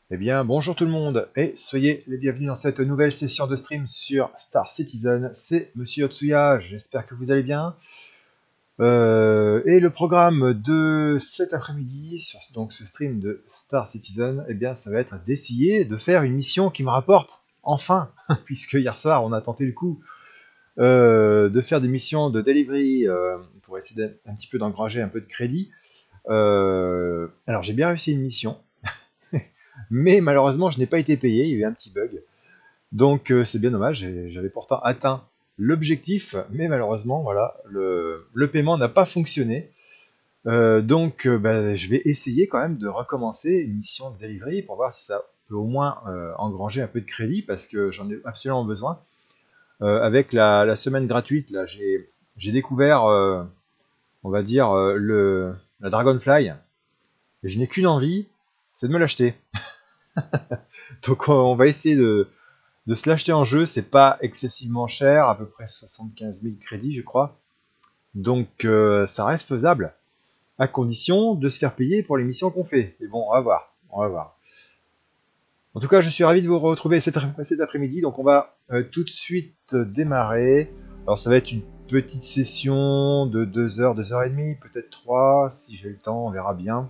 Eh bien, bonjour tout le monde et soyez les bienvenus dans cette nouvelle session de stream sur Star Citizen. C'est Monsieur Otsuya, j'espère que vous allez bien. Et le programme de cet après-midi, sur donc ce stream de Star Citizen, eh bien, ça va être d'essayer de faire une mission qui me rapporte enfin, puisque hier soir on a tenté le coup de faire des missions de delivery pour essayer un petit peu d'engranger un peu de crédit. Alors j'ai bien réussi une mission. Mais malheureusement, je n'ai pas été payé, il y a eu un petit bug. Donc c'est bien dommage, j'avais pourtant atteint l'objectif, mais malheureusement, voilà, le paiement n'a pas fonctionné. Donc bah, je vais essayer quand même de recommencer une mission de delivery pour voir si ça peut au moins engranger un peu de crédit, parce que j'en ai absolument besoin. Avec la semaine gratuite, là, j'ai découvert, on va dire, la Dragonfly, et je n'ai qu'une envie, c'est de me l'acheter. Donc on va essayer de se l'acheter en jeu, c'est pas excessivement cher, à peu près 75 000 crédits, je crois. Donc ça reste faisable, à condition de se faire payer pour les missions qu'on fait. Et bon, on va voir, on va voir. En tout cas, je suis ravi de vous retrouver cet après-midi. Donc on va tout de suite démarrer. Alors ça va être une petite session de 2 heures, 2 heures et demie, peut-être 3, si j'ai le temps, on verra bien.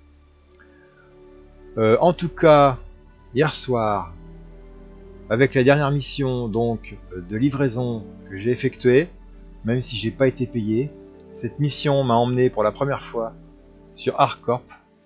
En tout cas, hier soir, avec la dernière mission donc de livraison que j'ai effectuée, même si j'ai pas été payé, cette mission m'a emmené pour la première fois sur ArcCorp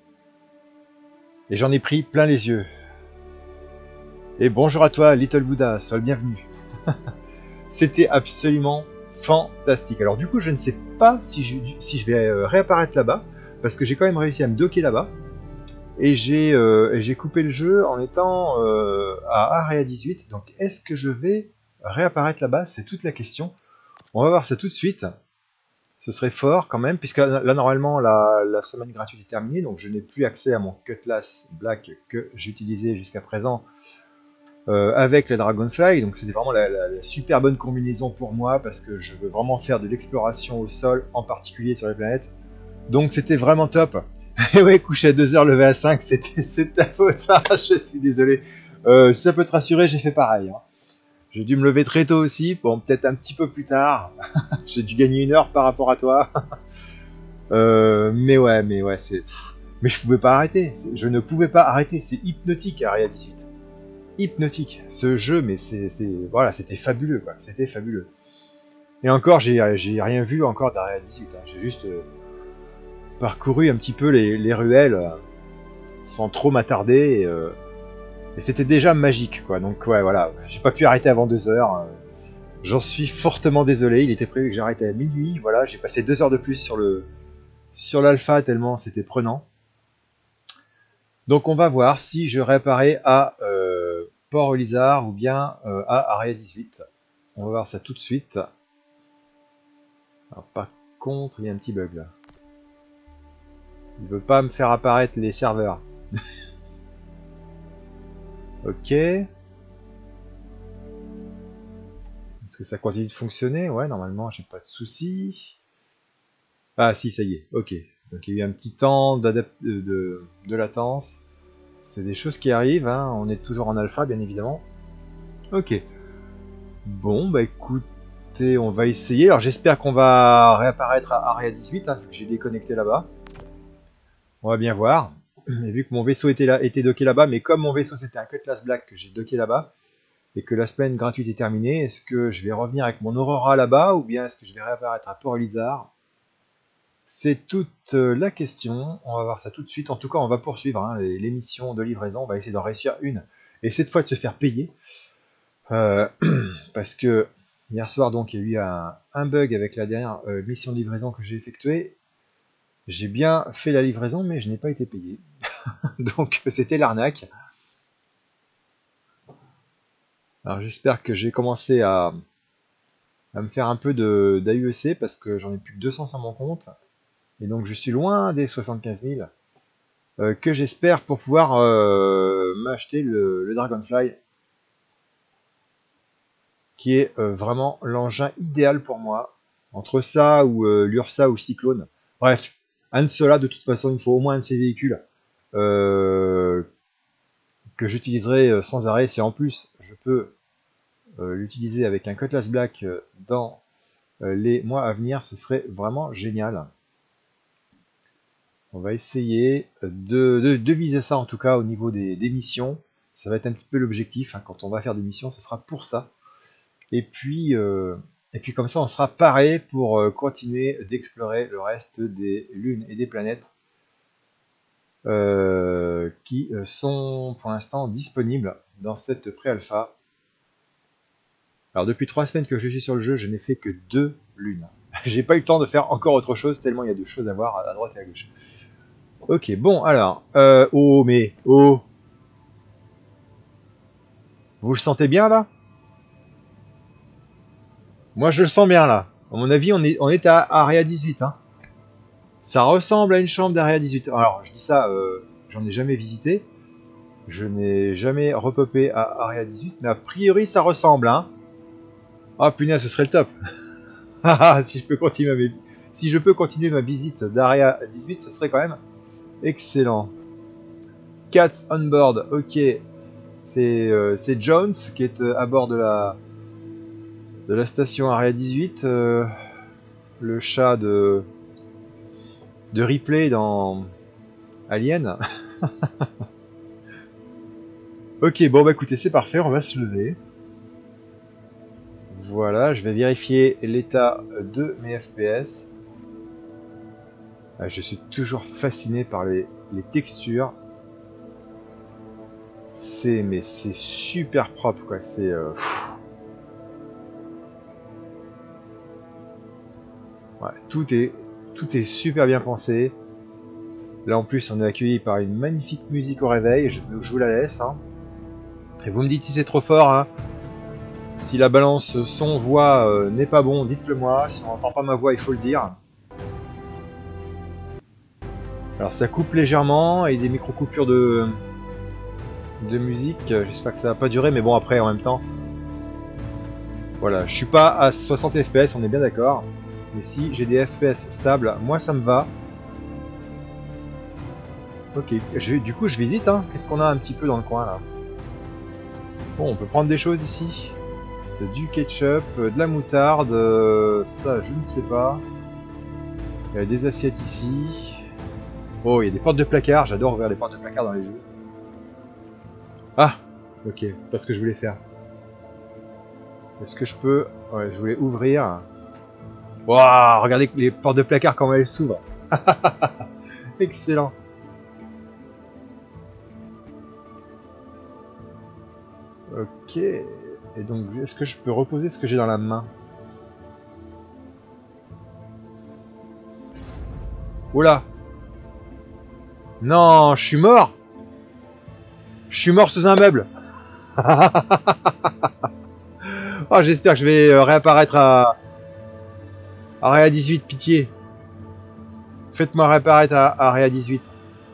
et j'en ai pris plein les yeux. Et bonjour à toi Little Buddha, sois le bienvenu. C'était absolument fantastique. Alors du coup je ne sais pas si je vais réapparaître là-bas, parce que j'ai quand même réussi à me docker là-bas. Et j'ai coupé le jeu en étant à Area 18. Donc est-ce que je vais réapparaître là-bas? C'est toute la question. On va voir ça tout de suite. Ce serait fort quand même, puisque là normalement la semaine gratuite est terminée, donc je n'ai plus accès à mon Cutlass Black que j'utilisais jusqu'à présent avec la Dragonfly. Donc c'était vraiment la super bonne combinaison pour moi, parce que je veux vraiment faire de l'exploration au sol, en particulier sur les planètes. Donc c'était vraiment top. Et ouais, couché à 2 heures, levé à 5, c'est ta faute, je suis désolé. Si ça peut te rassurer, j'ai fait pareil. Hein. J'ai dû me lever très tôt aussi, bon peut-être un petit peu plus tard. J'ai dû gagner 1 heure par rapport à toi. Mais ouais, c'est... Mais je pouvais pas arrêter, je ne pouvais pas arrêter, c'est hypnotique Area 18. Hypnotique, ce jeu, mais voilà, c'était fabuleux, quoi, c'était fabuleux. Et encore, j'ai rien vu encore d'Area 18, hein. J'ai juste parcouru un petit peu les ruelles sans trop m'attarder, et c'était déjà magique, quoi. Donc ouais, voilà, j'ai pas pu arrêter avant 2 heures. J'en suis fortement désolé, il était prévu que j'arrête à minuit, voilà, j'ai passé 2 heures de plus sur l'alpha tellement c'était prenant. Donc on va voir si je réapparais à Port-Olisar ou bien à Area 18. On va voir ça tout de suite. Alors par contre, il y a un petit bug là. Il veut pas me faire apparaître les serveurs. Ok. Est-ce que ça continue de fonctionner? Ouais, normalement, j'ai pas de soucis. Ah si, ça y est, ok. Donc il y a eu un petit temps de latence. C'est des choses qui arrivent, hein. On est toujours en alpha, bien évidemment. Ok. Bon, bah écoutez, on va essayer. Alors j'espère qu'on va réapparaître à Area 18, hein, vu que j'ai déconnecté là-bas. On va bien voir. Et vu que mon vaisseau était docké là-bas, mais comme mon vaisseau c'était un Cutlass Black que j'ai docké là-bas, et que la semaine gratuite est terminée, est-ce que je vais revenir avec mon Aurora là-bas, ou bien est-ce que je vais réapparaître à Port-Elizar? C'est toute la question. On va voir ça tout de suite. En tout cas, on va poursuivre hein, les missions de livraison. On va essayer d'en réussir une. Et cette fois de se faire payer. Parce que hier soir, donc, il y a eu un bug avec la dernière mission de livraison que j'ai effectuée. J'ai bien fait la livraison, mais je n'ai pas été payé. Donc, c'était l'arnaque. Alors, j'espère que j'ai commencé à me faire un peu d'AUEC parce que j'en ai plus que 200 sur mon compte. Et donc, je suis loin des 75 000. Que j'espère pour pouvoir m'acheter le Dragonfly, qui est vraiment l'engin idéal pour moi. Entre ça ou l'Ursa ou Cyclone. Bref, un de ceux-là, de toute façon, il faut au moins un de ces véhicules. que j'utiliserai sans arrêt. Si en plus je peux l'utiliser avec un Cutlass Black dans les mois à venir, ce serait vraiment génial. On va essayer de viser ça en tout cas au niveau des missions. Ça va être un petit peu l'objectif, hein. Quand on va faire des missions, ce sera pour ça. Et puis comme ça, on sera paré pour continuer d'explorer le reste des lunes et des planètes qui sont pour l'instant disponibles dans cette pré-alpha. Alors depuis 3 semaines que je suis sur le jeu, je n'ai fait que 2 lunes. J'ai pas eu le temps de faire encore autre chose, tellement il y a de choses à voir à droite et à gauche. Ok, bon, alors... oh, mais... Oh! Vous le sentez bien, là? Moi, je le sens bien, là. À mon avis, on est à Area 18, hein. Ça ressemble à une chambre d'Area 18. Alors, je dis ça, j'en ai jamais visité. Je n'ai jamais repopé à Area 18, mais a priori, ça ressemble, hein. Ah, punaise, ce serait le top. Si je peux continuer ma visite d'Area 18, ce serait quand même excellent. Cats on board, ok. C'est Jones qui est à bord de la station Area 18. Le chat de Ripley dans Alien. Ok, bon bah écoutez, c'est parfait, on va se lever. Voilà, je vais vérifier l'état de mes FPS. Je suis toujours fasciné par les textures. C'est super propre, quoi. C'est ouais, tout est super bien pensé. Là en plus, on est accueilli par une magnifique musique au réveil. Je vous la laisse, hein. Et vous me dites si c'est trop fort, hein. Si la balance son-voix n'est pas bon, dites-le moi. Si on n'entend pas ma voix, il faut le dire. Alors ça coupe légèrement et des micro-coupures de musique. J'espère que ça va pas durer, mais bon, après, en même temps. Voilà, je suis pas à 60 FPS, on est bien d'accord. Mais si j'ai des FPS stables, moi ça me va. Ok, du coup je visite, hein. Qu'est-ce qu'on a un petit peu dans le coin là? Bon, on peut prendre des choses ici. Du ketchup, de la moutarde, ça je ne sais pas. Il y a des assiettes ici. Oh, il y a des portes de placard, j'adore ouvrir les portes de placard dans les jeux. Ah, ok, c'est pas ce que je voulais faire. Est-ce que je peux... Ouais, je voulais ouvrir. Waouh, regardez les portes de placard comment elles s'ouvrent. Excellent. Ok. Et donc, est-ce que je peux reposer ce que j'ai dans la main? Oula! Non, je suis mort! Je suis mort sous un meuble! Oh, j'espère que je vais réapparaître à Area 18, pitié. Faites-moi réapparaître à Area 18.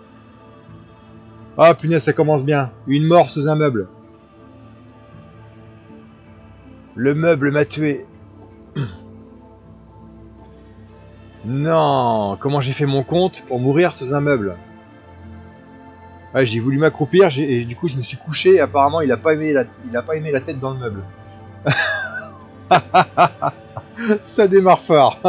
Ah, punaise, ça commence bien. Une mort sous un meuble. Le meuble m'a tué. Non, comment j'ai fait mon compte pour mourir sous un meuble? Ouais, j'ai voulu m'accroupir et du coup je me suis couché et apparemment il a pas aimé la tête dans le meuble. Ça démarre fort.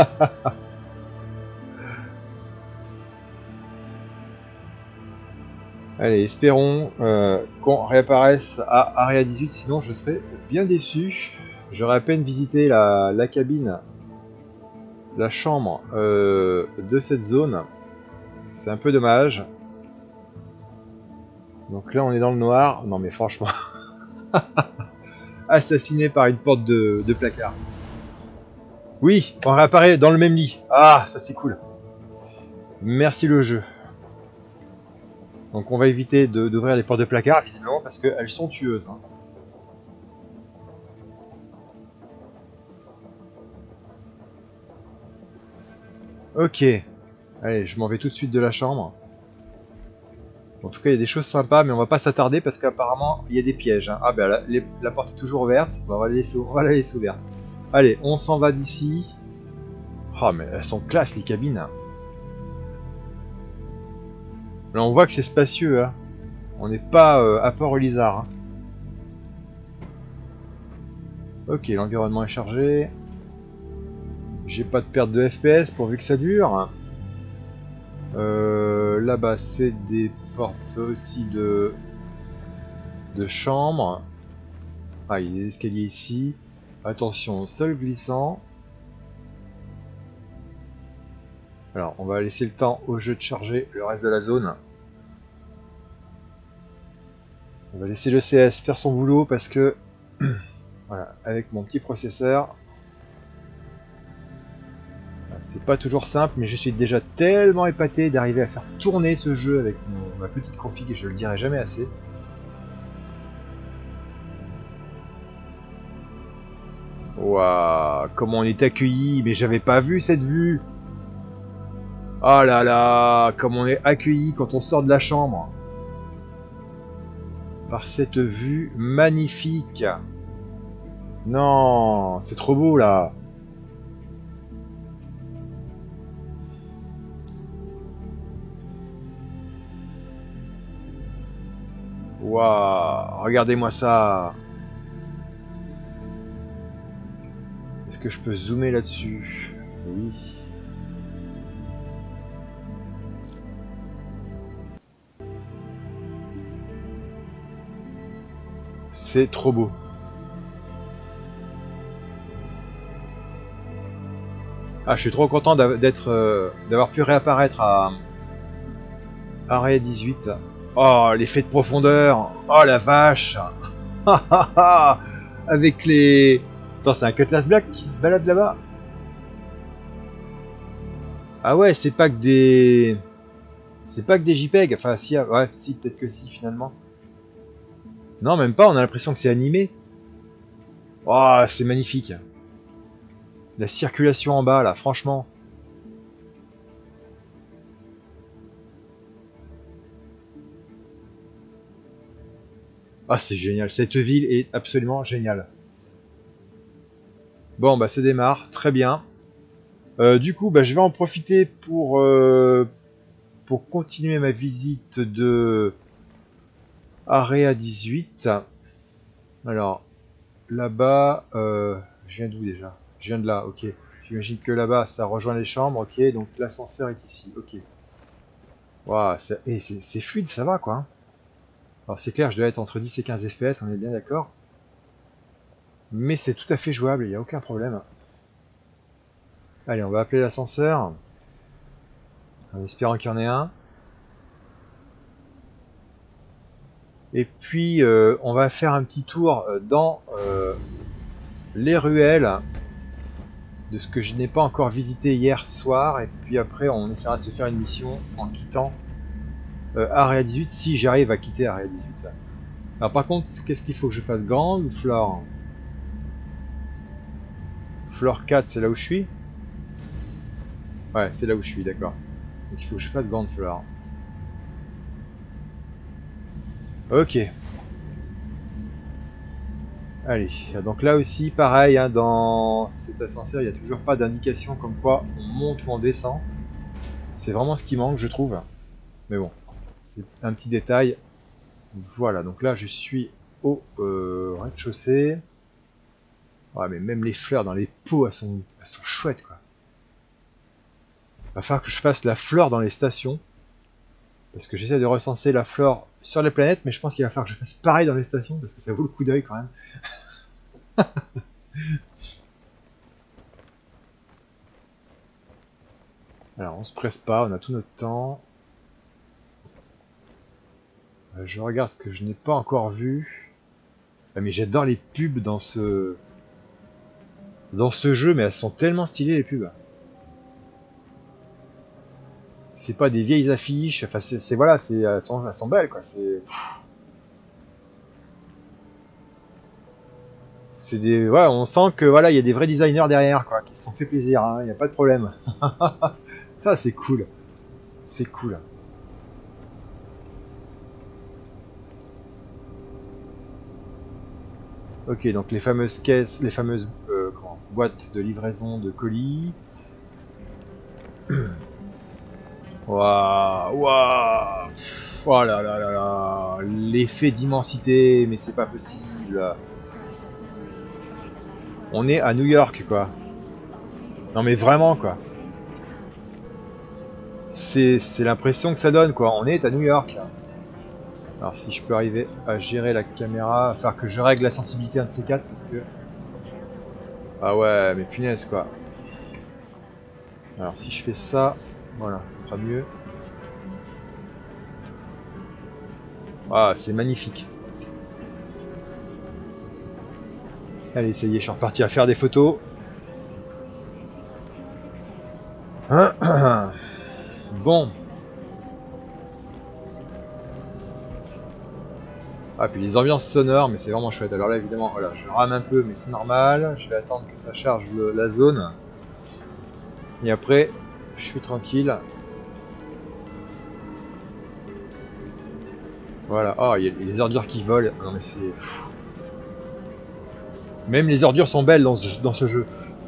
Allez, espérons qu'on réapparaisse à Area 18, sinon je serais bien déçu. J'aurais à peine visité la cabine, la chambre de cette zone. C'est un peu dommage. Donc là on est dans le noir. Non mais franchement. Assassiné par une porte de placard. Oui, on réapparaît dans le même lit. Ah, ça c'est cool. Merci le jeu. Donc on va éviter d'ouvrir les portes de placard visiblement parce qu'elles sont tueuses, hein. Ok. Allez, je m'en vais tout de suite de la chambre. En tout cas, il y a des choses sympas, mais on va pas s'attarder parce qu'apparemment, il y a des pièges, hein. Ah ben, la porte est toujours ouverte. On va la laisser ouverte. Allez, on s'en va d'ici. Oh, mais elles sont classe, les cabines. Là, on voit que c'est spacieux, hein. On n'est pas à Port-Ulisard. Hein. Ok, l'environnement est chargé. J'ai pas de perte de FPS pourvu que ça dure. Là-bas, c'est des portes aussi de chambre. Ah, il y a des escaliers ici. Attention, sol glissant. Alors, on va laisser le temps au jeu de charger le reste de la zone. On va laisser le CS faire son boulot parce que, voilà, avec mon petit processeur, c'est pas toujours simple, mais je suis déjà tellement épaté d'arriver à faire tourner ce jeu avec ma petite config, je le dirai jamais assez. Waouh, comment on est accueilli, mais j'avais pas vu cette vue. Oh là là, comment on est accueilli quand on sort de la chambre. Par cette vue magnifique. Non, c'est trop beau là. Waouh, regardez-moi ça. Est-ce que je peux zoomer là-dessus? Oui. C'est trop beau. Ah, je suis trop content d'avoir pu réapparaître à Area 18. Oh, l'effet de profondeur. Oh la vache. Avec les... Attends, c'est un Cutlass Black qui se balade là-bas. Ah ouais, c'est pas que des... C'est pas que des JPEG. Enfin, si, ouais, si, peut-être que si, finalement. Non, même pas, on a l'impression que c'est animé. Oh, c'est magnifique. La circulation en bas, là, franchement. Ah, c'est génial. Cette ville est absolument géniale. Bon, bah, ça démarre. Très bien. Du coup, bah, je vais en profiter pour continuer ma visite de Area 18. Alors, là-bas, je viens d'où déjà? Je viens de là, ok. J'imagine que là-bas, ça rejoint les chambres, ok. Donc l'ascenseur est ici, ok. Waouh, c'est fluide, ça va quoi. Alors c'est clair, je dois être entre 10 et 15 FPS, on est bien d'accord. Mais c'est tout à fait jouable, il n'y a aucun problème. Allez, on va appeler l'ascenseur. En espérant qu'il y en ait un. Et puis, on va faire un petit tour dans les ruelles de ce que je n'ai pas encore visité hier soir. Et puis après, on essaiera de se faire une mission en quittant Area 18, si j'arrive à quitter Area 18. Alors par contre, qu'est-ce qu'il faut que je fasse, grande ou floor? Floor 4, c'est là où je suis? Ouais, c'est là où je suis, d'accord. Donc il faut que je fasse grande floor. Ok. Allez, donc là aussi, pareil, hein, dans cet ascenseur, il n'y a toujours pas d'indication comme quoi on monte ou on descend. C'est vraiment ce qui manque, je trouve. Mais bon, c'est un petit détail. Voilà, donc là, je suis au rez-de-chaussée. Ouais, mais même les fleurs dans les pots, elles sont chouettes, quoi. Va falloir que je fasse la flore dans les stations. Parce que j'essaie de recenser la flore sur les planètes, mais je pense qu'il va falloir que je fasse pareil dans les stations, parce que ça vaut le coup d'œil quand même. Alors on se presse pas, on a tout notre temps. Je regarde ce que je n'ai pas encore vu. Ah, mais j'adore les pubs dans ce jeu, mais elles sont tellement stylées les pubs. C'est pas des vieilles affiches, enfin c'est voilà, elles sont belles quoi. C'est des, ouais, on sent que voilà, il y a des vrais designers derrière quoi, qui se sont fait plaisir, hein, y a pas de problème. Ah, c'est cool, c'est cool. Ok, donc les fameuses caisses, les fameuses boîtes de livraison de colis. Waouh, waouh, oh là là là là, l'effet d'immensité, mais c'est pas possible. On est à New York, quoi. Non mais vraiment, quoi. C'est l'impression que ça donne, quoi. On est à New York. Alors si je peux arriver à gérer la caméra, faire que je règle la sensibilité un de ces quatre, parce que... Ah ouais, mais punaise, quoi. Alors si je fais ça, voilà, ce sera mieux. Ah, c'est magnifique. Allez, ça y est, je suis reparti à faire des photos. Bon. Ah, puis les ambiances sonores, mais c'est vraiment chouette. Alors là, évidemment, voilà, je rame un peu, mais c'est normal. Je vais attendre que ça charge la zone. Et après, je suis tranquille. Voilà. Oh, il y a les ordures qui volent. Non, mais c'est... Même les ordures sont belles dans ce jeu.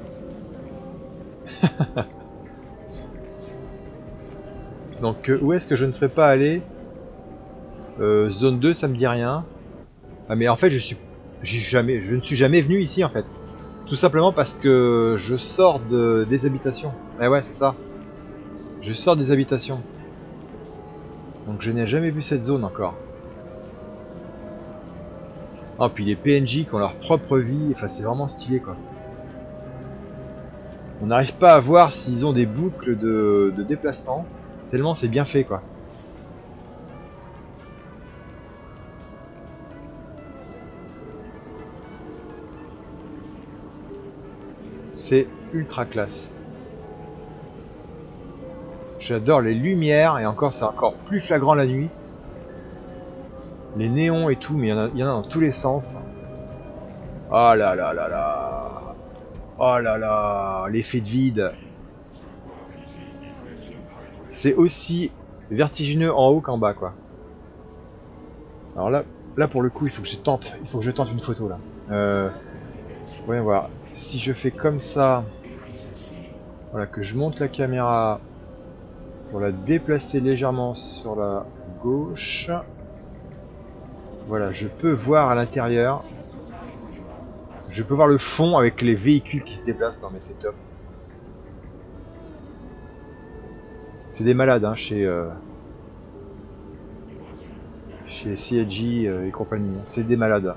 Donc, où est-ce que je ne serais pas allé? Zone 2, ça me dit rien. Ah, mais en fait, je ne suis jamais venu ici, en fait. Tout simplement parce que je sors des habitations. Eh ouais, c'est ça. Je sors des habitations. Donc, je n'ai jamais vu cette zone encore. Ah, puis les PNJ qui ont leur propre vie, enfin c'est vraiment stylé, quoi. On n'arrive pas à voir s'ils ont des boucles de déplacement, tellement c'est bien fait, quoi. C'est ultra classe. J'adore les lumières, et encore c'est encore plus flagrant la nuit. Les néons et tout, mais il y en a dans tous les sens. Oh là là là là. Oh là là, l'effet de vide. C'est aussi vertigineux en haut qu'en bas, quoi. Alors là pour le coup, il faut que je tente une photo là. Voyons voir. Si je fais comme ça, voilà, que je monte la caméra pour la déplacer légèrement sur la gauche. Voilà, je peux voir à l'intérieur. Je peux voir le fond avec les véhicules qui se déplacent. Non mais c'est top. C'est des malades, hein, chez CIG et compagnie. C'est des malades.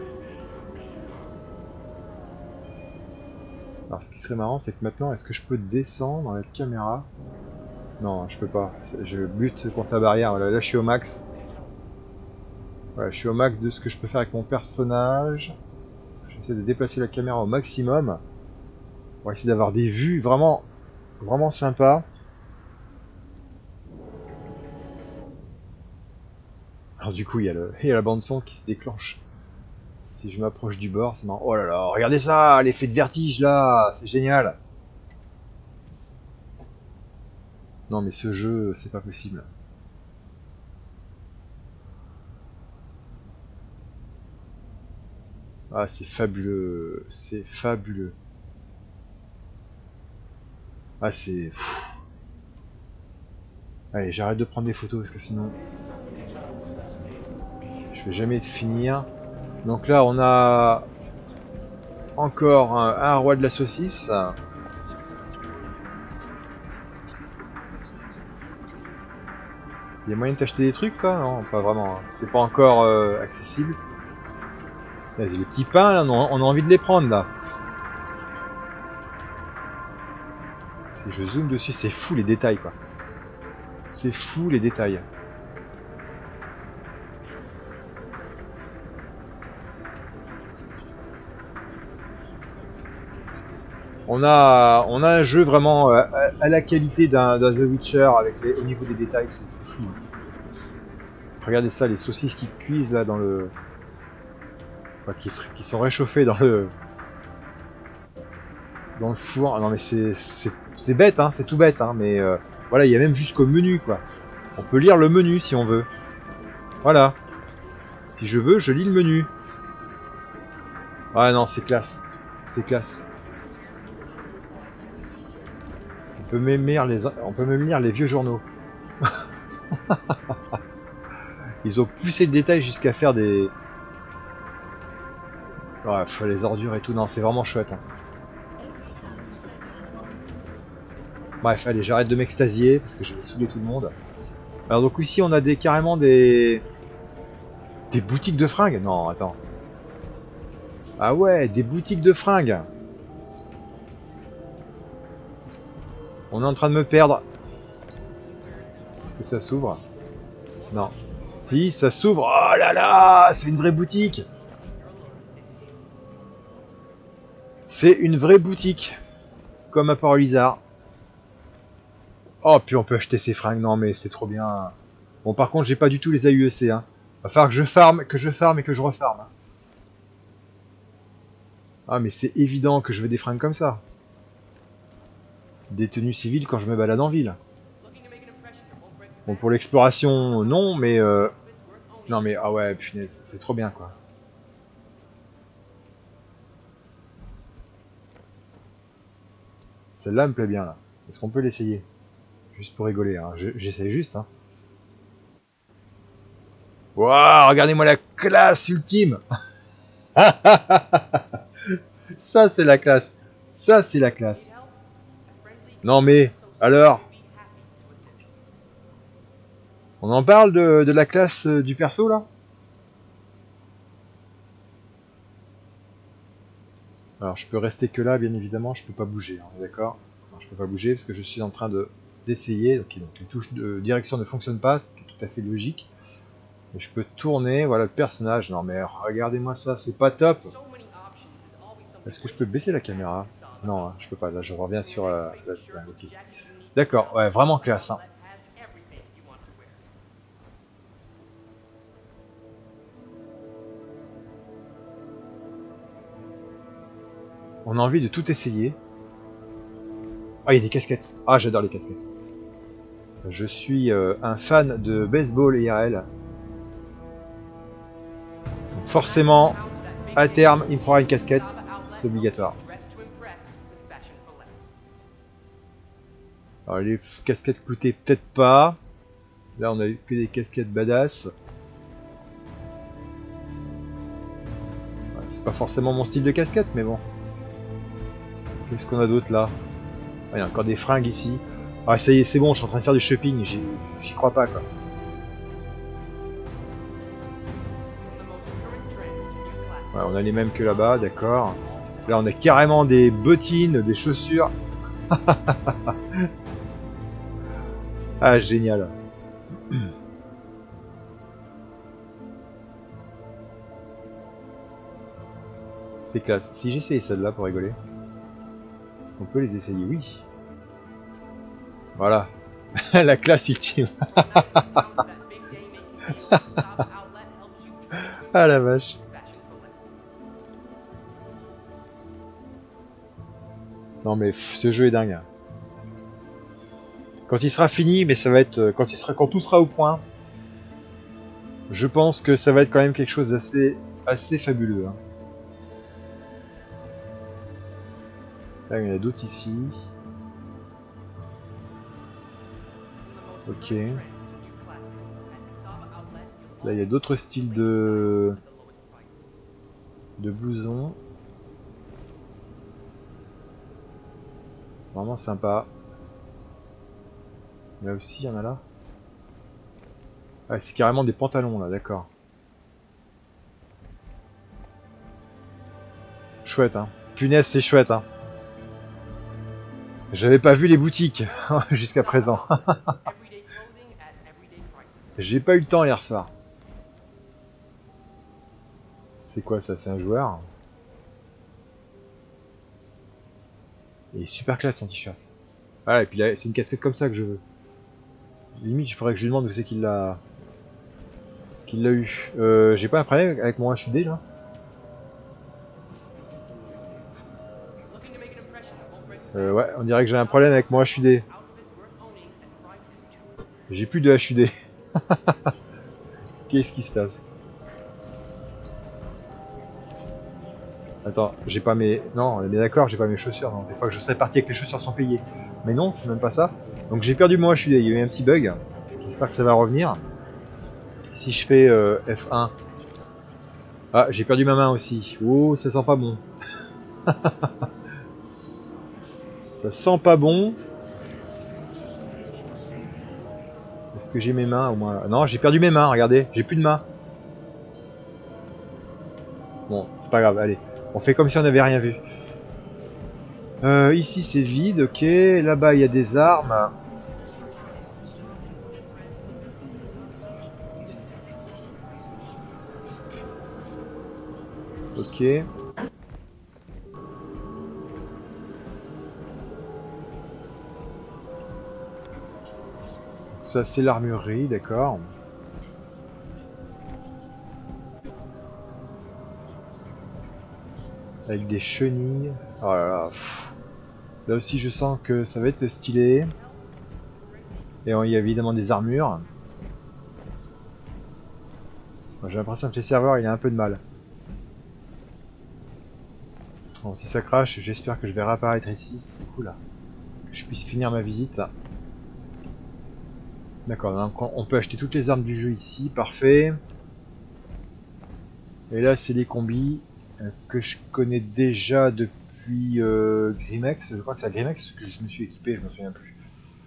Alors ce qui serait marrant, c'est que maintenant, est-ce que je peux descendre la caméra? Non, je peux pas. Je bute contre la barrière. Voilà, là je suis au max. Voilà, je suis au max de ce que je peux faire avec mon personnage. J'essaie de déplacer la caméra au maximum. On va essayer d'avoir des vues vraiment, vraiment sympas. Alors du coup, il y a la bande son qui se déclenche. Si je m'approche du bord, c'est marrant. Oh là là, regardez ça, l'effet de vertige là, c'est génial. Non mais ce jeu, c'est pas possible. Ah, c'est fabuleux, c'est fabuleux. Ah, c'est... Allez, j'arrête de prendre des photos parce que sinon... Je vais jamais finir. Donc là, on a... Encore un roi de la saucisse. Il y a moyen de t'acheter des trucs, quoi? Non, pas vraiment. Hein. C'est pas encore accessible. Vas-y, les petits pains, là, on a envie de les prendre, là. Si je zoome dessus, c'est fou les détails, quoi. C'est fou les détails. On a un jeu vraiment à la qualité d'un The Witcher avec au niveau des détails, c'est fou. Regardez ça, les saucisses qui cuisent là dans le... Enfin, qui sont réchauffées dans le four. Ah non mais c'est bête, hein, c'est tout bête, hein, mais voilà, il y a même jusqu'au menu, quoi. On peut lire le menu si on veut. Voilà. Si je veux, je lis le menu. Ah non, c'est classe. C'est classe. On peut même lire les vieux journaux. Ils ont poussé le détail jusqu'à faire des... Ouais, les ordures et tout, non, c'est vraiment chouette. Hein. Bref, allez, j'arrête de m'extasier parce que je vais saouler tout le monde. Alors donc ici, on a carrément des boutiques de fringues. Non, attends. Ah ouais, des boutiques de fringues. On est en train de me perdre. Est-ce que ça s'ouvre? Non. Si, ça s'ouvre. Oh là là, c'est une vraie boutique. C'est une vraie boutique. Comme à Port-Lizard. Oh, puis on peut acheter ses fringues. Non, mais c'est trop bien. Bon, par contre, j'ai pas du tout les AUEC. Hein. Va falloir que je farme et que je refarme. Ah, mais c'est évident que je veux des fringues comme ça. Des tenues civiles quand je me balade en ville. Bon, pour l'exploration, non, mais... Non, mais, ah ouais, punaise, c'est trop bien, quoi. Celle-là me plaît bien, là. Est-ce qu'on peut l'essayer? Juste pour rigoler, hein. J'essaie juste, hein. Waouh, regardez-moi la classe ultime. Ça, c'est la classe. Ça, c'est la classe. Non, mais, alors... On en parle de la classe du perso, là? Alors, je peux rester que là, bien évidemment, je peux pas bouger, hein, d'accord? Je peux pas bouger parce que je suis en train d'essayer. Donc les touches de direction ne fonctionnent pas, ce qui est tout à fait logique. Et je peux tourner, voilà le personnage. Non mais regardez-moi ça, c'est pas top. Est-ce que je peux baisser la caméra? Non, hein, je peux pas, là je reviens sur... okay. D'accord, ouais, vraiment classe. Hein. On a envie de tout essayer. Ah, il y a des casquettes. Ah, j'adore les casquettes. Je suis un fan de baseball IRL. Donc forcément, à terme, il me faudra une casquette. C'est obligatoire. Alors les casquettes coûtaient peut-être pas. Là, on a eu que des casquettes badass. Ouais, c'est pas forcément mon style de casquette, mais bon. Qu'est-ce qu'on a d'autre là? Ah, il y a encore des fringues ici. Ah ça y est, c'est bon, je suis en train de faire du shopping, j'y crois pas quoi. Ouais, on a les mêmes que là-bas, d'accord. Là on a carrément des bottines, des chaussures. Ah génial. C'est classe. Si j'essaye celle-là pour rigoler. Est-ce qu'on peut les essayer? Oui. Voilà. La classe ultime. Ah la vache. Non mais ce jeu est dingue. Quand il sera fini, mais ça va être quand tout sera au point. Je pense que ça va être quand même quelque chose d'assez fabuleux. Hein. Là, il y en a d'autres ici. Ok. Là, il y a d'autres styles de blousons. Vraiment sympa. Là aussi, il y en a là. Ah, c'est carrément des pantalons là, d'accord. Chouette, hein. Punaise, c'est chouette, hein. J'avais pas vu les boutiques jusqu'à présent. J'ai pas eu le temps hier soir. C'est quoi ça? C'est un joueur? Il est super classe son t-shirt. Voilà, et puis là, c'est une casquette comme ça que je veux. Limite, il faudrait que je lui demande où c'est qu'il l'a eu. J'ai pas un problème avec mon HUD là. Ouais, on dirait que j'ai un problème avec mon HUD. J'ai plus de HUD. Qu'est-ce qui se passe? Attends, j'ai pas mes... Non, on est bien d'accord, j'ai pas mes chaussures. Donc des fois que je serais parti avec les chaussures sont payées. Mais non, c'est même pas ça. Donc j'ai perdu mon HUD, il y a eu un petit bug. J'espère que ça va revenir. Si je fais F1. Ah, j'ai perdu ma main aussi. Oh, ça sent pas bon. Ça sent pas bon. Est-ce que j'ai mes mains au moins? Non, j'ai perdu mes mains, regardez. J'ai plus de mains. Bon, c'est pas grave, allez. On fait comme si on n'avait rien vu. Ici c'est vide, ok. Là-bas il y a des armes. Ok. Ça c'est l'armurerie, d'accord. Avec des chenilles. Oh là là. Pff. Là aussi je sens que ça va être stylé. Et il y a évidemment des armures. J'ai l'impression que les serveurs il a un peu de mal. Bon, si ça crache, j'espère que je vais réapparaître ici. C'est cool là. Que je puisse finir ma visite. D'accord, donc on peut acheter toutes les armes du jeu ici, parfait. Et là c'est les combis que je connais déjà depuis Grimex. Je crois que c'est à Grimex que je me suis équipé, je me souviens plus.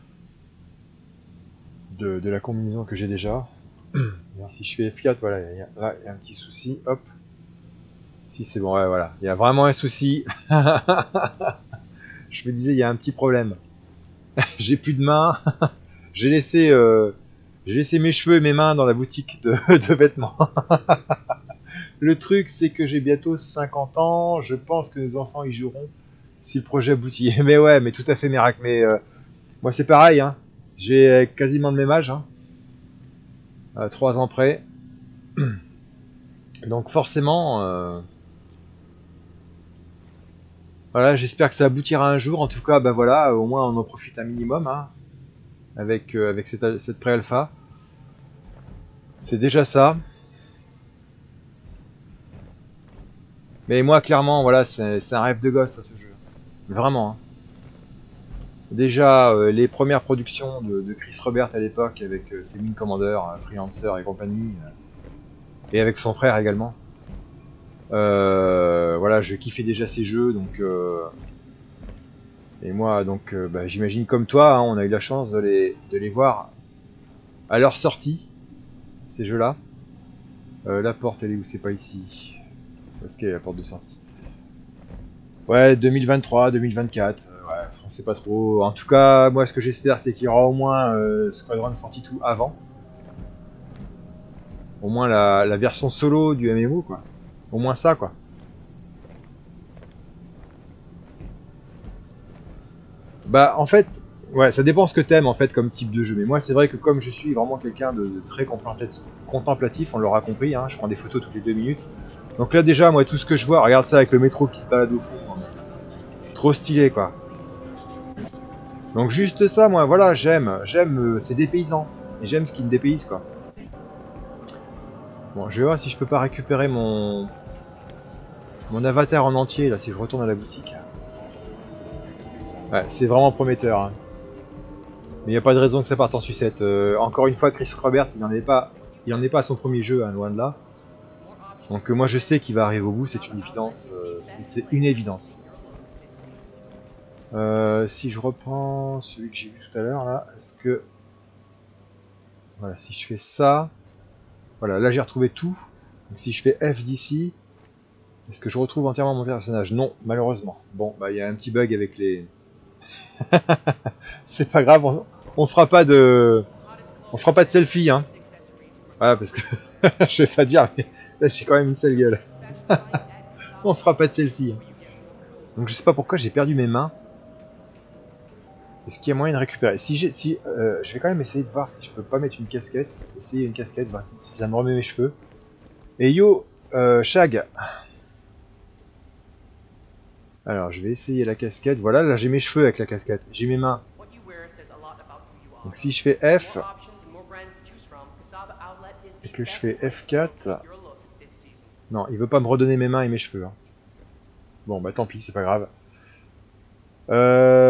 De la combinaison que j'ai déjà. Alors, si je fais F4, voilà, il y a un petit souci, hop. Si c'est bon, ouais, voilà, il y a vraiment un souci. Je me disais, il y a un petit problème. J'ai plus de mains. J'ai laissé mes cheveux et mes mains dans la boutique de vêtements. Le truc, c'est que j'ai bientôt 50 ans. Je pense que nos enfants y joueront si le projet aboutit. Mais ouais, mais tout à fait miracle. Mais moi, c'est pareil. Hein. J'ai quasiment le même âge. Hein. 3 ans près. Donc forcément... Voilà, j'espère que ça aboutira un jour. En tout cas, bah voilà, au moins on en profite un minimum hein, avec cette pré-alpha. C'est déjà ça. Mais moi, clairement, voilà, c'est un rêve de gosse, ce jeu. Vraiment. Hein. Déjà, les premières productions de Chris Robert à l'époque, avec ses Wing Commander, Freelancer et compagnie, et avec son frère également. Voilà, je kiffais déjà ces jeux, donc... Et moi, donc, bah, j'imagine comme toi, hein, on a eu la chance de les voir à leur sortie, ces jeux-là. La porte, elle est où? C'est pas ici. Où est-ce qu'elle est la porte de sortie? Ouais, 2023, 2024, ouais, on sait pas trop. En tout cas, moi, ce que j'espère, c'est qu'il y aura au moins Squadron 42 avant. Au moins la version solo du MMO, quoi. Au moins ça, quoi. Bah, en fait, ouais, ça dépend ce que t'aimes, en fait, comme type de jeu. Mais moi, c'est vrai que comme je suis vraiment quelqu'un de très contemplatif, on l'aura compris, hein, je prends des photos toutes les 2 minutes. Donc là, déjà, moi, tout ce que je vois, regarde ça avec le métro qui se balade au fond. Hein. Trop stylé, quoi. Donc juste ça, moi, voilà, j'aime, c'est dépaysant. Et j'aime ce qui me dépayse, quoi. Bon, je vais voir si je peux pas récupérer mon avatar en entier, là, si je retourne à la boutique. Ouais, c'est vraiment prometteur. Hein. Mais il n'y a pas de raison que ça parte en sucette. Encore une fois, Chris Roberts, il n'en est pas à son premier jeu, hein, loin de là. Donc moi, je sais qu'il va arriver au bout, c'est une évidence. C'est une évidence. Si je reprends celui que j'ai vu tout à l'heure, là, est-ce que... Voilà, si je fais ça... Voilà, là j'ai retrouvé tout. Donc si je fais F d'ici, est-ce que je retrouve entièrement mon personnage? Non, malheureusement. Bon, bah il y a un petit bug avec les... C'est pas grave, on fera pas de selfie, hein. Voilà, parce que je vais pas dire, mais là j'ai quand même une sale gueule. On fera pas de selfie. Hein. Donc je sais pas pourquoi j'ai perdu mes mains. Est-ce qu'il y a moyen de récupérer? Je vais quand même essayer de voir si je peux pas mettre une casquette. Essayer une casquette, voir si ça me remet mes cheveux. Et yo, Shag. Alors je vais essayer la casquette. Voilà, là j'ai mes cheveux avec la casquette. J'ai mes mains. Donc si je fais F et que je fais F4, non, il veut pas me redonner mes mains et mes cheveux. Hein. Bon bah tant pis, c'est pas grave.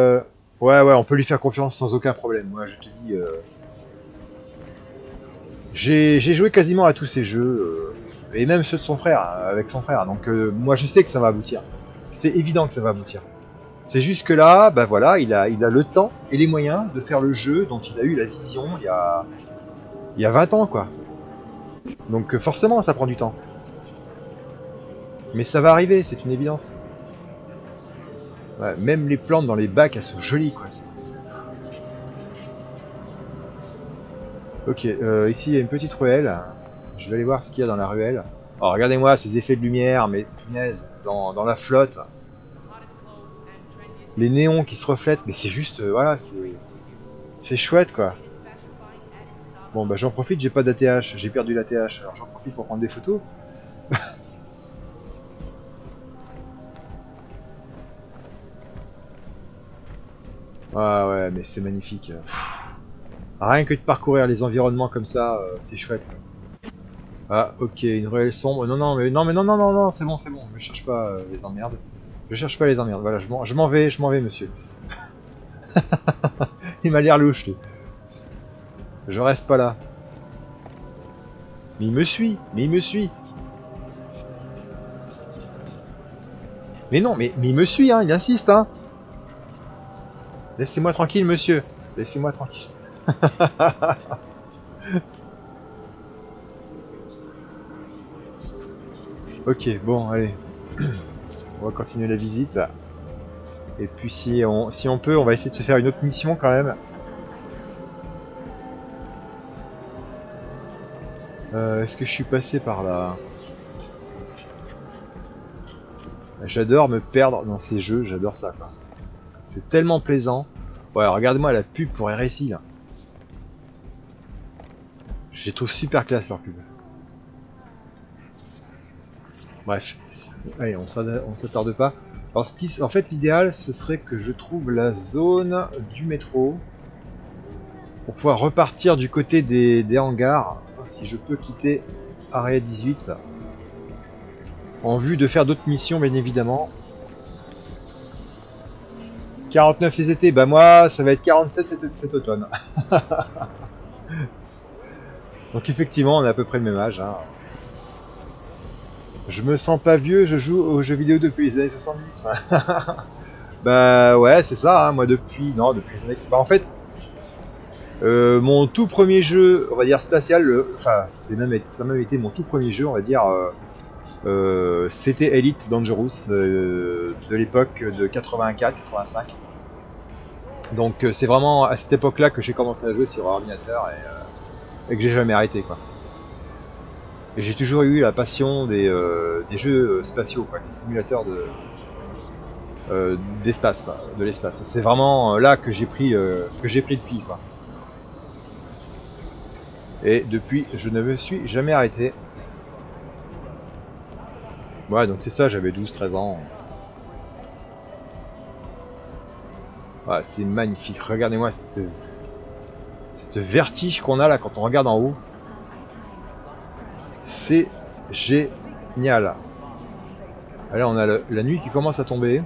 Ouais, on peut lui faire confiance sans aucun problème. Moi je te dis, J'ai joué quasiment à tous ces jeux, et même ceux de son frère, avec son frère. Donc moi je sais que ça va aboutir. C'est évident que ça va aboutir. C'est juste que là, bah voilà, il a le temps et les moyens de faire le jeu dont il a eu la vision il y a 20 ans, quoi. Donc forcément, ça prend du temps. Mais ça va arriver, c'est une évidence. Ouais, même les plantes dans les bacs, elles sont jolies, quoi. Ok, ici il y a une petite ruelle. Je vais aller voir ce qu'il y a dans la ruelle. Alors regardez-moi ces effets de lumière, mais punaise, dans la flotte. Les néons qui se reflètent, mais c'est juste, voilà, c'est chouette, quoi. Bon bah j'en profite, j'ai pas d'ATH, j'ai perdu l'ATH, alors j'en profite pour prendre des photos. Ah ouais, mais c'est magnifique. Rien que de parcourir les environnements comme ça, c'est chouette. Ah ok, une ruelle sombre. Non non mais non, c'est bon, je cherche pas les emmerdes. Je cherche pas les emmerdes. Voilà, je m'en vais monsieur. Il m'a l'air louche lui. Je reste pas là. Mais il me suit, Mais non, mais il me suit, hein, il insiste, hein. Laissez-moi tranquille, monsieur. Laissez-moi tranquille. Ok, bon, allez. On va continuer la visite. Et puis si on peut, on va essayer de se faire une autre mission quand même. Est-ce que je suis passé par là? J'adore me perdre dans ces jeux, j'adore ça, quoi. C'est tellement plaisant. Ouais, regardez-moi la pub pour RSI là. Je les trouve super classe leur pub. Bref, allez, on s'attarde pas. Alors, en fait, l'idéal, ce serait que je trouve la zone du métro pour pouvoir repartir du côté des hangars. Si je peux quitter Area 18 en vue de faire d'autres missions, bien évidemment. 49 cet été, bah moi, ça va être 47 cet automne. Donc effectivement, on est à peu près le même âge. Hein. Je me sens pas vieux, je joue aux jeux vidéo depuis les années 70. Bah ouais, c'est ça, hein, moi depuis les années... Bah en fait, mon tout premier jeu, on va dire spatial, enfin ça a même été mon tout premier jeu, on va dire, c'était Elite Dangerous de l'époque de 84-85. Donc c'est vraiment à cette époque-là que j'ai commencé à jouer sur ordinateur et que j'ai jamais arrêté, quoi. Et j'ai toujours eu la passion des jeux spatiaux, quoi, des simulateurs d'espace, quoi, de l'espace. C'est vraiment là que j'ai pris le pli, quoi. Et depuis, je ne me suis jamais arrêté. Ouais, donc c'est ça, j'avais 12-13 ans. Ouais, c'est magnifique. Regardez-moi cette vertige qu'on a là quand on regarde en haut. C'est génial. Là, on a la nuit qui commence à tomber.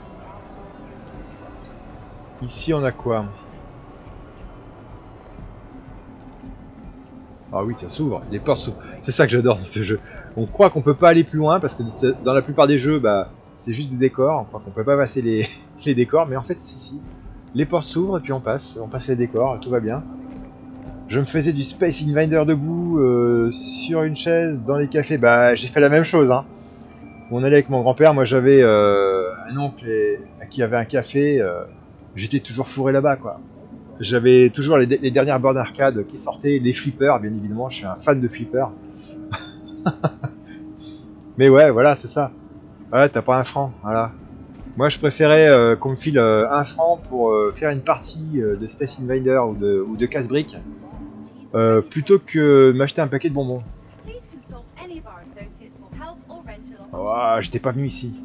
Ici, on a quoi? Ah oui, ça s'ouvre. Les portes s'ouvrent. C'est ça que j'adore dans ce jeu. On croit qu'on peut pas aller plus loin parce que dans la plupart des jeux, bah, c'est juste des décors. On croit qu'on peut pas passer les décors, mais en fait, si. Les portes s'ouvrent et puis on passe les décors, tout va bien. Je me faisais du Space Invader debout sur une chaise dans les cafés. Bah, j'ai fait la même chose. Hein. On allait avec mon grand-père. Moi, j'avais un oncle qui avait un café. J'étais toujours fourré là-bas, quoi. J'avais toujours les dernières bornes arcade qui sortaient, les flippers, bien évidemment. Je suis un fan de flippers. Mais ouais, voilà, c'est ça. Ouais, t'as pas un franc, voilà. Moi, je préférais qu'on me file 1 franc pour faire une partie de Space Invader ou de casse-briques plutôt que m'acheter un paquet de bonbons. Oh, j'étais pas venu ici.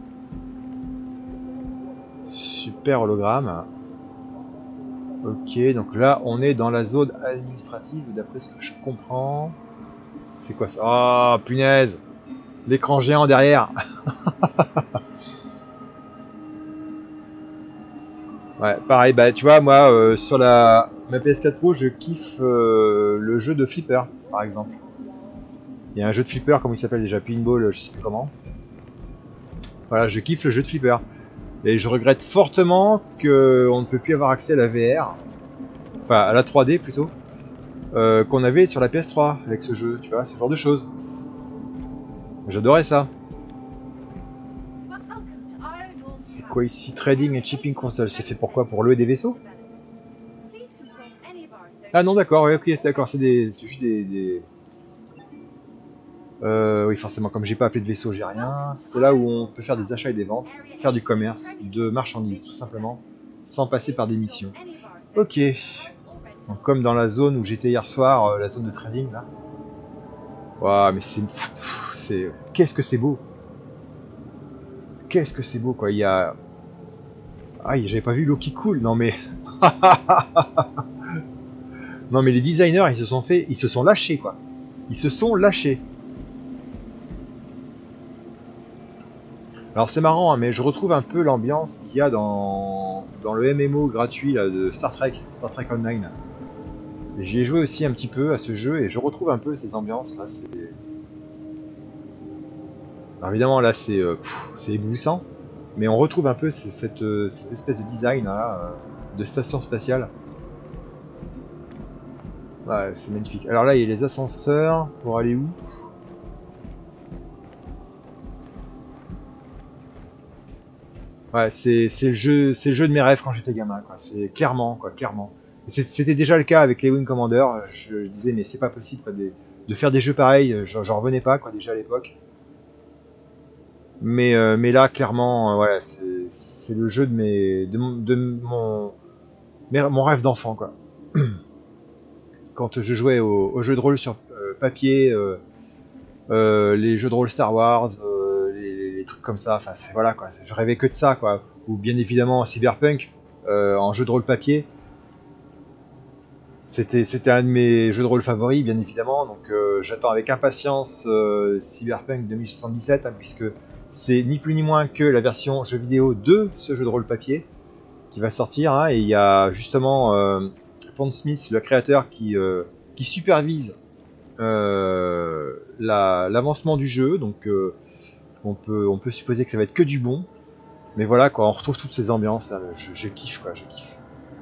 Super hologramme. Ok, donc là, on est dans la zone administrative, d'après ce que je comprends. C'est quoi ça? Oh, punaise! L'écran géant derrière. Ouais, pareil, bah tu vois, moi, sur ma PS4 Pro, je kiffe le jeu de Flipper, par exemple. Il y a un jeu de Flipper, comment il s'appelle déjà, Pinball, je sais plus comment. Voilà, je kiffe le jeu de Flipper. Et je regrette fortement qu'on ne peut plus avoir accès à la VR, enfin à la 3D plutôt, qu'on avait sur la PS3 avec ce jeu, tu vois, ce genre de choses. J'adorais ça. C'est quoi ici? Trading and shipping console, c'est fait pourquoi? Pour louer des vaisseaux? Ah non, d'accord, ouais, ok, d'accord, c'est juste des... oui, forcément, comme j'ai pas appelé de vaisseau, j'ai rien. C'est là où on peut faire des achats et des ventes, faire du commerce, de marchandises, tout simplement, sans passer par des missions. Ok. Donc, comme dans la zone où j'étais hier soir, la zone de trading, là. Waouh, mais c'est... Qu'est-ce que c'est beau! Qu'est-ce que c'est beau, quoi. Il y a... Ah, j'avais pas vu l'eau qui coule, non mais... Non mais les designers, ils se sont lâchés, quoi. Ils se sont lâchés. Alors c'est marrant, hein, mais je retrouve un peu l'ambiance qu'il y a dans le MMO gratuit là, de Star Trek Online. J'y ai joué aussi un petit peu à ce jeu et je retrouve un peu ces ambiances là. Alors évidemment là c'est éblouissant, mais on retrouve un peu cette espèce de design là, de station spatiale. Ouais, c'est magnifique. Alors là il y a les ascenseurs pour aller où? Ouais, c'est le jeu de mes rêves quand j'étais gamin, quoi. C'est clairement, quoi, clairement. C'était déjà le cas avec les Wing Commander. Je disais mais c'est pas possible, quoi, de faire des jeux pareils. J'en revenais pas, quoi, déjà à l'époque. Mais là, clairement, ouais, c'est le jeu mon rêve d'enfant, quoi. Quand je jouais aux jeux de rôle sur papier, les jeux de rôle Star Wars, les trucs comme ça, enfin voilà quoi, je rêvais que de ça quoi, ou bien évidemment Cyberpunk en jeu de rôle papier, c'était un de mes jeux de rôle favoris bien évidemment, donc j'attends avec impatience Cyberpunk 2077 hein, puisque c'est ni plus ni moins que la version jeu vidéo de ce jeu de rôle papier qui va sortir hein, et il y a justement Pondsmith, le créateur qui supervise l'avancement du jeu, donc on peut supposer que ça va être que du bon, mais voilà quoi, on retrouve toutes ces ambiances là, je kiffe quoi, je kiffe.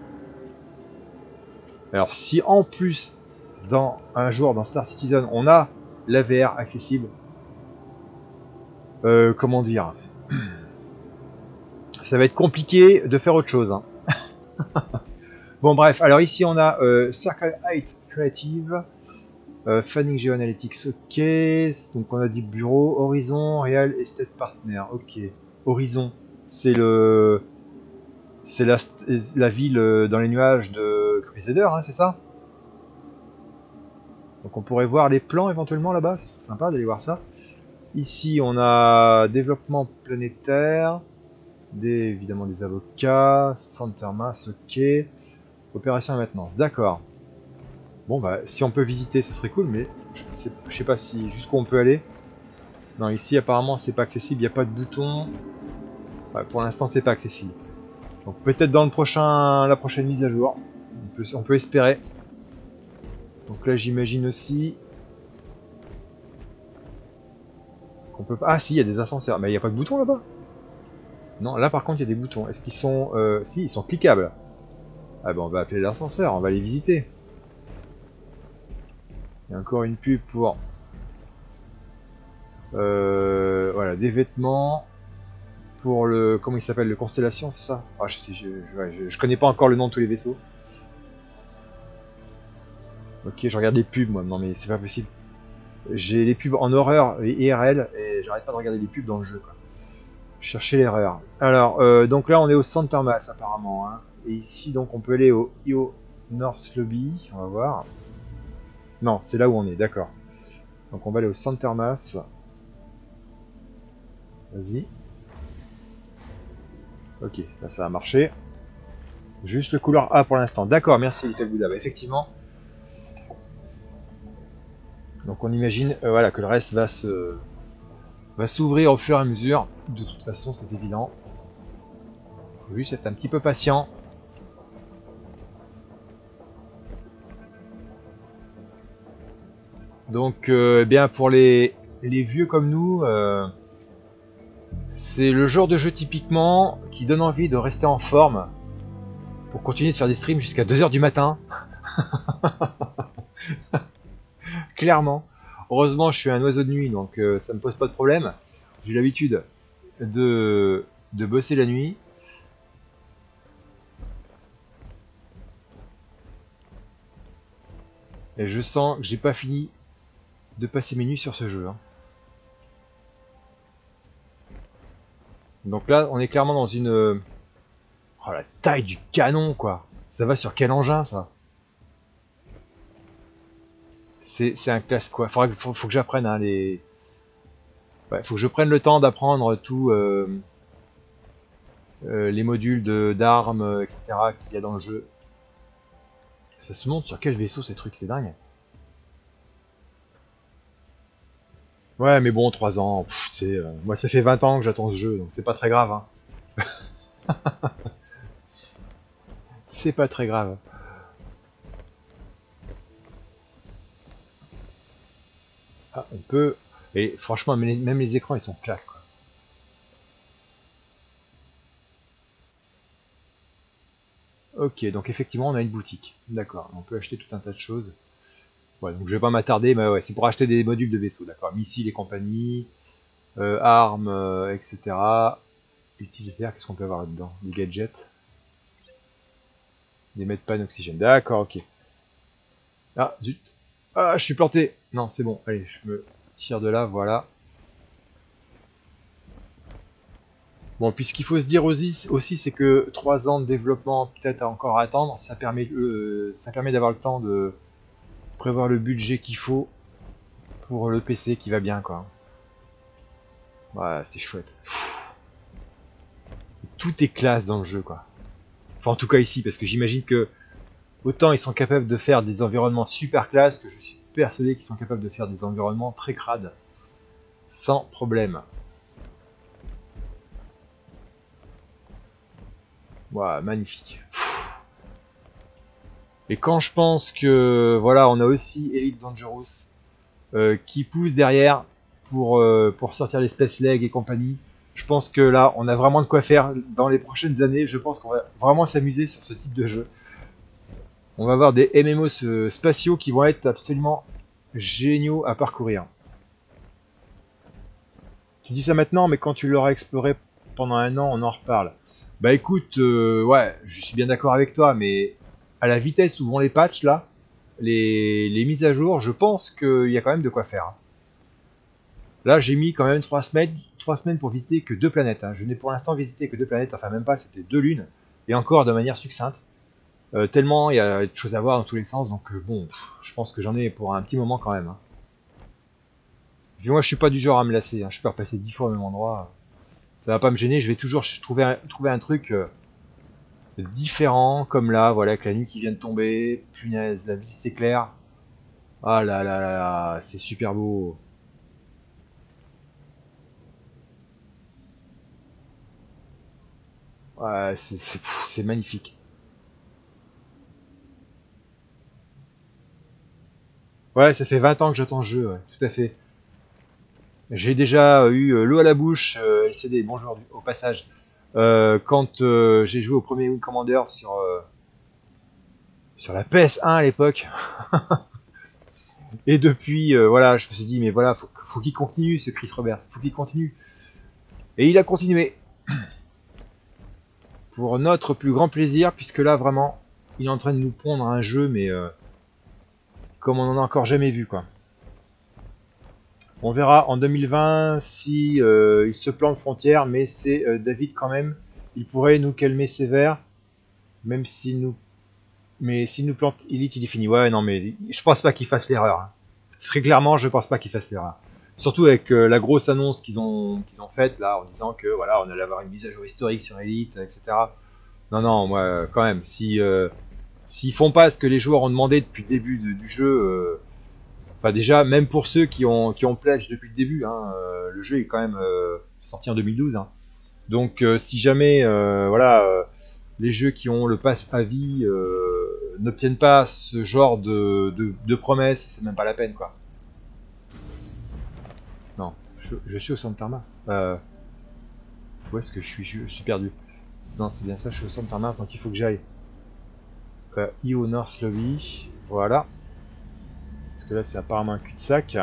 Alors si en plus un jour dans Star Citizen on a la VR accessible, comment dire, ça va être compliqué de faire autre chose hein. Bon bref, alors ici on a Circle 8 Creative, Fanning Geoanalytics, ok. Donc on a dit bureau, Horizon, Real Estate Partner, ok. Horizon, c'est la ville dans les nuages de Crusader, hein, c'est ça? Donc on pourrait voir les plans éventuellement là-bas, ce serait sympa d'aller voir ça. Ici on a développement planétaire, évidemment des avocats, Center Mass, ok. Opération et maintenance, d'accord. Bon bah si on peut visiter ce serait cool, mais je sais pas si jusqu'où on peut aller. Non, ici apparemment c'est pas accessible, il n'y a pas de bouton. Ouais, pour l'instant c'est pas accessible. Donc peut-être dans la prochaine mise à jour. On peut espérer. Donc là j'imagine aussi qu'on peut pas. Ah si, il y a des ascenseurs, mais il n'y a pas de bouton là-bas. Non, là par contre il y a des boutons. Est-ce qu'ils sont. Si, ils sont cliquables. Ah bah on va appeler l'ascenseur, on va les visiter. Il y a encore une pub pour voilà, des vêtements pour le, comment il s'appelle, le Constellation, c'est ça? Ah, je connais pas encore le nom de tous les vaisseaux. Ok, je regarde les pubs moi, non mais c'est pas possible. J'ai les pubs en horreur et IRL et j'arrête pas de regarder les pubs dans le jeu quoi. Chercher l'erreur. Alors donc là on est au Center Mass apparemment hein. Et ici donc on peut aller au IO North Lobby, on va voir. Non, c'est là où on est, d'accord. Donc on va aller au Center Mass. Vas-y. Ok, là ça a marché. Juste le couloir A pour l'instant. D'accord, merci Little Buddha. Bah, effectivement. Donc on imagine voilà, que le reste va s'ouvrir au fur et à mesure. De toute façon, c'est évident. Faut juste être un petit peu patient. Donc, eh bien pour les vieux comme nous, c'est le genre de jeu typiquement qui donne envie de rester en forme pour continuer de faire des streams jusqu'à 2 h du matin. Clairement. Heureusement, je suis un oiseau de nuit, donc ça me pose pas de problème. J'ai l'habitude de bosser la nuit. Et je sens que j'ai pas fini de passer mes nuits sur ce jeu. Hein. Donc là, on est clairement dans une... Oh, la taille du canon, quoi. Ça va sur quel engin, ça? C'est un classe, quoi. Faut que j'apprenne, hein, les... Ouais, faut que je prenne le temps d'apprendre tout... les modules d'armes, etc. qu'il y a dans le jeu. Ça se monte sur quel vaisseau, ces trucs? C'est dingue. Ouais, mais bon, 3 ans, c'est... moi, ça fait 20 ans que j'attends ce jeu, donc c'est pas très grave. Hein. C'est pas très grave. Ah, on peut... Et franchement, même les écrans, ils sont classe, quoi. Ok, donc effectivement, on a une boutique. D'accord, on peut acheter tout un tas de choses. Ouais, donc je vais pas m'attarder, mais ouais, c'est pour acheter des modules de vaisseau, d'accord. Missiles et compagnie, armes, etc. Utilitaires, qu'est-ce qu'on peut avoir là-dedans? Des gadgets. Des medpan oxygène, d'accord, ok. Ah, zut. Ah, je suis planté. Non, c'est bon, allez, je me tire de là, voilà. Bon, puis ce qu'il faut se dire aussi c'est que 3 ans de développement peut-être à encore attendre, ça permet d'avoir le temps de prévoir le budget qu'il faut pour le PC qui va bien, quoi. Ouais, c'est chouette. Tout est classe dans le jeu, quoi. Enfin, en tout cas ici, parce que j'imagine que autant ils sont capables de faire des environnements super classe, que je suis persuadé qu'ils sont capables de faire des environnements très crades. Sans problème. Voilà, magnifique. Et quand je pense que voilà, on a aussi Elite Dangerous qui pousse derrière pour sortir les Space Leg et compagnie, je pense que là, on a vraiment de quoi faire dans les prochaines années. Je pense qu'on va vraiment s'amuser sur ce type de jeu. On va avoir des MMO spatiaux qui vont être absolument géniaux à parcourir. Tu dis ça maintenant, mais quand tu l'auras exploré pendant 1 an, on en reparle. Bah écoute, ouais, je suis bien d'accord avec toi, mais à la vitesse où vont les patchs là, les mises à jour, je pense qu'il y a quand même de quoi faire. Là, j'ai mis quand même 3 semaines pour visiter que 2 planètes. Hein. Je n'ai pour l'instant visité que 2 planètes, enfin même pas, c'était 2 lunes, et encore de manière succincte. Tellement il y a des choses à voir dans tous les sens, donc bon, je pense que j'en ai pour un petit moment quand même. Hein. Puis moi, je suis pas du genre à me lasser, hein. Je peux repasser 10 fois au même endroit. Ça va pas me gêner, je vais toujours trouver un truc différent, comme là, voilà, avec la nuit qui vient de tomber. Punaise, la ville s'éclaire. Ah là là là là, c'est super beau. Ouais, c'est magnifique. Ouais, ça fait 20 ans que j'attends le jeu, ouais, tout à fait. J'ai déjà eu l'eau à la bouche, LCD, bonjour au passage. Quand j'ai joué au premier Wing Commander sur la PS1 à l'époque. Et depuis, voilà, je me suis dit, mais voilà, faut qu'il continue ce Chris Robert, faut qu'il continue. Et il a continué. Pour notre plus grand plaisir, puisque là, vraiment, il est en train de nous pondre un jeu, mais comme on en a encore jamais vu, quoi. On verra en 2020 si il se plante frontière, mais c'est David quand même. Il pourrait nous calmer sévère, même s'il nous... Mais s'il nous plante Elite, il est fini. Ouais, non, mais je pense pas qu'il fasse l'erreur. Hein. Très clairement, je pense pas qu'il fasse l'erreur. Surtout avec la grosse annonce qu'ils ont faite là, en disant que voilà, on allait avoir une mise à jour historique sur Elite, etc. Non, non, moi, quand même, si s'ils font pas ce que les joueurs ont demandé depuis le début du jeu, enfin déjà, même pour ceux qui ont pledge depuis le début, hein, le jeu est quand même sorti en 2012. Hein. Donc, si jamais, voilà, les jeux qui ont le pass à vie n'obtiennent pas ce genre de promesses, c'est même pas la peine, quoi. Je suis au Center Mars. Où est-ce que je suis perdu. Non, c'est bien ça, je suis au Center Mars, donc il faut que j'aille. IO North Lobby. Voilà. Parce que là, c'est apparemment un cul-de-sac.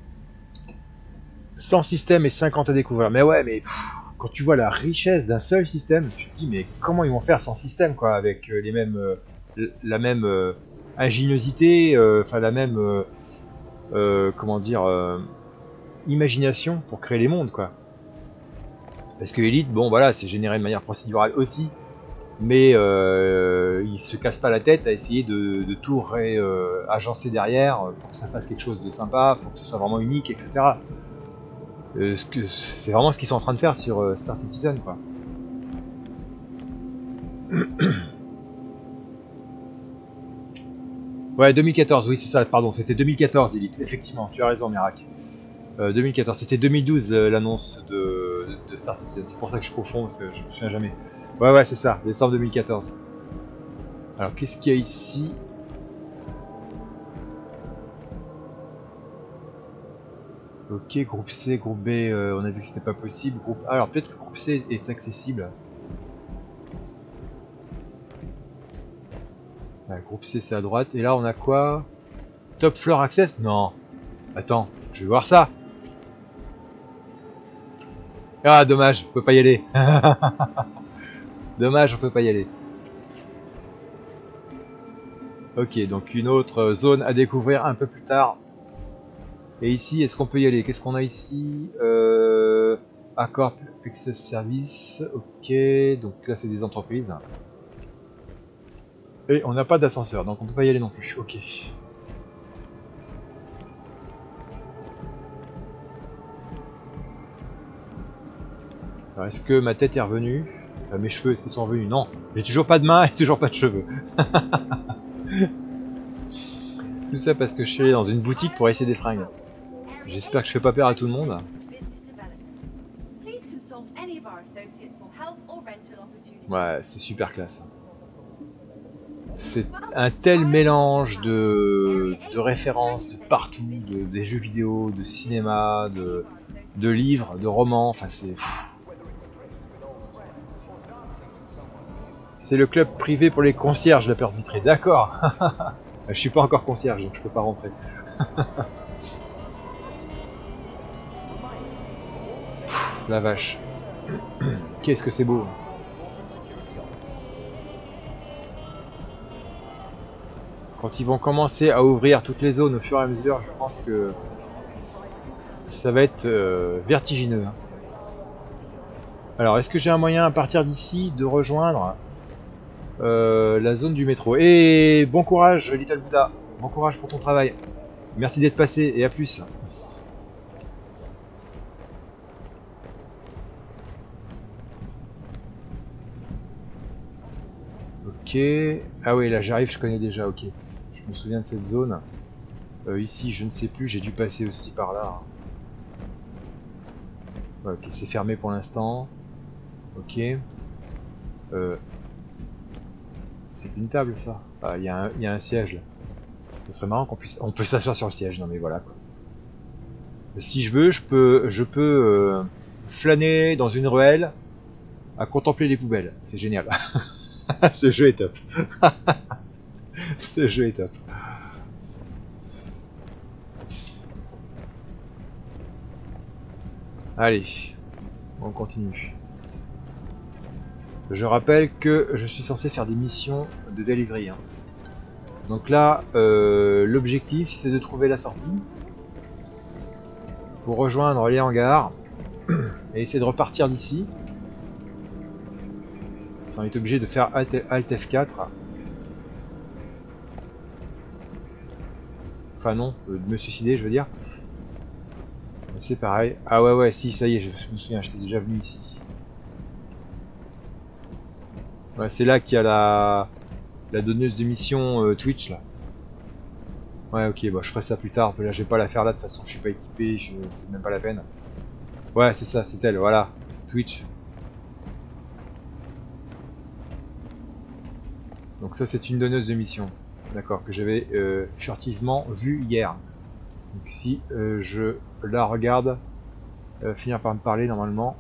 100 systèmes et 50 à découvrir. Mais ouais, mais quand tu vois la richesse d'un seul système, tu te dis, mais comment ils vont faire 100 systèmes, quoi, avec les mêmes, la même ingéniosité, enfin la même, comment dire, imagination pour créer les mondes, quoi. Parce que Elite, bon voilà, c'est généré de manière procédurale aussi, mais il se casse pas la tête à essayer de tout agencer derrière pour que ça fasse quelque chose de sympa, pour que ce soit vraiment unique, etc. C'est vraiment ce qu'ils sont en train de faire sur Star Citizen, quoi. Ouais, 2014, oui c'est ça, pardon, c'était 2014 Elite, effectivement, tu as raison Mirac. 2014, c'était 2012 l'annonce de Star Citizen, c'est pour ça que je confonds, parce que je me souviens jamais. Ouais, c'est ça, décembre 2014. Alors, qu'est-ce qu'il y a ici? Ok, groupe C, groupe B, on a vu que c'était pas possible. Groupe A, alors peut-être que groupe C est accessible. Ouais, groupe C c'est à droite, et là on a quoi? Top floor access? Non. Attends, je vais voir ça. Ah, dommage, on peut pas y aller. Dommage, on peut pas y aller. Ok, donc une autre zone à découvrir un peu plus tard. Et ici, est-ce qu'on peut y aller? Qu'est-ce qu'on a ici? Accord Access Service. Ok, donc là c'est des entreprises. Et on n'a pas d'ascenseur, donc on peut pas y aller non plus. Ok. Alors est-ce que ma tête est revenue? Mes cheveux, est-ce qu'ils sont revenus? Non. J'ai toujours pas de main et toujours pas de cheveux. Tout ça parce que je suis allé dans une boutique pour essayer des fringues. J'espère que je fais pas peur à tout le monde. Ouais, c'est super classe. C'est un tel mélange de références de partout, des jeux vidéo, de cinéma, de livres, de romans, enfin c'est... C'est le club privé pour les concierges de la porte vitrée, d'accord. Je suis pas encore concierge, donc je peux pas rentrer. La vache. Qu'est-ce que c'est beau. Quand ils vont commencer à ouvrir toutes les zones au fur et à mesure, je pense que ça va être vertigineux. Alors, est-ce que j'ai un moyen à partir d'ici de rejoindre la zone du métro? Et bon courage, Little Buddha. Bon courage pour ton travail. Merci d'être passé et à plus. Ok. Ah oui, là j'arrive, je connais déjà, ok. Je me souviens de cette zone. Ici, je ne sais plus, j'ai dû passer aussi par là. Ouais, ok, c'est fermé pour l'instant. Ok. C'est une table ça. Ah, il y a un siège là. Ce serait marrant on peut s'asseoir sur le siège. Non mais voilà quoi. Si je veux, je peux flâner dans une ruelle à contempler les poubelles. C'est génial. Ce jeu est top. Ce jeu est top. Allez, on continue. Je rappelle que je suis censé faire des missions de delivery. Hein. Donc là, l'objectif c'est de trouver la sortie pour rejoindre les hangars et essayer de repartir d'ici sans être obligé de faire Alt F4. Enfin non, de me suicider je veux dire. C'est pareil. Ah ouais, si, ça y est, je me souviens, j'étais déjà venu ici. Ouais, c'est là qu'il y a la donneuse de mission Twitch là. Ouais, ok, bah je ferai ça plus tard. Là, je vais pas la faire là, de toute façon, je suis pas équipé, c'est même pas la peine. Ouais, c'est ça, c'est elle, voilà. Twitch. Donc ça, c'est une donneuse de mission. D'accord, que j'avais furtivement vue hier. Donc si je la regarde Elle va finir par me parler normalement.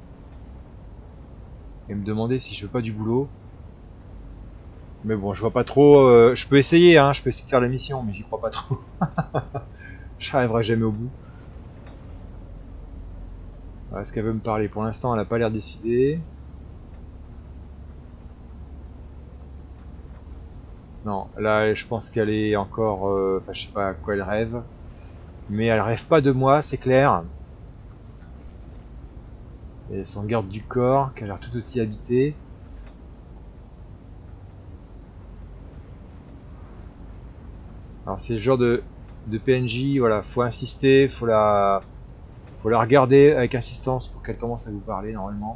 Et me demander si je veux pas du boulot. Mais bon, je vois pas trop... je peux essayer, hein, je peux essayer de faire la mission, mais j'y crois pas trop. J'arriverai jamais au bout. Est-ce qu'elle veut me parler? Pour l'instant, elle a pas l'air décidée. Non, là, je pense qu'elle est encore... Enfin, je sais pas à quoi elle rêve. Mais elle rêve pas de moi, c'est clair. Et son garde du corps, qui a l'air tout aussi habité. Alors c'est le genre de PNJ, voilà, faut insister, faut la regarder avec insistance pour qu'elle commence à vous parler normalement.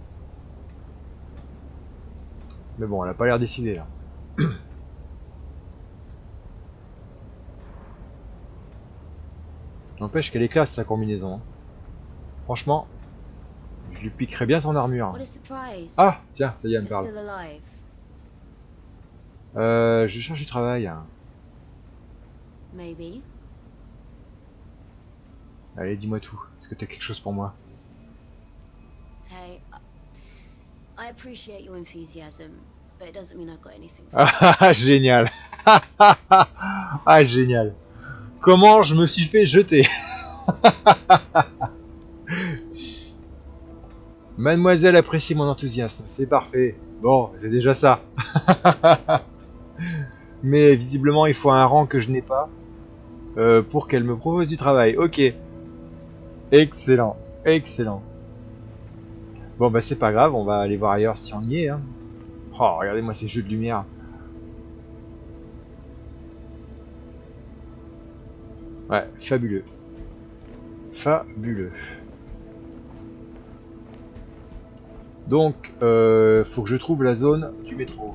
Mais bon, elle a pas l'air décidée là. N'empêche qu'elle est classe sa combinaison. Franchement, je lui piquerais bien son armure. Ah, tiens, ça y est, elle me parle. Je cherche du travail. Allez, dis-moi tout. Est-ce que t'as quelque chose pour moi? Ah, génial. Ah, génial. Comment je me suis fait jeter. Mademoiselle apprécie mon enthousiasme, c'est parfait. Bon, c'est déjà ça. Mais visiblement, il faut un rang que je n'ai pas pour qu'elle me propose du travail. Ok. Excellent, excellent. Bon, bah c'est pas grave, on va aller voir ailleurs si on y est. Hein. Oh, regardez-moi ces jeux de lumière. Ouais, fabuleux. Fabuleux. Donc, faut que je trouve la zone du métro.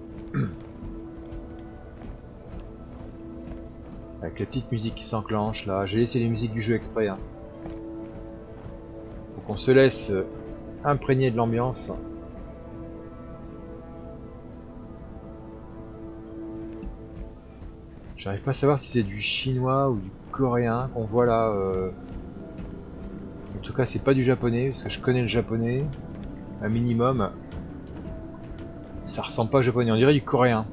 Avec la petite musique qui s'enclenche là. J'ai laissé les musiques du jeu exprès. Hein. Faut qu'on se laisse imprégner de l'ambiance. J'arrive pas à savoir si c'est du chinois ou du coréen qu'on voit là. En tout cas, c'est pas du japonais, parce que je connais le japonais. Un minimum. Ça ressemble pas au japonais, on dirait du coréen.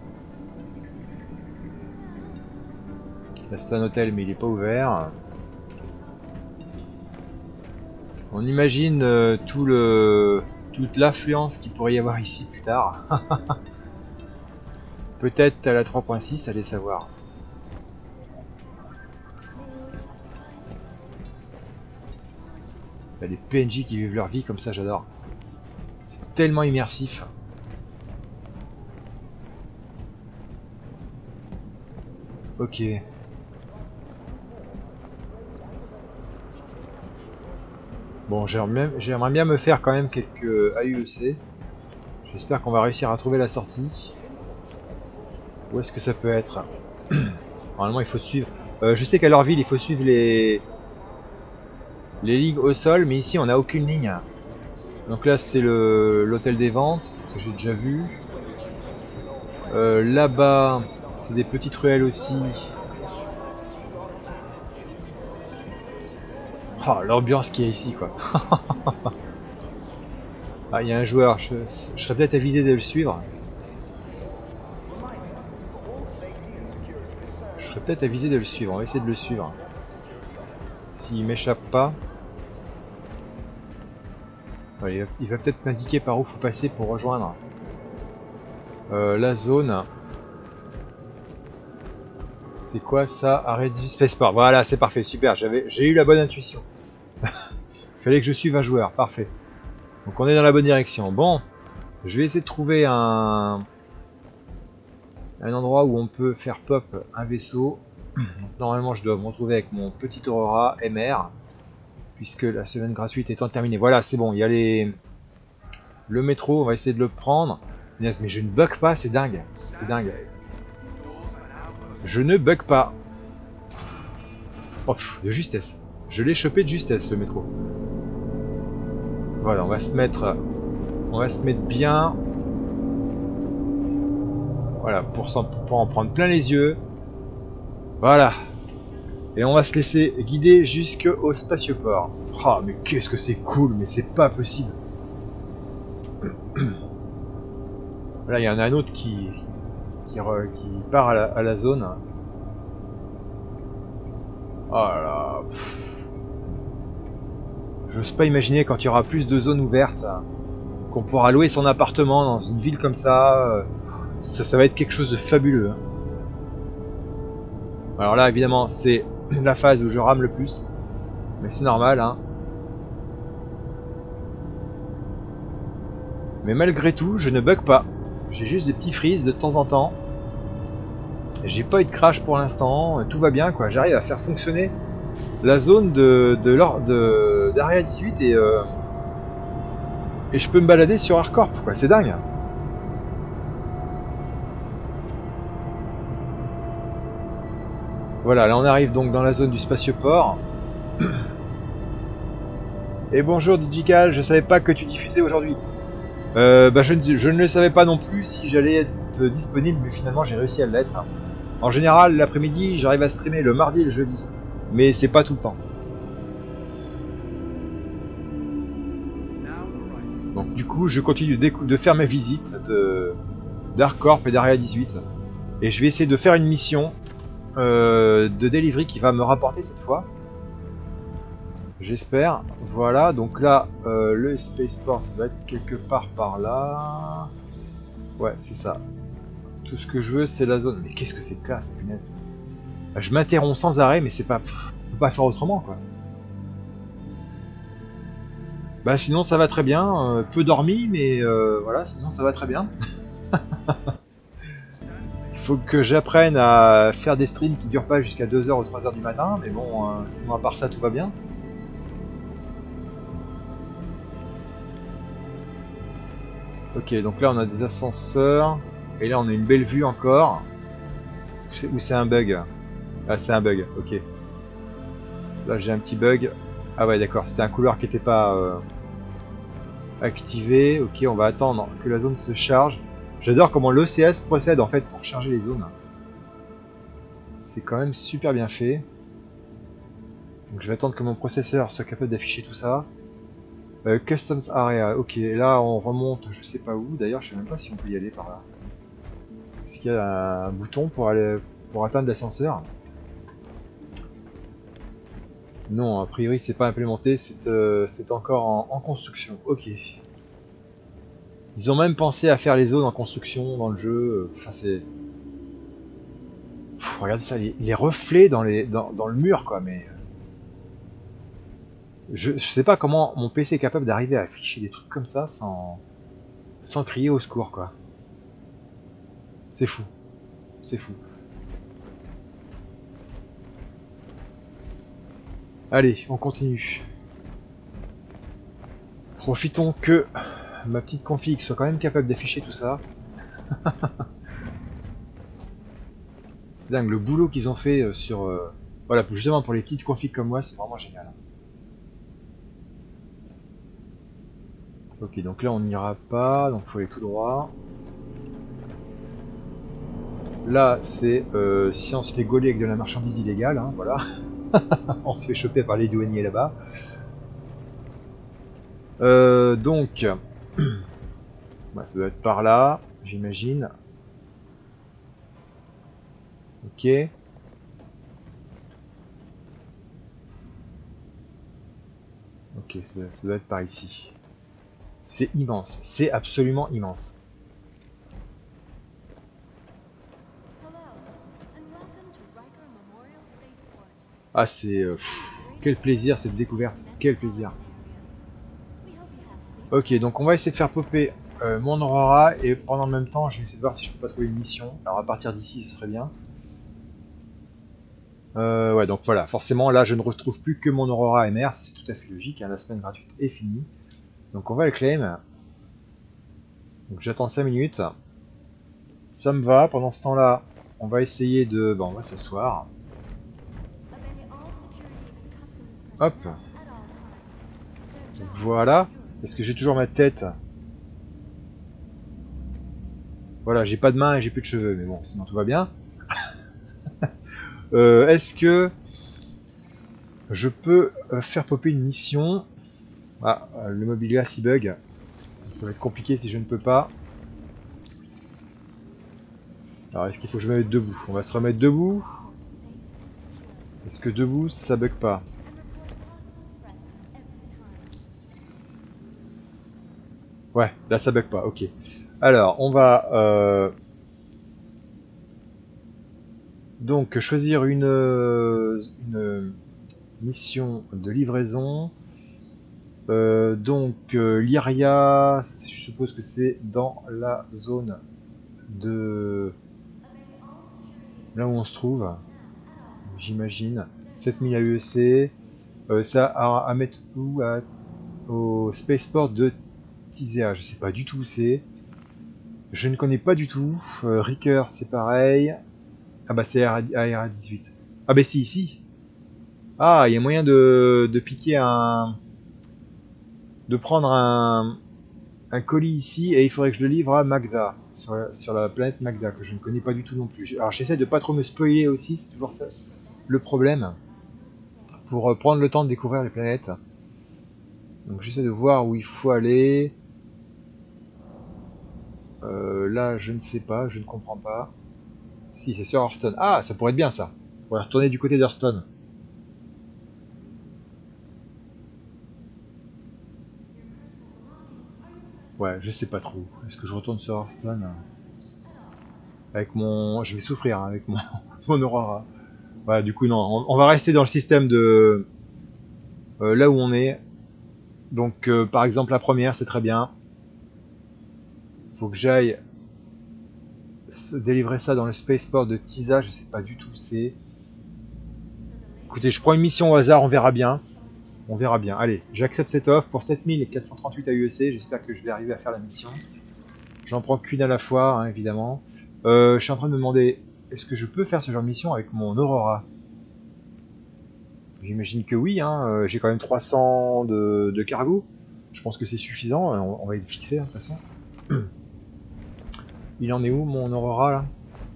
Là c'est un hôtel mais il est pas ouvert. On imagine toute l'affluence qu'il pourrait y avoir ici plus tard. Peut-être à la 3.6, allez savoir. Il y a des PNJ qui vivent leur vie comme ça, j'adore. C'est tellement immersif. Ok. Bon, j'aimerais bien me faire quand même quelques AUEC. J'espère qu'on va réussir à trouver la sortie. Où est-ce que ça peut être? Normalement, il faut suivre... je sais qu'à leur ville, il faut suivre les lignes au sol, mais ici, on n'a aucune ligne. Donc là, c'est l'hôtel des ventes, que j'ai déjà vu. Là-bas, c'est des petites ruelles aussi. Oh, l'ambiance qu'il y a ici, quoi. Ah, il y a un joueur, je serais peut-être avisé de le suivre. Je serais peut-être avisé de le suivre, on va essayer de le suivre. S'il m'échappe pas. Ouais, il va peut-être m'indiquer par où faut passer pour rejoindre la zone. C'est quoi ça? Arrêt du spaceport. Voilà, c'est parfait, super, j'ai eu la bonne intuition. Il fallait que je suive un joueur, parfait. Donc on est dans la bonne direction. Bon, je vais essayer de trouver un endroit où on peut faire pop un vaisseau. Donc, normalement je dois me retrouver avec mon petit Aurora MR, puisque la semaine gratuite étant terminée. Voilà, c'est bon, il y a le métro, on va essayer de le prendre. Mais je ne bug pas, c'est dingue. C'est dingue. Je ne bug pas. Oh, de justesse. Je l'ai chopé de justesse, le métro. Voilà, on va se mettre bien. Voilà, pour en prendre plein les yeux. Voilà. Et on va se laisser guider jusqu'au spatioport. Ah, mais qu'est-ce que c'est cool, mais c'est pas possible. Là, il y en a un autre qui part à la zone. Oh là là. J'ose pas imaginer quand il y aura plus de zones ouvertes, qu'on pourra louer son appartement dans une ville comme ça. Ça va être quelque chose de fabuleux. Alors là, évidemment, c'est la phase où je rame le plus. Mais c'est normal, hein. Mais malgré tout, je ne bug pas. J'ai juste des petits freezes de temps en temps. J'ai pas eu de crash pour l'instant. Tout va bien, quoi. J'arrive à faire fonctionner la zone d'Area 18 et je peux me balader sur Hardcorp, quoi. C'est dingue. Voilà, là on arrive donc dans la zone du spatioport. Et bonjour Digical, je savais pas que tu diffusais aujourd'hui. Je ne le savais pas non plus si j'allais être disponible, mais finalement j'ai réussi à l'être. En général, l'après-midi, j'arrive à streamer le mardi et le jeudi, mais c'est pas tout le temps. Donc du coup, je continue de faire mes visites d'Hardcorp et d'Area 18, et je vais essayer de faire une mission de delivery qui va me rapporter cette fois. J'espère. Voilà, donc là, le spaceport, ça doit être quelque part par là. Ouais, c'est ça. Tout ce que je veux, c'est la zone. Mais qu'est-ce que c'est classe, punaise. Je m'interromps sans arrêt, mais c'est pas... on peut pas faire autrement, quoi. Bah sinon, ça va très bien. Peu dormi, mais voilà, sinon ça va très bien. Il faut que j'apprenne à faire des streams qui durent pas jusqu'à 2h ou 3h du matin, mais bon, sinon à part ça, tout va bien. Ok, donc là on a des ascenseurs, et là on a une belle vue encore. Ou c'est un bug? Ah, c'est un bug, ok. Là j'ai un petit bug. Ah ouais, d'accord, c'était un couloir qui n'était pas activé. Ok, on va attendre que la zone se charge. J'adore comment l'OCS procède en fait pour charger les zones. C'est quand même super bien fait. Donc je vais attendre que mon processeur soit capable d'afficher tout ça. Customs Area, ok, là on remonte je sais pas où, d'ailleurs je sais même pas si on peut y aller par là. Est-ce qu'il y a un bouton pour atteindre l'ascenseur? Non, a priori c'est pas implémenté, c'est encore en construction, ok. Ils ont même pensé à faire les zones en construction dans le jeu, enfin c'est... Regardez ça, les reflets dans le mur quoi, mais... Je sais pas comment mon PC est capable d'arriver à afficher des trucs comme ça sans crier au secours quoi. C'est fou. C'est fou. Allez, on continue. Profitons que ma petite config soit quand même capable d'afficher tout ça. C'est dingue, le boulot qu'ils ont fait sur... voilà, justement pour les petites configs comme moi, c'est vraiment génial. Ok, donc là on n'ira pas, donc il faut aller tout droit. Là c'est si on se fait gauler avec de la marchandise illégale, hein, voilà. On se fait choper par les douaniers là-bas. Donc, bah, ça doit être par là, j'imagine. Ok. Ok, ça doit être par ici. C'est immense, c'est absolument immense. Ah, c'est... quel plaisir cette découverte, quel plaisir. Ok, donc on va essayer de faire popper mon Aurora, et pendant le même temps, je vais essayer de voir si je peux pas trouver une mission. Alors à partir d'ici, ce serait bien. Ouais, donc voilà, forcément, là, je ne retrouve plus que mon Aurora MR, c'est tout à fait logique, hein, la semaine gratuite est finie. Donc on va le claim. Donc j'attends 5 minutes. Ça me va, pendant ce temps-là, on va essayer de... Bon, on va s'asseoir. Hop. Voilà. Est-ce que j'ai toujours ma tête? Voilà, j'ai pas de main et j'ai plus de cheveux, mais bon, sinon tout va bien. Est-ce que je peux faire popper une mission. Ah, le mobilier s'y bug. Ça va être compliqué si je ne peux pas. Alors est-ce qu'il faut que je me mette debout? On va se remettre debout. Est-ce que debout ça bug pas? Ouais, là ça bug pas, ok. Alors on va donc choisir une mission de livraison. Donc l'Iria, je suppose que c'est dans la zone de là où on se trouve, j'imagine. 7000 AUC, ça à mettre où? Au spaceport de Tisea, je sais pas du tout où c'est. Je ne connais pas du tout. Ricker c'est pareil. Ah bah c'est ARA18. Ah bah si, ici. Ah, il y a moyen de piquer un... de prendre un colis ici et il faudrait que je le livre à Magda, sur la planète Magda, que je ne connais pas du tout non plus. Alors j'essaie de pas trop me spoiler aussi, c'est toujours ça le problème, pour prendre le temps de découvrir les planètes. Donc j'essaie de voir où il faut aller. Là je ne sais pas, je ne comprends pas. Si, c'est sur Hearthstone. Ah, ça pourrait être bien ça. On va retourner du côté d'Hearthstone. Ouais, je sais pas trop. Est-ce que je retourne sur Hearthstone avec mon... Je vais souffrir hein, avec mon, mon Aurora. Ouais, du coup non, on va rester dans le système de... là où on est. Donc par exemple la première, c'est très bien. Faut que j'aille délivrer ça dans le spaceport de Tisa, je sais pas du tout où c'est. Écoutez, je prends une mission au hasard, on verra bien. On verra bien. Allez, j'accepte cette offre pour 7438 AUC. J'espère que je vais arriver à faire la mission. J'en prends qu'une à la fois, hein, évidemment. Je suis en train de me demander, est-ce que je peux faire ce genre de mission avec mon Aurora? J'imagine que oui, hein. J'ai quand même 300 de cargo. Je pense que c'est suffisant. On va y fixer, hein, de toute façon. Il en est où, mon Aurora, là?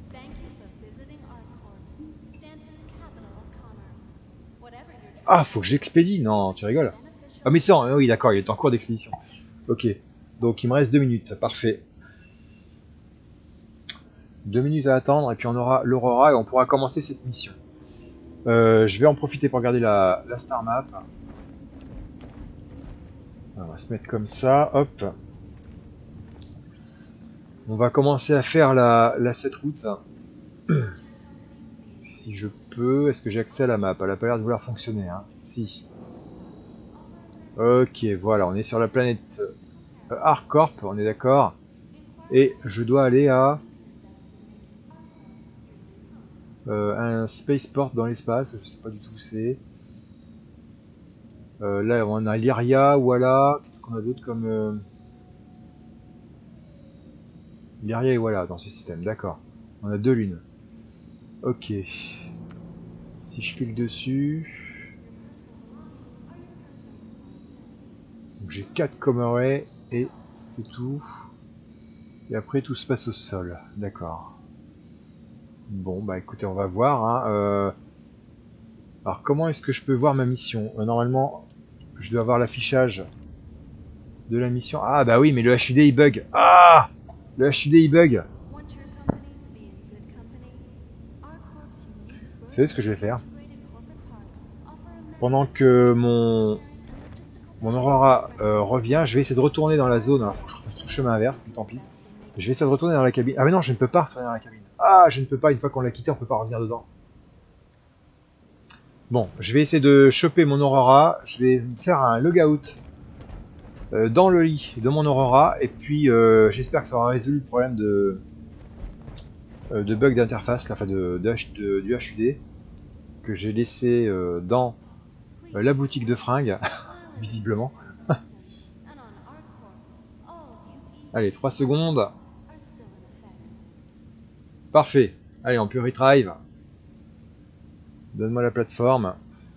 Ah, faut que j'expédie. Non, tu rigoles. Ah mais ça, oui d'accord, il est en cours d'expédition. Ok, donc il me reste 2 minutes, parfait. 2 minutes à attendre et puis on aura l'Aurora et on pourra commencer cette mission. Je vais en profiter pour regarder la star map. On va se mettre comme ça, hop. On va commencer à faire cette route. Si je peux, est-ce que j'ai accès à la map? Elle a pas l'air de vouloir fonctionner, hein. Si. Ok, voilà, on est sur la planète Arcorp, on est d'accord. Et je dois aller à un spaceport dans l'espace, je sais pas du tout où c'est. Là on a Lyria, voilà. Qu'est-ce qu'on a d'autre comme... Lyria et voilà dans ce système, d'accord. On a 2 lunes. Ok. Si je clique dessus... J'ai 4 Comeray et c'est tout. Et après tout se passe au sol, d'accord. Bon bah écoutez, on va voir. Hein. Alors comment est-ce que je peux voir ma mission? Normalement, je dois avoir l'affichage de la mission. Ah bah oui, mais le HUD il bug. Ah, le HUD il bug. Vous savez ce que je vais faire? Pendant que mon Aurora revient, je vais essayer de retourner dans la zone. Alors faut que je fasse tout le chemin inverse, mais tant pis. Je vais essayer de retourner dans la cabine. Ah mais non, je ne peux pas retourner dans la cabine. Ah, je ne peux pas, une fois qu'on l'a quitté, on peut pas revenir dedans. Bon, je vais essayer de choper mon Aurora. Je vais faire un logout dans le lit de mon Aurora. Et puis, j'espère que ça aura résolu le problème de bug d'interface, enfin du HUD, que j'ai laissé dans la boutique de fringues, visiblement. Allez, 3 secondes. Parfait. Allez, on peut retrive. Donne-moi la plateforme.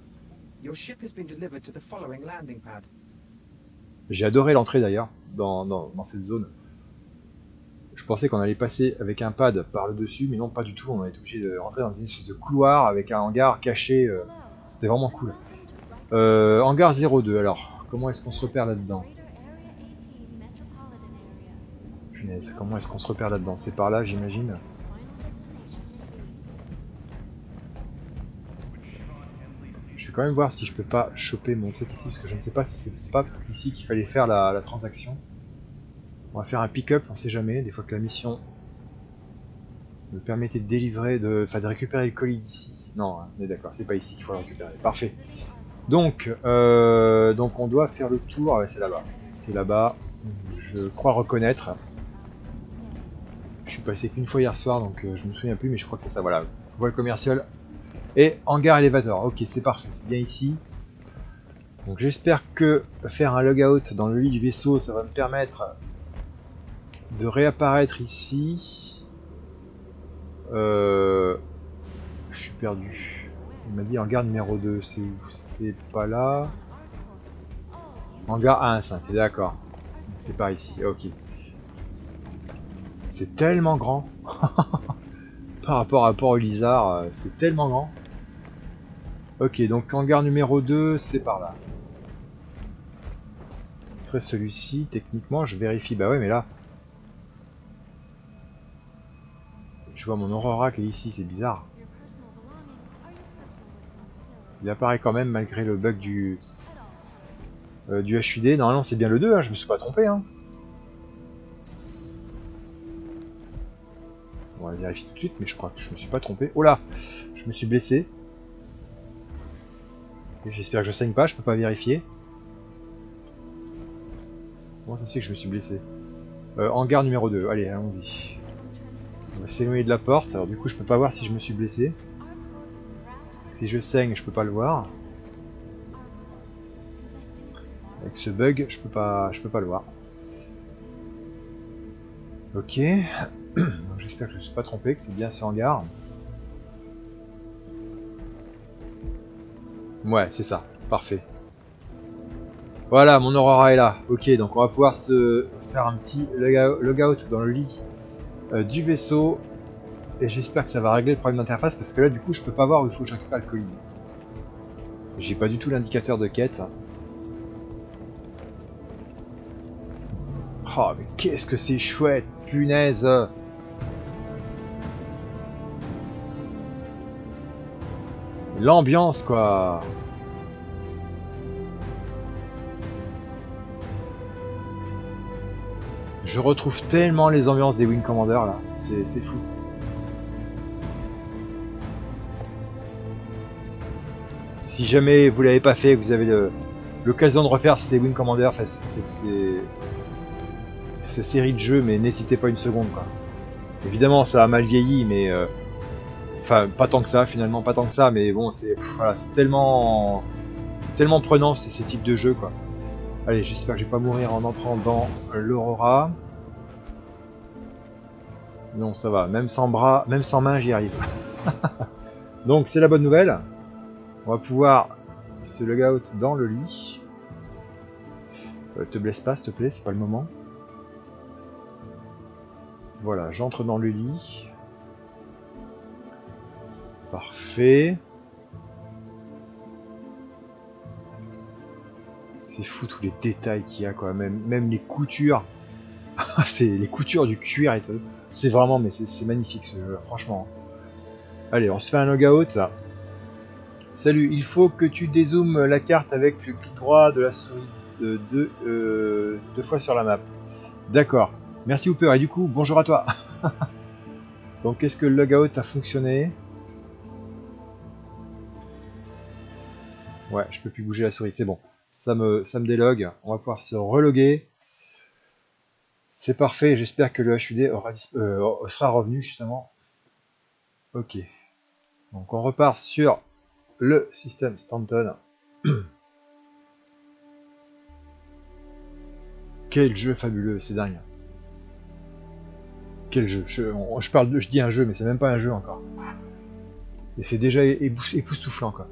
J'ai adoré l'entrée d'ailleurs, dans cette zone. Je pensais qu'on allait passer avec un pad par le dessus, mais non pas du tout. On est obligé de rentrer dans une espèce de couloir avec un hangar caché C'était vraiment cool. Hangar 02, alors, comment est-ce qu'on se repère là-dedans? Punaise, comment est-ce qu'on se repère là-dedans? C'est par là, j'imagine. Je vais quand même voir si je peux pas choper mon truc ici, parce que je ne sais pas si c'est pas ici qu'il fallait faire la transaction. On va faire un pick-up, on sait jamais, des fois que la mission me permettait de délivrer, de récupérer le colis d'ici. Non, on est d'accord, c'est pas ici qu'il faut le récupérer. Parfait. Donc on doit faire le tour. Ouais, c'est là-bas. C'est là-bas. Je crois reconnaître. Je suis passé qu'une fois hier soir, donc je me souviens plus, mais je crois que c'est ça. Voilà. Voile commerciale et hangar élévateur. Ok, c'est parfait. C'est bien ici. Donc j'espère que faire un logout dans le lit du vaisseau, ça va me permettre de réapparaître ici. Je suis perdu. Il m'a dit hangar numéro 2, c'est où? C'est pas là. Hangar 1-5, d'accord. C'est par ici, ok. C'est tellement grand. Par rapport au Lizard, c'est tellement grand. Ok, donc hangar numéro 2, c'est par là. Ce serait celui-ci, techniquement, je vérifie. Bah ouais, mais là... Je vois mon Aurora qui est ici, c'est bizarre. Il apparaît quand même malgré le bug du HUD. Normalement c'est bien le 2, hein, je me suis pas trompé. Hein. On va vérifier tout de suite, mais je crois que je me suis pas trompé. Oh là, je me suis blessé. J'espère que je saigne pas, je peux pas vérifier. Comment ça se fait que je me suis blessé? Hangar numéro 2, allez, allons-y. On va s'éloigner de la porte, alors du coup je peux pas voir si je me suis blessé. Si je saigne, je peux pas le voir. Avec ce bug, je peux pas le voir. Ok. J'espère que je ne me suis pas trompé, que c'est bien ce hangar. Ouais, c'est ça. Parfait. Voilà, mon Aurora est là. Ok, donc on va pouvoir se faire un petit logout dans le lit du vaisseau. Et j'espère que ça va régler le problème d'interface, parce que là, du coup, je peux pas voir où il faut que je récupère le colis. J'ai pas du tout l'indicateur de quête. Oh, mais qu'est-ce que c'est chouette, punaise! L'ambiance, quoi! Je retrouve tellement les ambiances des Wing Commander là, c'est fou. Si jamais vous l'avez pas fait, que vous avez l'occasion de refaire ces Wing Commander, ces séries de jeux, mais n'hésitez pas une seconde quoi. Évidemment ça a mal vieilli, mais enfin pas tant que ça finalement, pas tant que ça, mais bon c'est voilà, c'est tellement prenant ces types de jeux quoi. Allez, j'espère que je vais pas mourir en entrant dans l'Aurora. Non, ça va, même sans bras, même sans main, j'y arrive. Donc c'est la bonne nouvelle. On va pouvoir se logout dans le lit. Te blesse pas, s'il te plaît, c'est pas le moment. Voilà, j'entre dans le lit. Parfait. C'est fou tous les détails qu'il y a quoi, même les coutures. C'est les coutures du cuir et tout. C'est vraiment, mais c'est magnifique ce jeu, franchement. Allez, on se fait un logout. Salut, il faut que tu dézoomes la carte avec le clic droit de la souris deux fois sur la map. D'accord. Merci Hooper. Et du coup, bonjour à toi. Donc, est-ce que le logout a fonctionné? Ouais, je peux plus bouger la souris, c'est bon. Ça me délogue. On va pouvoir se reloguer. C'est parfait. J'espère que le HUD sera revenu justement. Ok. Donc, on repart sur le système Stanton. Quel jeu fabuleux, c'est dingue. Quel jeu, je dis un jeu, mais c'est même pas un jeu encore. Et c'est déjà époustouflant quoi.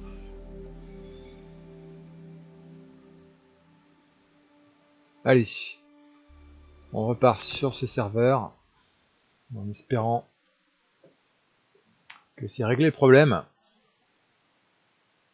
Allez, on repart sur ce serveur en espérant que c'est réglé le problème.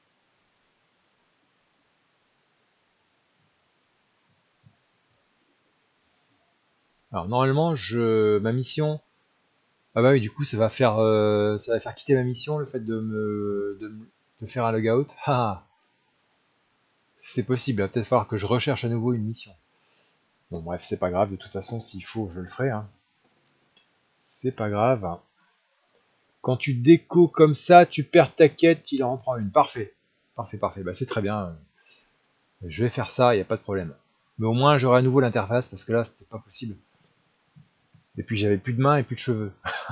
Alors normalement, ma mission... Ah bah oui, du coup, ça va faire quitter ma mission, le fait de faire un logout. Ah, c'est possible, il va peut-être falloir que je recherche à nouveau une mission. Bon bref, c'est pas grave, de toute façon, s'il faut, je le ferai. Hein. C'est pas grave. Quand tu déco comme ça, tu perds ta quête, il en reprend une. Parfait. Parfait, parfait. Bah c'est très bien. Je vais faire ça, il n'y a pas de problème. Mais au moins, j'aurai à nouveau l'interface, parce que là, c'était pas possible. Et puis, j'avais plus de mains et plus de cheveux.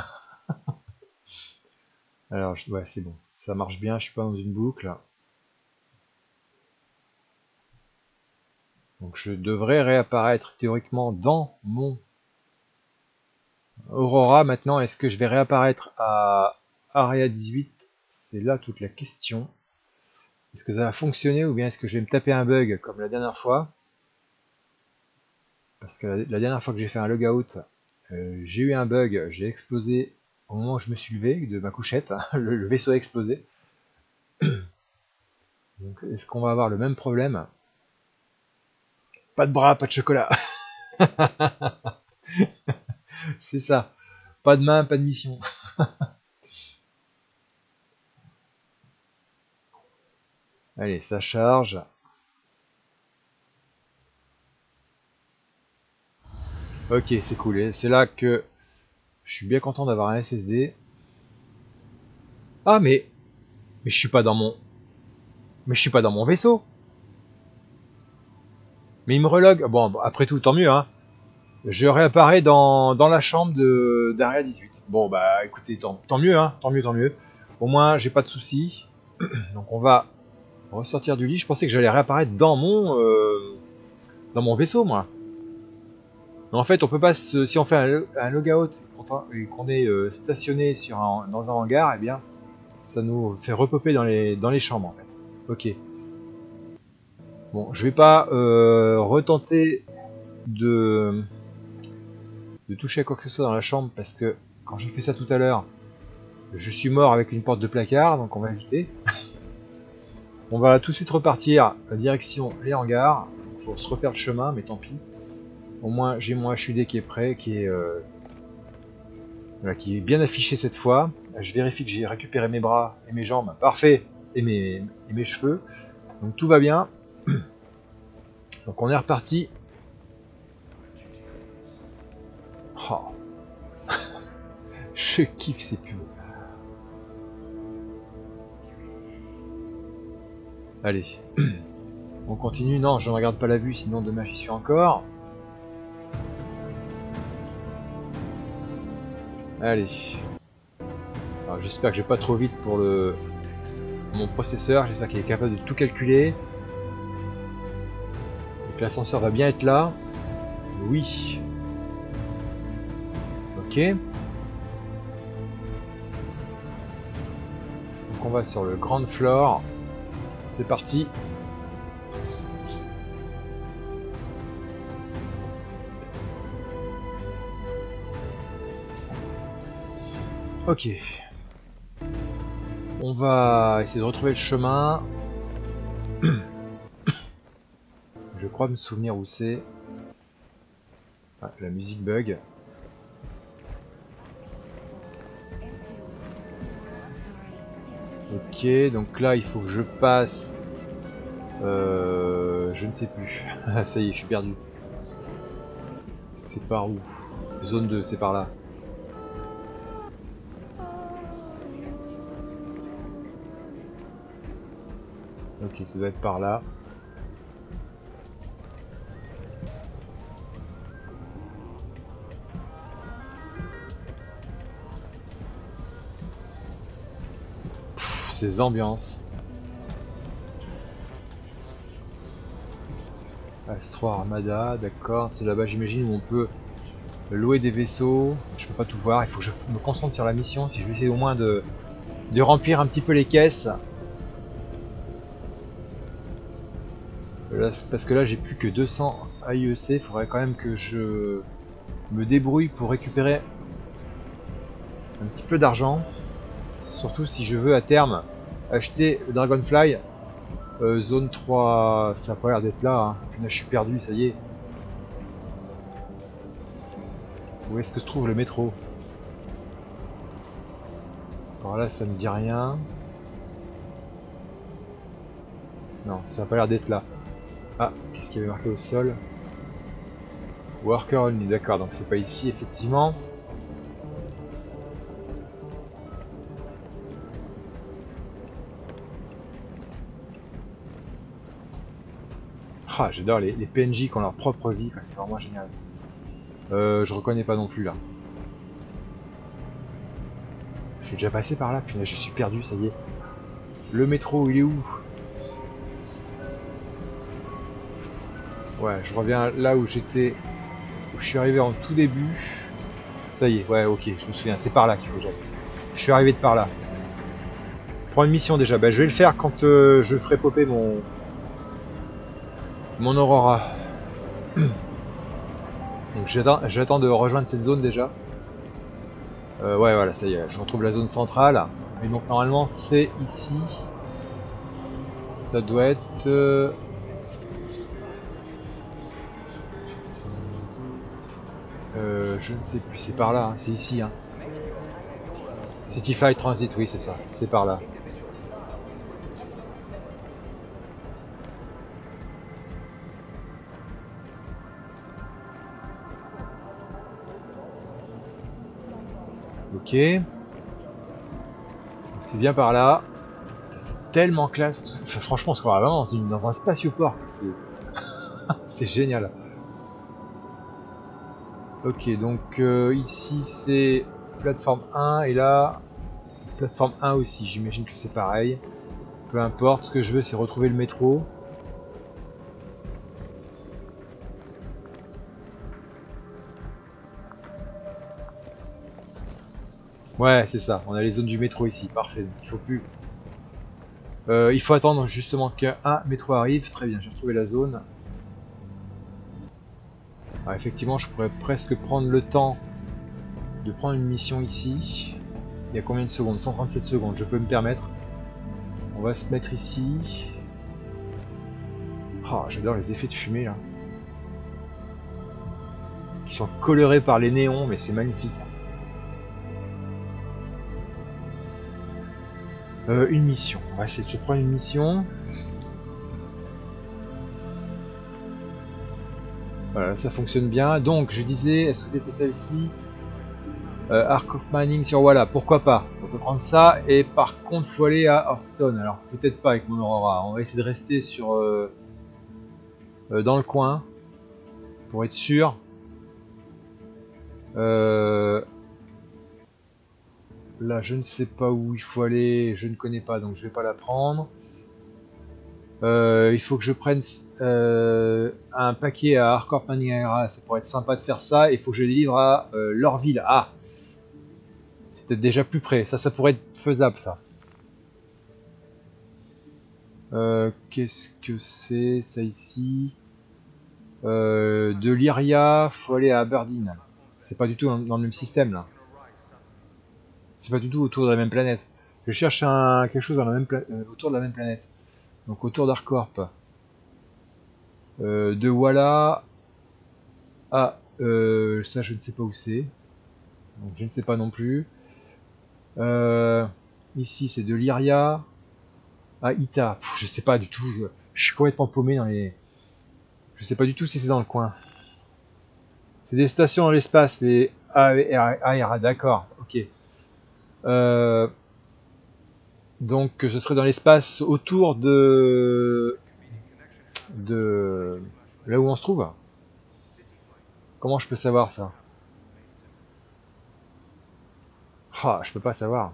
Alors, ouais, c'est bon. Ça marche bien, je suis pas dans une boucle. Donc, je devrais réapparaître théoriquement dans mon Aurora. Maintenant, est-ce que je vais réapparaître à Area 18? C'est là toute la question. Est-ce que ça va fonctionner ou bien est-ce que je vais me taper un bug comme la dernière fois? Parce que la dernière fois que j'ai fait un logout, j'ai eu un bug, j'ai explosé au moment où je me suis levé de ma couchette, le vaisseau a explosé. Donc est-ce qu'on va avoir le même problème? Pas de bras, pas de chocolat. C'est ça. Pas de main, pas de mission. Allez, ça charge. Ok, c'est cool. Et c'est là que je suis bien content d'avoir un SSD. Ah, mais je suis pas dans mon... Mais je suis pas dans mon vaisseau. Mais il me relog. Bon, après tout, tant mieux, hein. Je réapparais dans la chambre d'Area 18. Bon, bah écoutez, tant mieux, hein. Tant mieux, tant mieux. Au moins, j'ai pas de soucis. Donc on va ressortir du lit. Je pensais que j'allais réapparaître dans mon vaisseau, moi. Mais en fait, on peut pas si on fait un logout et qu'on est stationné dans un hangar, eh bien, ça nous fait repopper dans les chambres, en fait. Ok. Bon, je vais pas retenter de toucher à quoi que ce soit dans la chambre parce que quand j'ai fait ça tout à l'heure, je suis mort avec une porte de placard, donc on va éviter. On va tout de suite repartir direction les hangars. Il faut se refaire le chemin, mais tant pis. Au moins, j'ai mon HUD qui est prêt, qui est bien affiché cette fois. Je vérifie que j'ai récupéré mes bras et mes jambes, parfait, et mes cheveux. Donc tout va bien. Donc on est reparti. Oh. Je kiffe ces pubs. Allez. On continue. Non, je ne regarde pas la vue, sinon demain j'y suis encore. Allez. Alors j'espère que je vais pas trop vite pour mon processeur. J'espère qu'il est capable de tout calculer. Donc l'ascenseur va bien être là. Oui. Ok. Donc on va sur le ground floor. C'est parti. Ok. On va essayer de retrouver le chemin. Je crois me souvenir où c'est. Ah, la musique bug. Ok, donc là il faut que je passe. Je ne sais plus. Ça y est, je suis perdu. C'est par où? Zone 2, c'est par là. Ok, ça doit être par là. Pff, ces ambiances. Astro Armada, d'accord, c'est là-bas j'imagine où on peut louer des vaisseaux. Je peux pas tout voir, il faut que je me concentre sur la mission si je vais essayer au moins de remplir un petit peu les caisses. Là, parce que là j'ai plus que 200 AIEC, il faudrait quand même que je me débrouille pour récupérer un petit peu d'argent. Surtout si je veux à terme acheter le Dragonfly. Zone 3, ça a pas l'air d'être là, hein. Puis là je suis perdu, ça y est. Où est-ce que se trouve le métro? Par là, ça me dit rien. Non, ça n'a pas l'air d'être là. Ah, qu'est-ce qu'il y avait marqué au sol? Worker only, d'accord, donc c'est pas ici, effectivement. Ah, j'adore les PNJ qui ont leur propre vie, c'est vraiment génial. Je reconnais pas non plus là. Je suis déjà passé par là, puis là je suis perdu, ça y est. Le métro, il est où? Ouais, je reviens là où j'étais, où je suis arrivé en tout début. Ça y est, ouais, ok, je me souviens, c'est par là qu'il faut que j'aille. Je suis arrivé de par là. Prends une mission déjà, bah, je vais le faire quand je ferai popper mon Aurora. Donc j'attends de rejoindre cette zone déjà. Ouais, voilà, ça y est, je retrouve la zone centrale. Et donc normalement c'est ici. Ça doit être... je ne sais plus, c'est par là, hein, c'est ici. Hein. Cityfy Transit, oui c'est ça, c'est par là. Ok. C'est bien par là. C'est tellement classe. Enfin, franchement, on se croit vraiment dans un spatioport. C'est génial. Ok, donc ici c'est plateforme 1 et là plateforme 1 aussi. J'imagine que c'est pareil. Peu importe, ce que je veux c'est retrouver le métro. Ouais, c'est ça. On a les zones du métro ici. Parfait. Donc, il faut plus. Il faut attendre justement qu'un métro arrive. Très bien, j'ai retrouvé la zone. Alors, effectivement, je pourrais presque prendre le temps de prendre une mission ici. Il y a combien de secondes? 137 secondes, je peux me permettre. On va se mettre ici. Oh, j'adore les effets de fumée là. Qui sont colorés par les néons, mais c'est magnifique. Une mission. On va essayer de se prendre une mission. Voilà, ça fonctionne bien. Donc, je disais, est-ce que c'était celle-ci? Hardcore Mining sur voilà, pourquoi pas. On peut prendre ça. Et par contre, faut aller à Hearthstone. Alors, peut-être pas avec mon Aurora. On va essayer de rester sur dans le coin pour être sûr. Là, je ne sais pas où il faut aller. Je ne connais pas, donc je vais pas la prendre. Il faut que je prenne un paquet à Hardcore Mining ARA, ça pourrait être sympa de faire ça. Il faut que je les livre à Lorville. Ah, c'était déjà plus près. Ça pourrait être faisable ça. Qu'est-ce que c'est ça ici? De Lyria, faut aller à Aberdeen. C'est pas du tout dans le même système là. C'est pas du tout autour de la même planète. Je cherche quelque chose dans la même autour de la même planète. Donc autour d'Arcorp. De Walla à ça je ne sais pas où c'est. Donc je ne sais pas non plus. Ici c'est de Lyria à Ita. Pff, je sais pas du tout. Je suis complètement paumé dans les. Je sais pas du tout si c'est dans le coin. C'est des stations dans l'espace, les ARA, d'accord, ok. Donc ce serait dans l'espace autour de là où on se trouve. Comment je peux savoir ça? Ah, je peux pas savoir.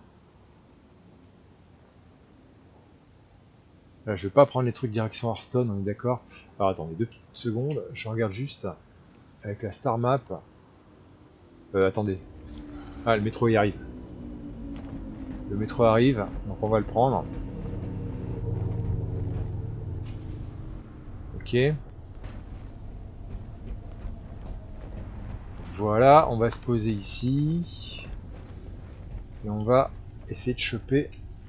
Là, je vais pas prendre les trucs direction Hearthstone, on est d'accord. Alors attendez 2 petites secondes, je regarde juste avec la star map. Attendez. Ah, le métro y arrive. Le métro arrive, donc on va le prendre. Ok. Voilà, on va se poser ici. Et on va essayer de choper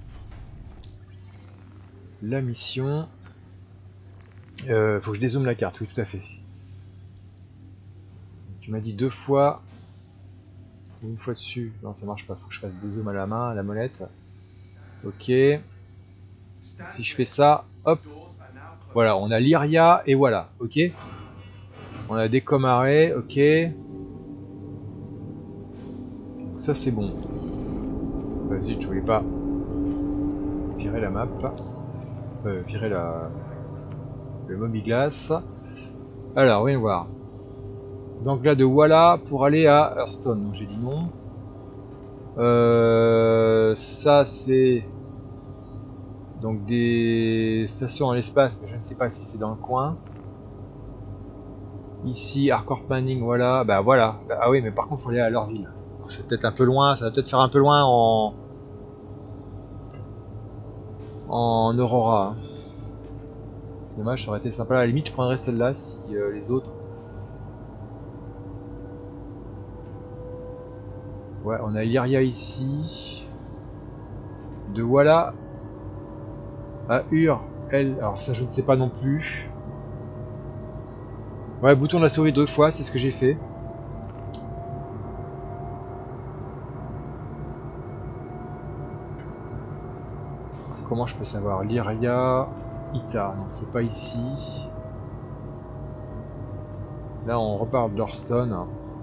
la mission. Faut que je dézoome la carte, oui tout à fait. Tu m'as dit 2 fois Une fois dessus. Non, ça marche pas. Faut que je fasse des zooms à la main, à la molette. Ok. Si je fais ça, hop. Voilà, on a l'Iria et voilà. Ok. On a des Comarets. Ok. Donc ça, c'est bon. Vas-y, je voulais pas virer la map. Virer le Mobiglass. Alors, voyons voir. Donc là, de voilà pour aller à Hearthstone. Donc j'ai dit non. Ça, c'est donc des stations dans l'espace, mais je ne sais pas si c'est dans le coin. Ici, Hardcore Planning, voilà. Bah voilà. Ah oui, mais par contre, il faut aller à leur ville. C'est peut-être un peu loin. Ça va peut-être faire un peu loin en Aurora. Hein. C'est dommage, ça aurait été sympa. À la limite, je prendrais celle-là si les autres. Ouais, on a Lyria ici. De voilà à Ur, elle. Alors ça, je ne sais pas non plus. Ouais, bouton de la souris 2 fois, c'est ce que j'ai fait. Comment je peux savoir? Lyria, Ita, non, c'est pas ici. Là, on repart d'Hearthstone.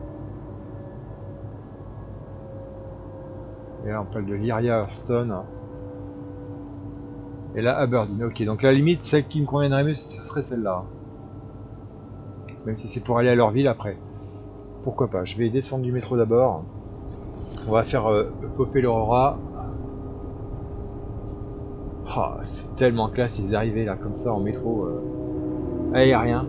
Et là, on parle de Lyria Hearthstone. Et là, Aberdeen. Ok, donc la limite, celle qui me conviendrait mieux, ce serait celle-là. Même si c'est pour aller à leur ville après. Pourquoi pas. Je vais descendre du métro d'abord. On va faire popper l'Aurora. Oh, c'est tellement classe, ils arrivaient là, comme ça, en métro. Aérien.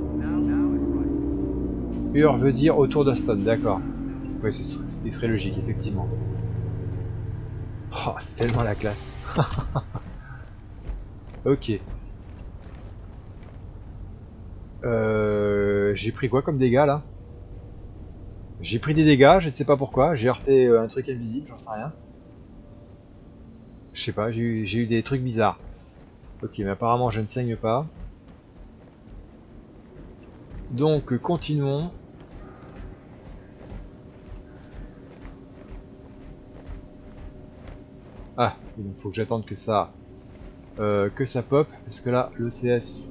Ur veut dire autour d'Hearthstone, d'accord. Oui, ce serait logique, effectivement. Oh, c'est tellement la classe. Ok. J'ai pris quoi comme dégâts là? J'ai pris des dégâts, je ne sais pas pourquoi. J'ai heurté un truc invisible, j'en sais rien. Je sais pas, j'ai eu des trucs bizarres. Ok, mais apparemment je ne saigne pas. Donc continuons. Ah, il faut que j'attende que ça pop, parce que là l'ECS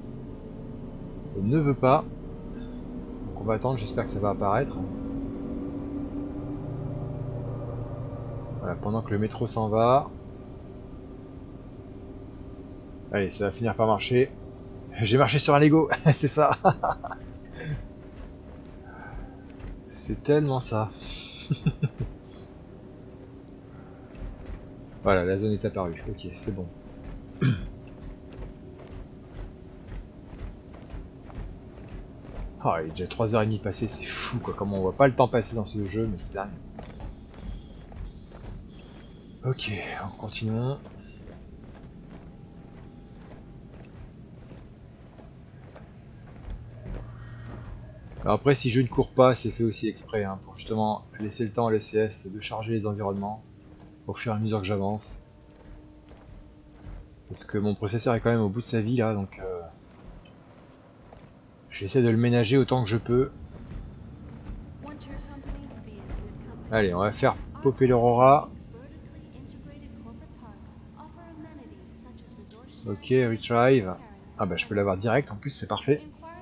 ne veut pas. Donc on va attendre, j'espère que ça va apparaître. Voilà, pendant que le métro s'en va. Allez, ça va finir par marcher. J'ai marché sur un Lego, c'est ça. C'est tellement ça. Voilà, la zone est apparue. Ok, c'est bon. Ah, il est déjà 3h30 passées, c'est fou quoi. Comment on voit pas le temps passer dans ce jeu, mais c'est dingue. Ok, on continue. Alors après, si je ne cours pas, c'est fait aussi exprès, hein, pour justement laisser le temps à l'ECS de charger les environnements au fur et à mesure que j'avance. Parce que mon processeur est quand même au bout de sa vie là, donc j'essaie de le ménager autant que je peux. Allez, on va faire popper l'Aurora. Ok, retrieve. Ah bah je peux l'avoir direct, en plus c'est parfait.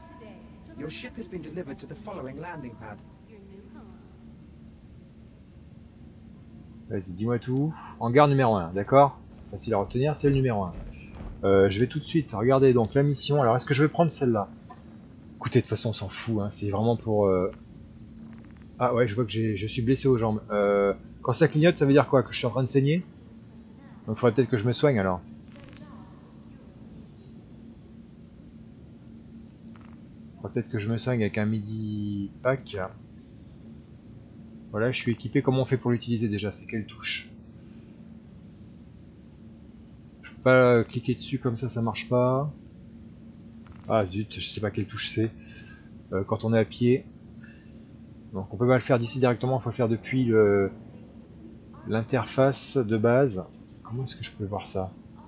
Vas-y, dis-moi tout. Hangar numéro 1, d'accord? C'est facile à retenir, c'est le numéro 1. Je vais tout de suite regarder donc la mission. Alors est-ce que je vais prendre celle-là? Écoutez, de toute façon on s'en fout, hein. C'est vraiment pour... Ah ouais, je vois que je suis blessé aux jambes. Quand ça clignote, ça veut dire quoi? Que je suis en train de saigner? Donc il faudrait peut-être que je me soigne alors. Peut-être que je me soigne avec un midi pack. Voilà, je suis équipé. Comment on fait pour l'utiliser déjà? C'est quelle touche? Je peux pas cliquer dessus comme ça marche pas. Ah zut, je sais pas quelle touche c'est. Quand on est à pied. Donc on peut pas le faire d'ici directement, il faut le faire depuis l'interface de base. Comment est-ce que je peux voir ça?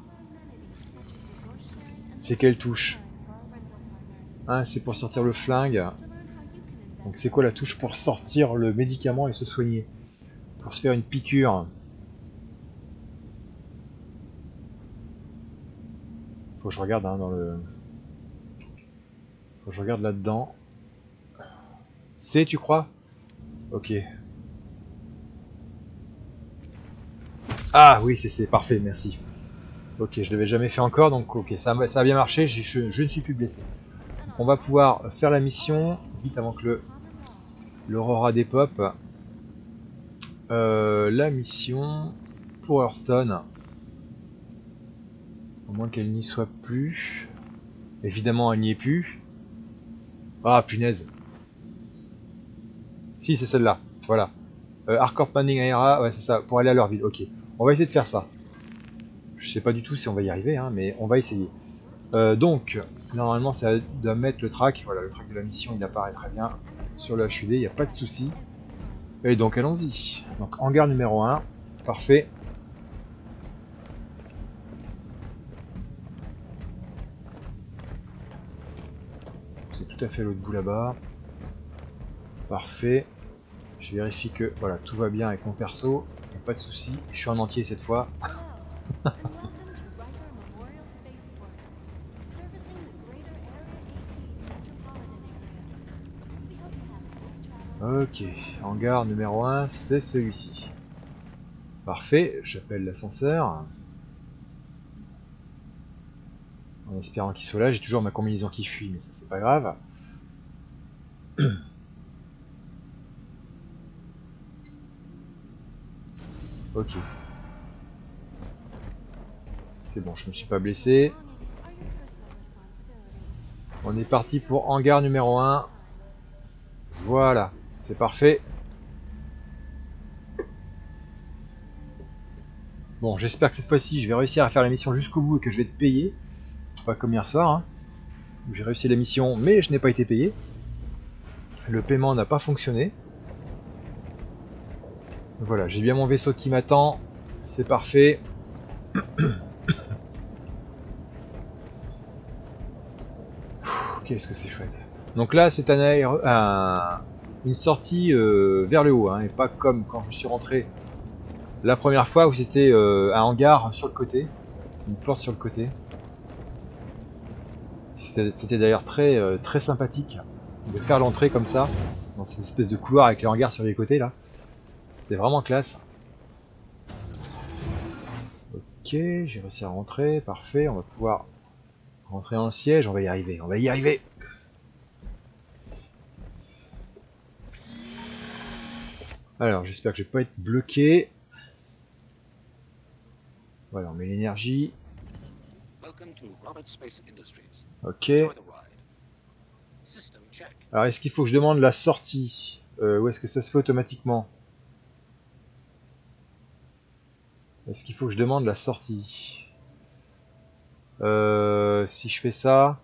C'est quelle touche? Ah, c'est pour sortir le flingue. Donc c'est quoi la touche pour sortir le médicament et se soigner? pour se faire une piqûre. Faut que je regarde hein, dans le... Faut que je regarde là-dedans. C'est, tu crois? Ok. Ah oui, c'est parfait, merci. Ok, je l'avais jamais fait encore, donc ok, ça a bien marché, je ne suis plus blessé. Donc on va pouvoir faire la mission, vite avant que l'Aurora dépop. La mission pour Hearthstone. Au moins qu'elle n'y soit plus. Évidemment, elle n'y est plus. Ah, punaise. Si, c'est celle-là, voilà. Hardcore Planning Aera, ouais, c'est ça, pour aller à leur ville, ok. On va essayer de faire ça. Je sais pas du tout si on va y arriver, hein, mais on va essayer. Donc, normalement, ça doit mettre le track. Voilà, le track de la mission, il apparaît très bien sur le HUD, il n'y a pas de souci. Et donc, allons-y. Donc, hangar numéro 1, parfait. C'est tout à fait l'autre bout là-bas. Parfait. Je vérifie que voilà, tout va bien avec mon perso, il n'y a pas de souci. Je suis en entier cette fois. Ok, hangar numéro 1, c'est celui-ci. Parfait, j'appelle l'ascenseur. En espérant qu'il soit là, j'ai toujours ma combinaison qui fuit, mais ça c'est pas grave. Ok. C'est bon, je me suis pas blessé. On est parti pour hangar numéro 1. Voilà, c'est parfait. Bon, j'espère que cette fois-ci, je vais réussir à faire la mission jusqu'au bout et que je vais être payé. Pas comme hier soir, hein, où j'ai réussi la mission, mais je n'ai pas été payé. Le paiement n'a pas fonctionné. Voilà, j'ai bien mon vaisseau qui m'attend. C'est parfait. Qu'est-ce que c'est chouette. Donc là, c'est une sortie vers le haut, hein, et pas comme quand je suis rentré la première fois où c'était un hangar sur le côté, une porte sur le côté. C'était d'ailleurs très sympathique de faire l'entrée comme ça, dans cette espèce de couloir avec les hangars sur les côtés là. C'est vraiment classe. Ok, j'ai réussi à rentrer, parfait, on va pouvoir rentrer en siège, on va y arriver, on va y arriver. Alors j'espère que je vais pas être bloqué. Voilà, on met l'énergie. Ok. Alors est-ce qu'il faut que je demande la sortie ou est-ce que ça se fait automatiquement? Est-ce qu'il faut que je demande la sortie? Si je fais ça...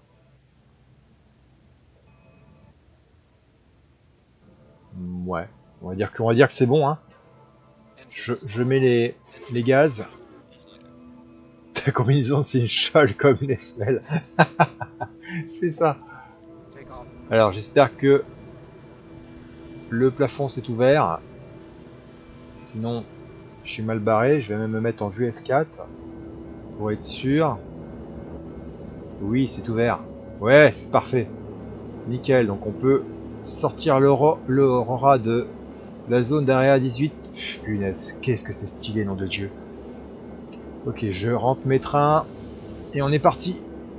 Ouais, on va dire que c'est bon, hein. Je mets les gaz. Ta combinaison, c'est une chale comme une semelle. C'est ça. Alors, j'espère que le plafond s'est ouvert. Sinon, je suis mal barré. Je vais même me mettre en vue F4 pour être sûr. Oui, c'est ouvert. Ouais, c'est parfait. Nickel. Donc, on peut sortir l'Aurora de la zone d'Area 18. Pff, punaise, qu'est-ce que c'est stylé, nom de Dieu. Ok, je rentre mes trains et on est parti.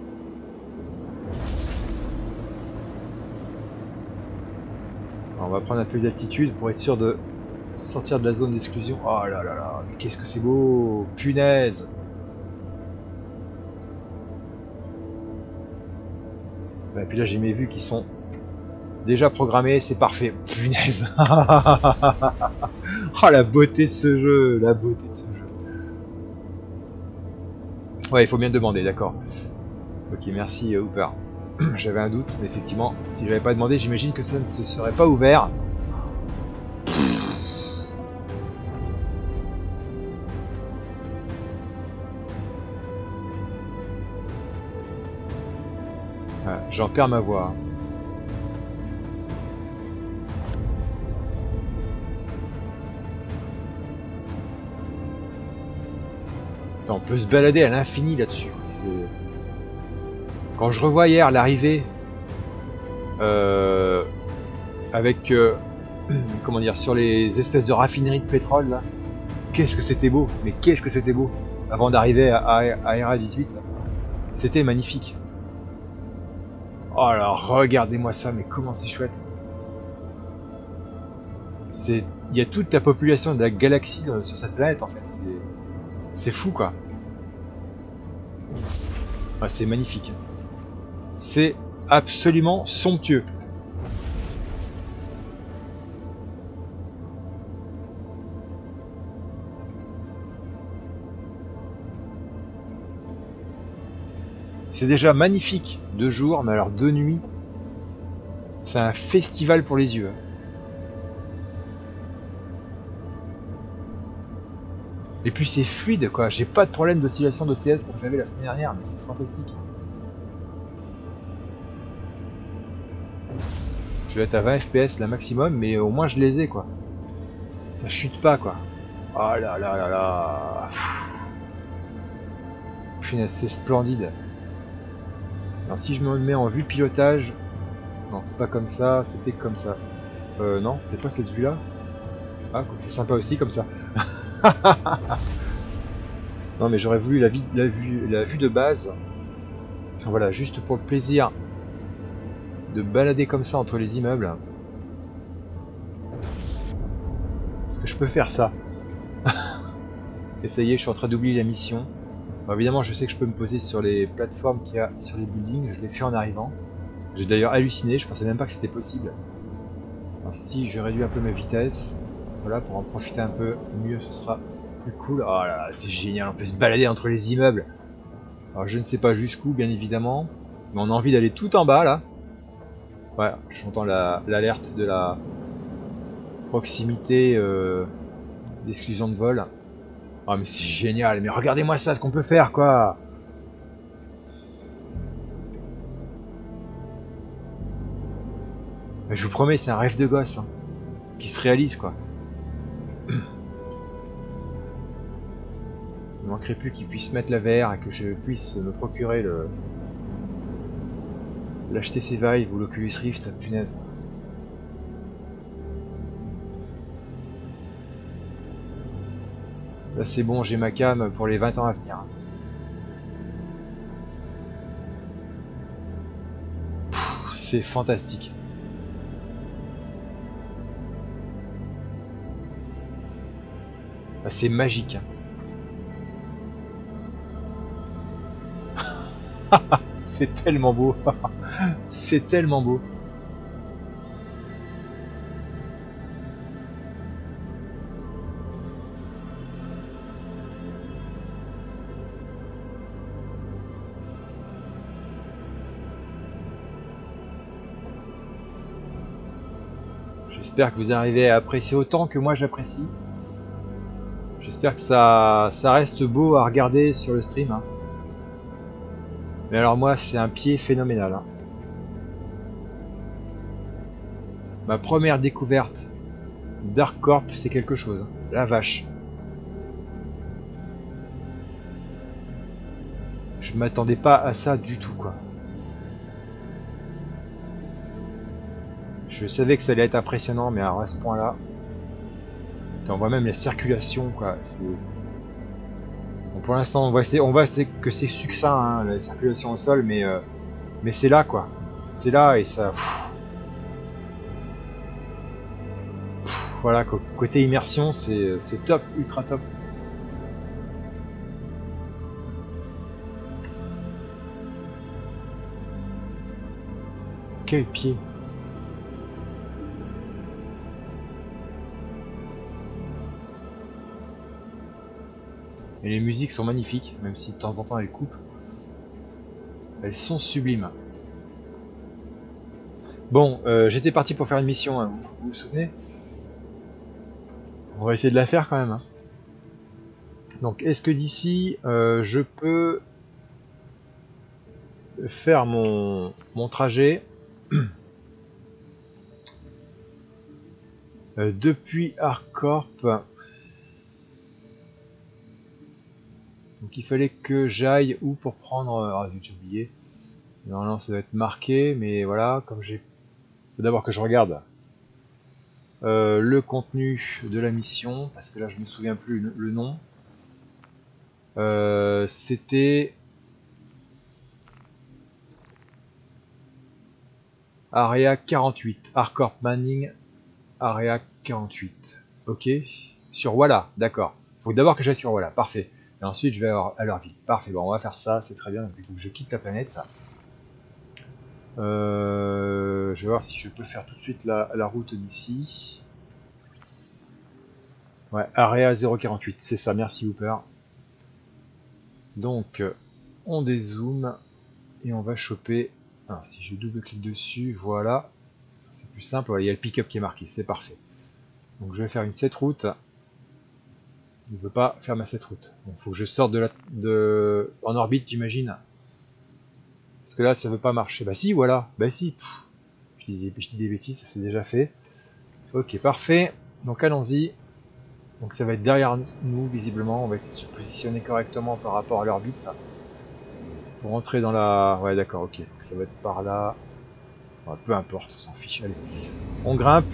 On va prendre un peu d'altitude pour être sûr de sortir de la zone d'exclusion. Oh là là là, qu'est-ce que c'est beau, punaise. Et puis là j'ai mes vues qui sont déjà programmées, c'est parfait. Punaise. Oh la beauté de ce jeu, la beauté de ce jeu. Ouais, il faut bien demander, d'accord. Ok, merci Hooper. J'avais un doute, mais effectivement, si j'avais pas demandé, j'imagine que ça ne se serait pas ouvert. Voilà, j'en perds ma voix. Attends, on peut se balader à l'infini là-dessus. Quand je revois hier l'arrivée avec comment dire, sur les espèces de raffineries de pétrole là, qu'est-ce que c'était beau, mais qu'est-ce que c'était beau avant d'arriver à Era 18 là. C'était magnifique. Oh là, regardez-moi ça, mais comment c'est chouette. Il y a toute la population de la galaxie sur cette planète en fait. C'est fou quoi. Ah, c'est magnifique. C'est absolument somptueux. C'est déjà magnifique de jour, mais alors de nuit, c'est un festival pour les yeux. Et puis c'est fluide quoi, j'ai pas de problème d'oscillation d'OCS comme j'avais la semaine dernière, mais c'est fantastique. Je vais être à 20 FPS la maximum, mais au moins je les ai quoi. Ça chute pas quoi. Oh là là là là. Punaise, c'est splendide. Alors si je me mets en vue pilotage, non c'est pas comme ça, c'était comme ça. Non, c'était pas cette vue là. Ah, c'est sympa aussi comme ça. Non mais j'aurais voulu la vue de base. Voilà, juste pour le plaisir de balader comme ça entre les immeubles. Est-ce que je peux faire ça? Et ça y est, je suis en train d'oublier la mission. Bon, évidemment, je sais que je peux me poser sur les plateformes qu'il y a sur les buildings. Je l'ai fait en arrivant. J'ai d'ailleurs halluciné, je pensais même pas que c'était possible. Alors si je réduis un peu ma vitesse, voilà, pour en profiter un peu mieux, ce sera plus cool. Oh là là, c'est génial, on peut se balader entre les immeubles. Alors je ne sais pas jusqu'où, bien évidemment, mais on a envie d'aller tout en bas là. Ouais, j'entends l'alerte de la proximité d'exclusion de vol. Oh mais c'est génial, mais regardez-moi ça, ce qu'on peut faire quoi. Mais je vous promets, c'est un rêve de gosse hein, qui se réalise quoi. Il ne manquerait plus qu'il puisse mettre la VR et que je puisse me procurer l'HTC Vive ou l'Oculus Rift, punaise. Là c'est bon, j'ai ma cam pour les 20 ans à venir. C'est fantastique. C'est magique. C'est tellement beau. C'est tellement beau. J'espère que vous arrivez à apprécier autant que moi j'apprécie. J'espère que ça reste beau à regarder sur le stream. Hein. Mais alors moi c'est un pied phénoménal. Hein. Ma première découverte Dark Corp c'est quelque chose. Hein. La vache. Je m'attendais pas à ça du tout quoi. Je savais que ça allait être impressionnant mais alors à ce point là. On voit même la circulation quoi. Bon, pour l'instant on voit que c'est succinct hein, la circulation au sol mais c'est là quoi. C'est là et ça. Voilà, côté immersion, c'est top, ultra top. Quel pied. Et les musiques sont magnifiques, même si de temps en temps elles coupent. Elles sont sublimes. Bon, j'étais parti pour faire une mission, hein, vous vous souvenez? On va essayer de la faire quand même. Hein. Donc, est-ce que d'ici, je peux faire mon trajet depuis Hardcorp Donc il fallait que j'aille où pour prendre... Ah, j'ai oublié. Normalement ça doit être marqué, mais voilà, comme j'ai... Faut d'abord que je regarde le contenu de la mission, parce que là je me souviens plus le nom. C'était... Area 48, Hardcore Manning, Area 48. Ok. Sur Walla, d'accord. Faut d'abord que j'aille sur Walla, parfait. Et ensuite je vais à leur ville. Parfait, bon on va faire ça, c'est très bien. Donc il faut que je quitte la planète. Je vais voir si je peux faire tout de suite la route d'ici. Ouais, Area 048, c'est ça, merci Hooper. Donc on dézoome et on va choper... Alors si je double-clique dessus, voilà. C'est plus simple, voilà, il y a le pick-up qui est marqué, c'est parfait. Donc je vais faire une set route. Il ne veut pas faire ma set route. Donc il faut que je sorte en orbite, j'imagine. Parce que là, ça veut pas marcher. Bah si, voilà. Bah si. Je dis des bêtises, ça c'est déjà fait. Ok, parfait. Donc allons-y. Donc ça va être derrière nous, visiblement. On va essayer de se positionner correctement par rapport à l'orbite. Pour entrer dans la... Ouais, d'accord, ok. Donc ça va être par là. Ouais, peu importe, on s'en fiche. Allez. On grimpe.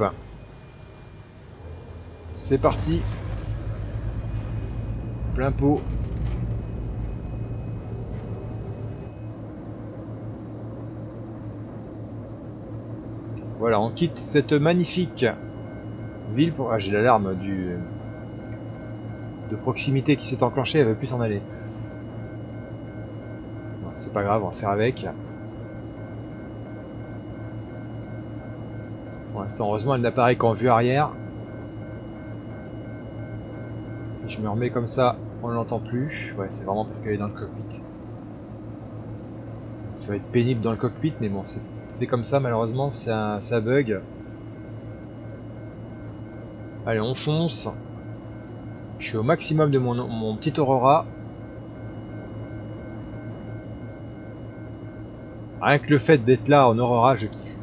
C'est parti. Plein pot. Voilà, on quitte cette magnifique ville pour... Ah, j'ai l'alarme de proximité qui s'est enclenchée, elle veut plus s'en aller. Bon, c'est pas grave, on va faire avec. Pour l'instant, heureusement, elle n'apparaît qu'en vue arrière. Si je me remets comme ça, on ne l'entend plus. Ouais, c'est vraiment parce qu'elle est dans le cockpit. Ça va être pénible dans le cockpit, mais bon, c'est comme ça, malheureusement, ça bug. Allez, on fonce. Je suis au maximum de mon petit Aurora. Rien que le fait d'être là en Aurora, je kiffe.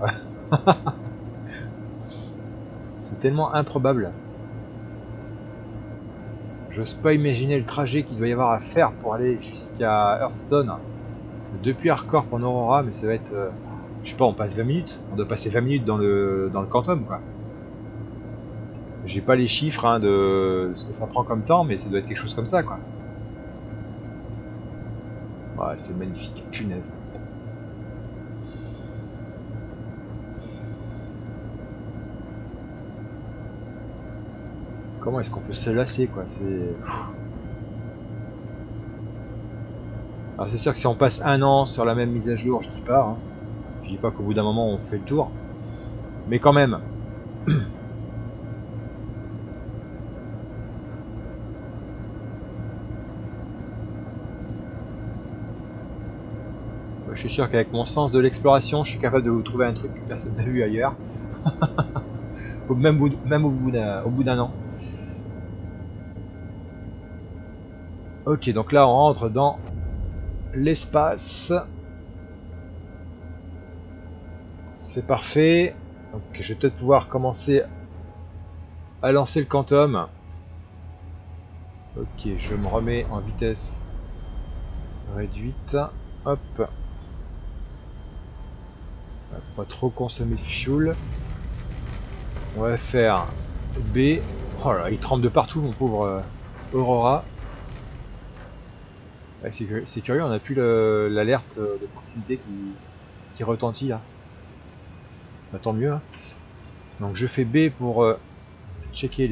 C'est tellement improbable. J'ose pas imaginer le trajet qu'il doit y avoir à faire pour aller jusqu'à Hearthstone. Depuis Hardcore en Aurora, mais ça va être... je sais pas, on passe 20 minutes. On doit passer 20 minutes dans le Quantum, quoi. J'ai pas les chiffres hein, de ce que ça prend comme temps, mais ça doit être quelque chose comme ça, quoi. Ouais, c'est magnifique, punaise. Comment est-ce qu'on peut se lasser, quoi? C'est... Alors c'est sûr que si on passe un an sur la même mise à jour, je dis pas. Hein. Je dis pas qu'au bout d'un moment on fait le tour. Mais quand même. Je suis sûr qu'avec mon sens de l'exploration, je suis capable de vous trouver un truc que personne n'a vu ailleurs. même au bout d'un an. Ok, donc là on rentre dans l'espace. C'est parfait. Donc je vais peut-être pouvoir commencer à lancer le Quantum. Ok, je me remets en vitesse réduite. Hop. Pas trop consommer de fuel. On va faire B. Oh là, il tremble de partout mon pauvre Aurora. Ouais, c'est curieux, on a plus l'alerte de proximité qui retentit là. Bah, tant mieux. Hein. Donc je fais B pour checker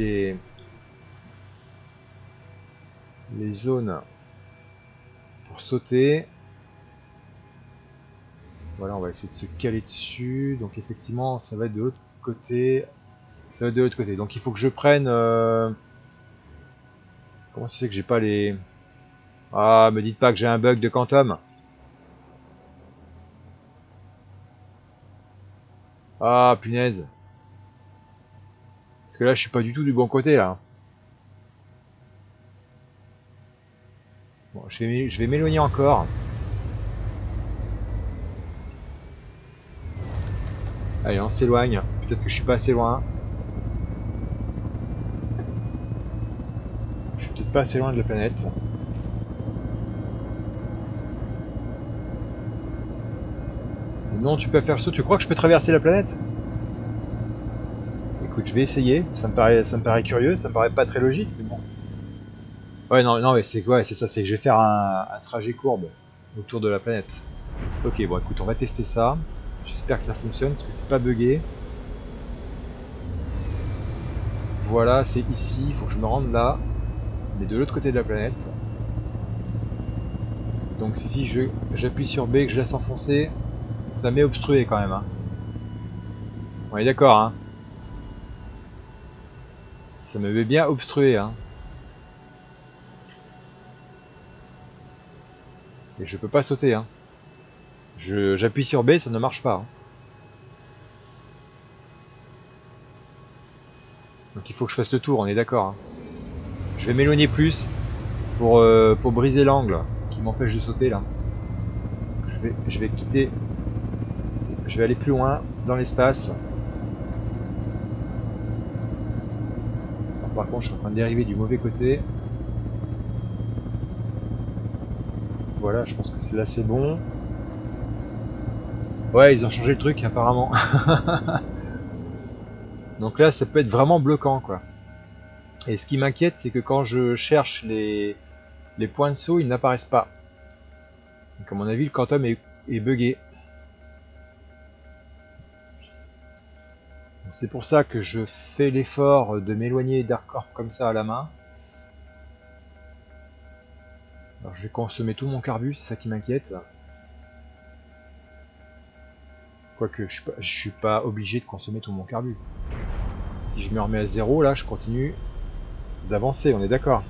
les zones pour sauter. Voilà, on va essayer de se caler dessus. Donc effectivement, ça va être de l'autre côté. Ça va être de l'autre côté. Donc il faut que je prenne... Comment c'est que j'ai pas les... Ah, me dites pas que j'ai un bug de Quantum. Ah, punaise. Parce que là, je suis pas du tout du bon côté, là. Bon, je vais m'éloigner encore. Allez, on s'éloigne. Peut-être que je suis pas assez loin. Je suis peut-être pas assez loin de la planète. Non, tu peux faire le saut. Tu crois que je peux traverser la planète? Écoute, je vais essayer. Ça me paraît curieux. Ça me paraît pas très logique, mais bon. Ouais, non, non, mais c'est ouais, c'est ça. C'est que je vais faire un trajet courbe autour de la planète. Ok, bon, écoute, on va tester ça. J'espère que ça fonctionne parce que c'est pas buggé. Voilà, c'est ici. Il faut que je me rende là. Mais de l'autre côté de la planète. Donc si j'appuie sur B et que je laisse enfoncer, ça m'est obstrué quand même. Hein. On est d'accord, hein. Ça me met bien obstrué, hein. Et je peux pas sauter, hein. J'appuie sur B, ça ne marche pas. Hein. Donc il faut que je fasse le tour, on est d'accord. Hein. Je vais m'éloigner plus pour briser l'angle qui m'empêche de sauter là. Je vais quitter. Je vais aller plus loin dans l'espace. Par contre, je suis en train de dériver du mauvais côté. Voilà, je pense que là c'est bon. Ouais, ils ont changé le truc apparemment. Donc là, ça peut être vraiment bloquant quoi. Et ce qui m'inquiète, c'est que quand je cherche les points de saut, ils n'apparaissent pas. Donc à mon avis, le quantum est buggé. C'est pour ça que je fais l'effort de m'éloigner d'Arcorp comme ça à la main. Alors je vais consommer tout mon carbu, c'est ça qui m'inquiète. Quoique, je suis pas obligé de consommer tout mon carbu. Si je me remets à 0, là, je continue d'avancer, on est d'accord.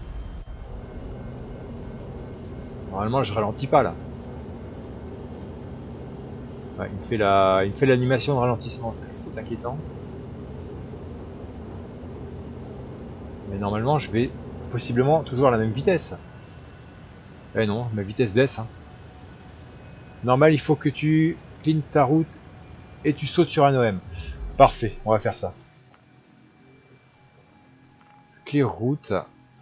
Normalement, je ralentis pas, là. Ouais, il me fait l'animation de ralentissement, c'est inquiétant. Mais normalement, je vais possiblement toujours à la même vitesse. Eh non, ma vitesse baisse. Hein. Normal, il faut que tu clean ta route et tu sautes sur un OM. Parfait, on va faire ça. Clear route.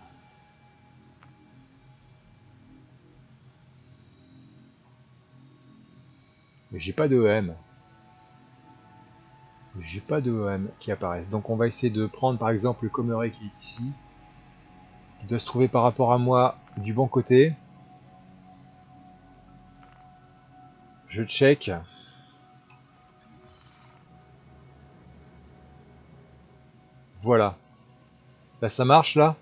Mais j'ai pas de OM. J'ai pas de OM qui apparaissent. Donc on va essayer de prendre par exemple le Comeret qui est ici. Qui doit se trouver par rapport à moi du bon côté. Je check. Voilà. Là ça marche là.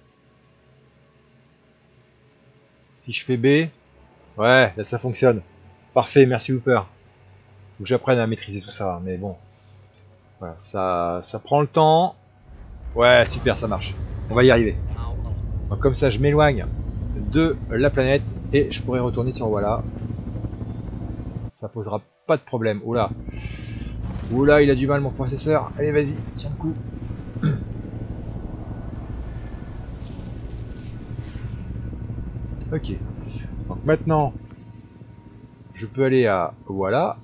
Si je fais B. Ouais, là ça fonctionne. Parfait, merci Hooper. Faut que j'apprenne à maîtriser tout ça, mais bon. Voilà, ça prend le temps. Ouais, super, ça marche. On va y arriver. Donc comme ça, je m'éloigne de la planète et je pourrai retourner sur voilà. Ça posera pas de problème. Oula. Oula, il a du mal mon processeur. Allez, vas-y, tiens le coup. Ok. Donc maintenant, je peux aller à voilà.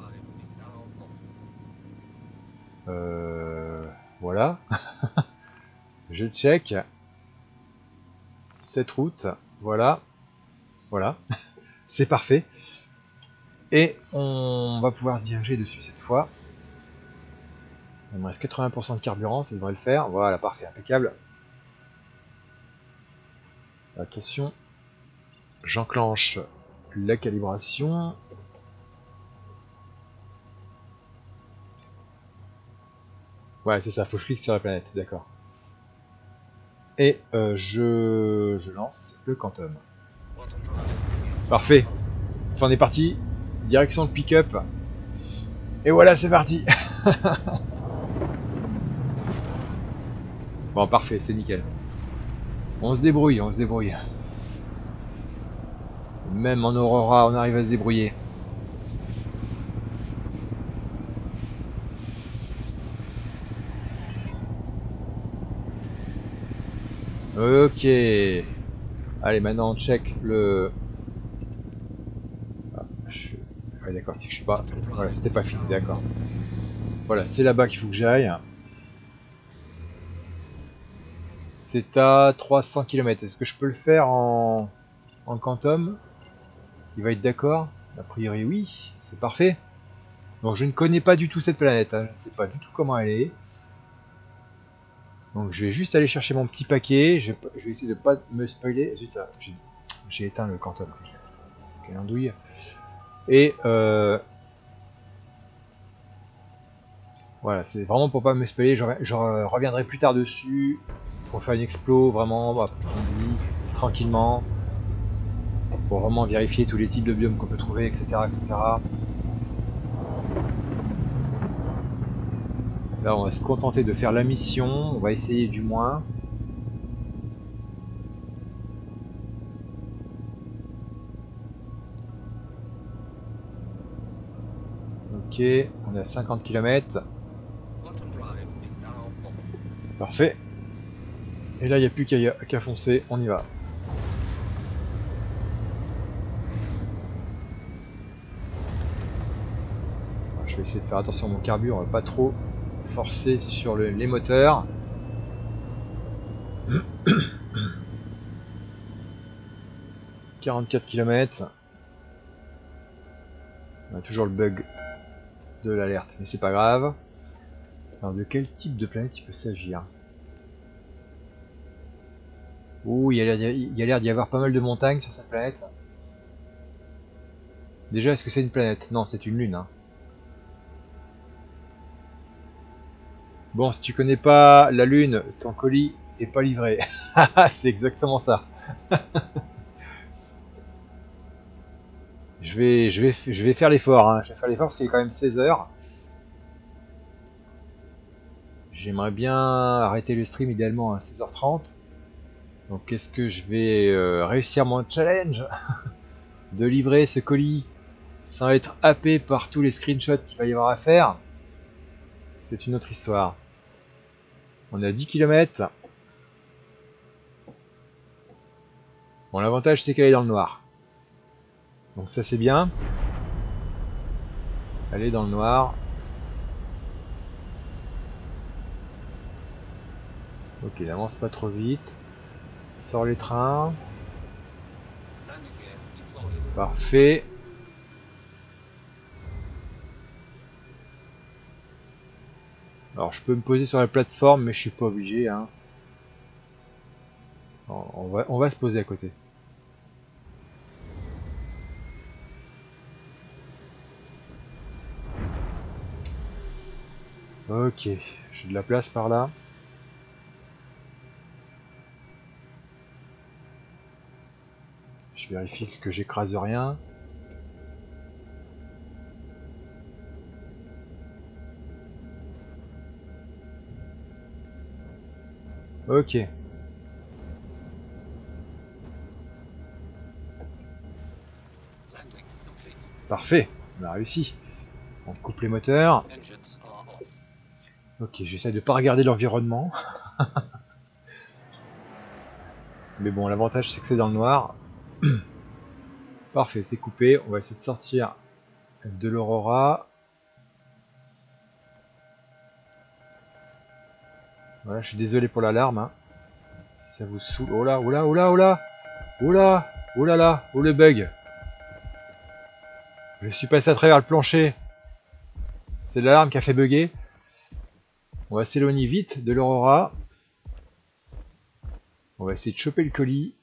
Voilà. Je check cette route. Voilà. Voilà. C'est parfait. Et on va pouvoir se diriger dessus cette fois. Il me reste 80% de carburant, ça devrait le faire. Voilà, parfait, impeccable. Attention. J'enclenche la calibration. Ouais, c'est ça, faut que je clique sur la planète, d'accord. Et je lance le quantum. Parfait. Enfin, on est parti. Direction de pick-up. Et voilà, c'est parti. Bon, parfait, c'est nickel. On se débrouille, on se débrouille. Même en Aurora, on arrive à se débrouiller. Ok. Allez, maintenant on check le... Ah, ouais, d'accord, c'est que je suis pas... Voilà, c'était pas fini, d'accord. Voilà, c'est là-bas qu'il faut que j'aille. C'est à 300 km. Est-ce que je peux le faire en quantum? Il va être d'accord? A priori, oui. C'est parfait. Donc je ne connais pas du tout cette planète, hein. Je ne sais pas du tout comment elle est. Donc je vais juste aller chercher mon petit paquet, je vais essayer de pas me spoiler. Zut, ça, j'ai éteint le quantum. Quelle andouille. Et voilà, c'est vraiment pour pas me spoiler, je reviendrai plus tard dessus pour faire une explo vraiment approfondie, tranquillement, pour vraiment vérifier tous les types de biomes qu'on peut trouver, etc. etc. Là on va se contenter de faire la mission, on va essayer du moins. Ok, on est à 50 km. Parfait. Et là il n'y a plus qu'à foncer, on y va. Je vais essayer de faire attention à mon carburant, on va pas trop forcer sur les moteurs. 44 km. On a toujours le bug de l'alerte, mais c'est pas grave. Alors de quel type de planète il peut s'agir? Ouh, il y a l'air d'y avoir pas mal de montagnes sur cette planète. Déjà, est-ce que c'est une planète? Non, c'est une lune. Hein. Bon, si tu connais pas la lune, ton colis est pas livré. C'est exactement ça. je vais faire l'effort. Hein. Je vais faire l'effort parce qu'il est quand même 16 h. J'aimerais bien arrêter le stream idéalement à 16h30. Donc est-ce que je vais réussir mon challenge de livrer ce colis sans être happé par tous les screenshots qu'il va y avoir à faire? C'est une autre histoire. On est à 10 km. Bon, l'avantage c'est qu'elle est dans le noir. Donc ça c'est bien. Elle est dans le noir. Ok, n'avance pas trop vite. Sors les trains. Parfait. Alors je peux me poser sur la plateforme mais je suis pas obligé. Hein. On va se poser à côté. Ok, j'ai de la place par là. Je vérifie que j'écrase rien. Ok. Parfait, on a réussi. On coupe les moteurs. Ok, j'essaie de pas regarder l'environnement. Mais bon, l'avantage c'est que c'est dans le noir. Parfait, c'est coupé. On va essayer de sortir de l'Aurora. Voilà, je suis désolé pour l'alarme. Hein. Si ça vous saoule. Oh là, oh là, oh là, oh là. Oh là, oh là là, oh le bug. Je suis passé à travers le plancher. C'est l'alarme qui a fait bugger. On va s'éloigner vite de l'Aurora. On va essayer de choper le colis.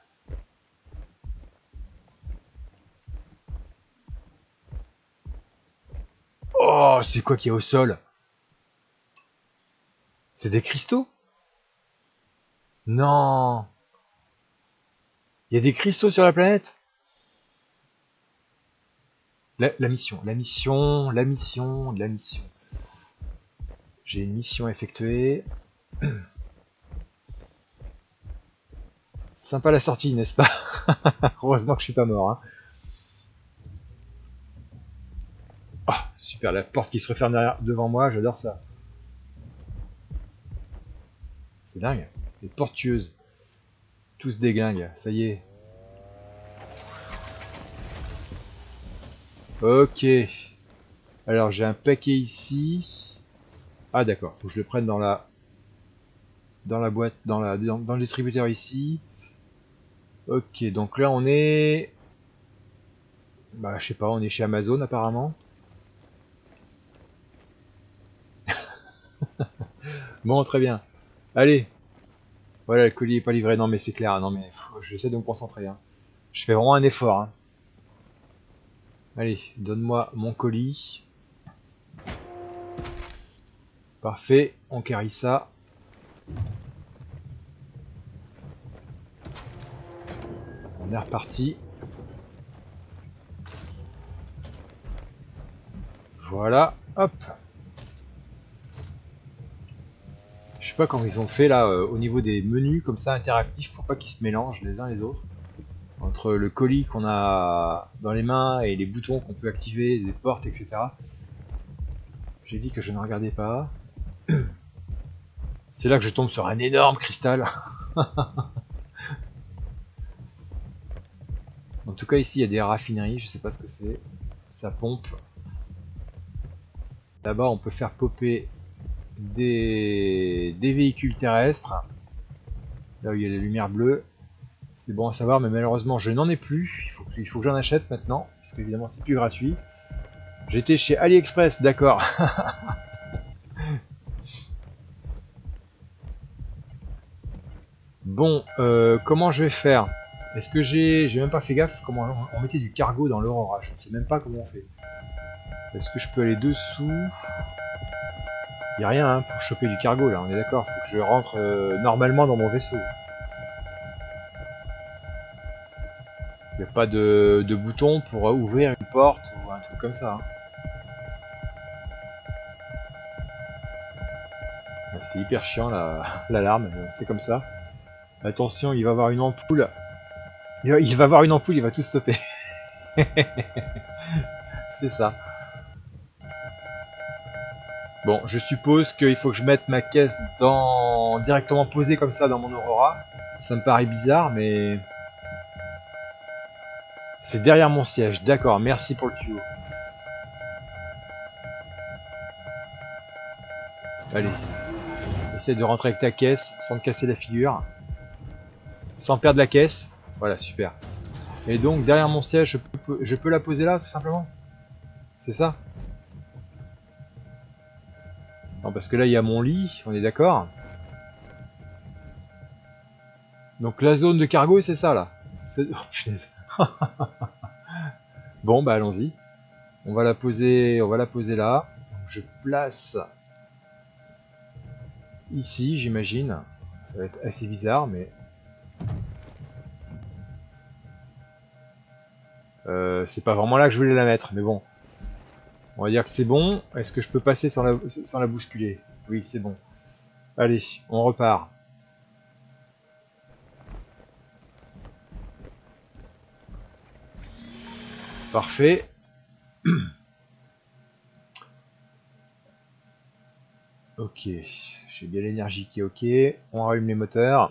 Oh, c'est quoi qui est au sol? C'est des cristaux? Non. Il y a des cristaux sur la planète? La mission. J'ai une mission effectuée. Sympa la sortie, n'est-ce pas? Heureusement que je suis pas mort. Hein. Oh, super, la porte qui se referme devant moi, j'adore ça. C'est dingue. Les portes tueuses. Tous déglinguent, ça y est. Ok. Alors j'ai un paquet ici. Ah d'accord, faut que je le prenne dans la boîte, dans le distributeur ici. Ok, donc là on est... Bah je sais pas, on est chez Amazon apparemment. Bon, très bien. Allez. Voilà, le colis est pas livré. Non, mais c'est clair. Non, mais j'essaie de me concentrer. Hein. Je fais vraiment un effort. Hein. Allez, donne-moi mon colis. Parfait. On carry ça. On est reparti. Voilà. Hop. Je sais pas comment ils ont fait là au niveau des menus comme ça interactifs pour pas qu'ils se mélangent les uns les autres. Entre le colis qu'on a dans les mains et les boutons qu'on peut activer, des portes, etc. J'ai dit que je ne regardais pas. C'est là que je tombe sur un énorme cristal. En tout cas ici il y a des raffineries, je sais pas ce que c'est. Ça pompe. Là-bas on peut faire popper des véhicules terrestres. Là où il y a les lumières bleues. C'est bon à savoir, mais malheureusement je n'en ai plus. Il faut que j'en achète maintenant, parce qu'évidemment c'est plus gratuit. J'étais chez AliExpress, d'accord. Bon, comment je vais faire? Est-ce que j'ai même pas fait gaffe comment on mettait du cargo dans l'Aurora? Je ne sais même pas comment on fait. Est-ce que je peux aller dessous? Il n'y a rien hein, pour choper du cargo là, on est d'accord. Faut que je rentre normalement dans mon vaisseau. Il n'y a pas de bouton pour ouvrir une porte ou un truc comme ça. Hein. C'est hyper chiant l'alarme, c'est comme ça. Attention, il va avoir une ampoule. Il va avoir une ampoule, il va tout stopper. C'est ça. Bon, je suppose qu'il faut que je mette ma caisse directement posée comme ça dans mon Aurora. Ça me paraît bizarre, mais... C'est derrière mon siège, d'accord, merci pour le tuyau. Allez. Essaye de rentrer avec ta caisse sans te casser la figure. Sans perdre la caisse. Voilà, super. Et donc, derrière mon siège, je peux la poser là, tout simplement? C'est ça? Non, parce que là, il y a mon lit, on est d'accord? Donc, la zone de cargo, c'est ça, là. Oh, punaise. Bon, bah, allons-y. On va la poser là. Donc, je place ici, j'imagine. Ça va être assez bizarre, mais... c'est pas vraiment là que je voulais la mettre, mais bon. On va dire que c'est bon. Est-ce que je peux passer sans la bousculer? Oui, c'est bon. Allez, on repart. Parfait. Ok, j'ai bien l'énergie qui est ok. On rallume les moteurs.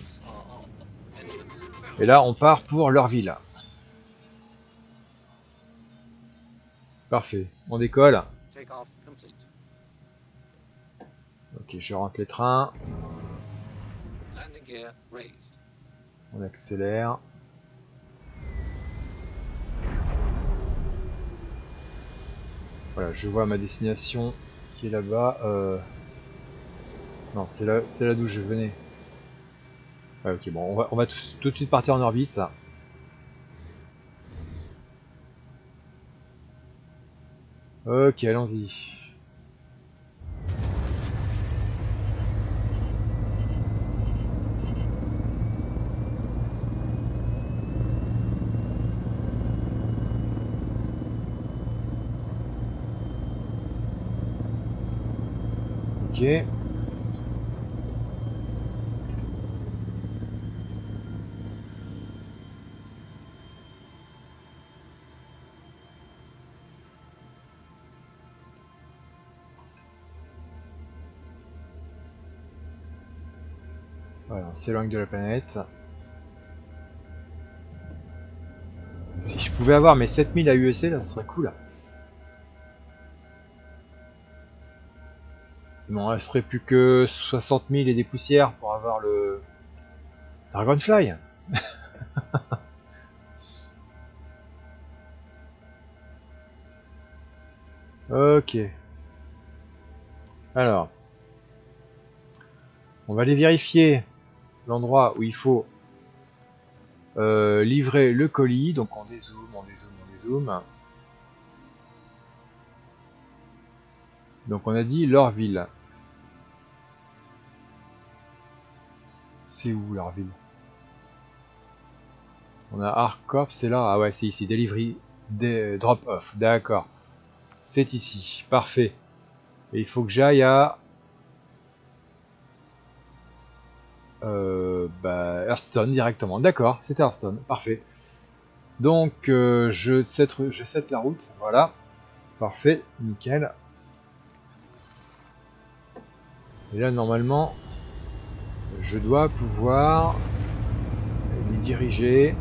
Et là, on part pour Lorville. Parfait. On décolle. Ok, je rentre les trains. On accélère. Voilà, je vois ma destination qui est là-bas. Non, c'est là d'où je venais. Ouais, ok, bon, on va tout de suite partir en orbite. Ok, allons-y. Ok. Voilà, on s'éloigne de la planète. Si je pouvais avoir mes 7000 AUSC là, ce serait cool. Il m'en resterait plus que 60 000 et des poussières pour avoir le Dragonfly. Ok. Alors. On va aller vérifier l'endroit où il faut livrer le colis. Donc on dézoome, on dézoome, on dézoome. Donc on a dit Lorville. C'est où Lorville? On a Harcorp, c'est là. Ah ouais, c'est ici. Delivery, drop off. D'accord. C'est ici. Parfait. Et il faut que j'aille à Hearthstone directement. D'accord, c'est Hearthstone. Parfait. Donc je set la route. Voilà. Parfait. Nickel. Et là normalement je dois pouvoir les diriger.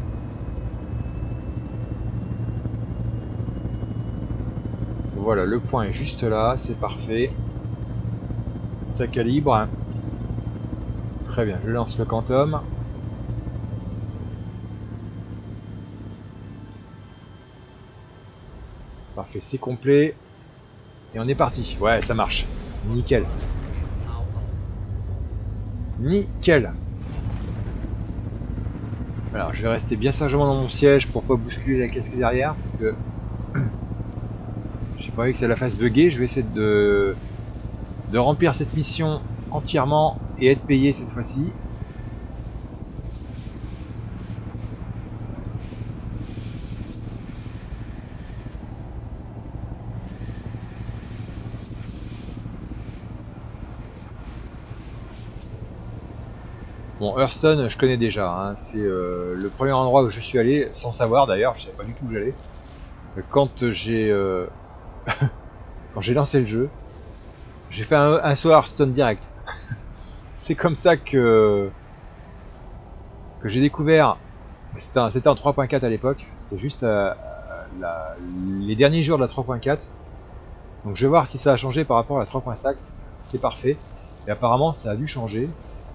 Voilà, le point est juste là, c'est parfait. Ça calibre. Très bien, je lance le quantum. Parfait, c'est complet. Et on est parti. Ouais, ça marche. Nickel. Nickel. Alors, je vais rester bien sagement dans mon siège pour pas bousculer la caisse derrière, parce que j'ai pas envie que ça la fasse bugger. Je vais essayer de remplir cette mission entièrement et être payé cette fois-ci. Bon, Hearthstone, je connais déjà, hein. C'est le premier endroit où je suis allé, sans savoir d'ailleurs, je savais pas du tout où j'allais. Quand j'ai quand j'ai lancé le jeu, j'ai fait un saut à Hearthstone direct. C'est comme ça que j'ai découvert. C'était en 3.4 à l'époque. C'était juste les derniers jours de la 3.4. Donc je vais voir si ça a changé par rapport à la 3.5. C'est parfait. Et apparemment ça a dû changer.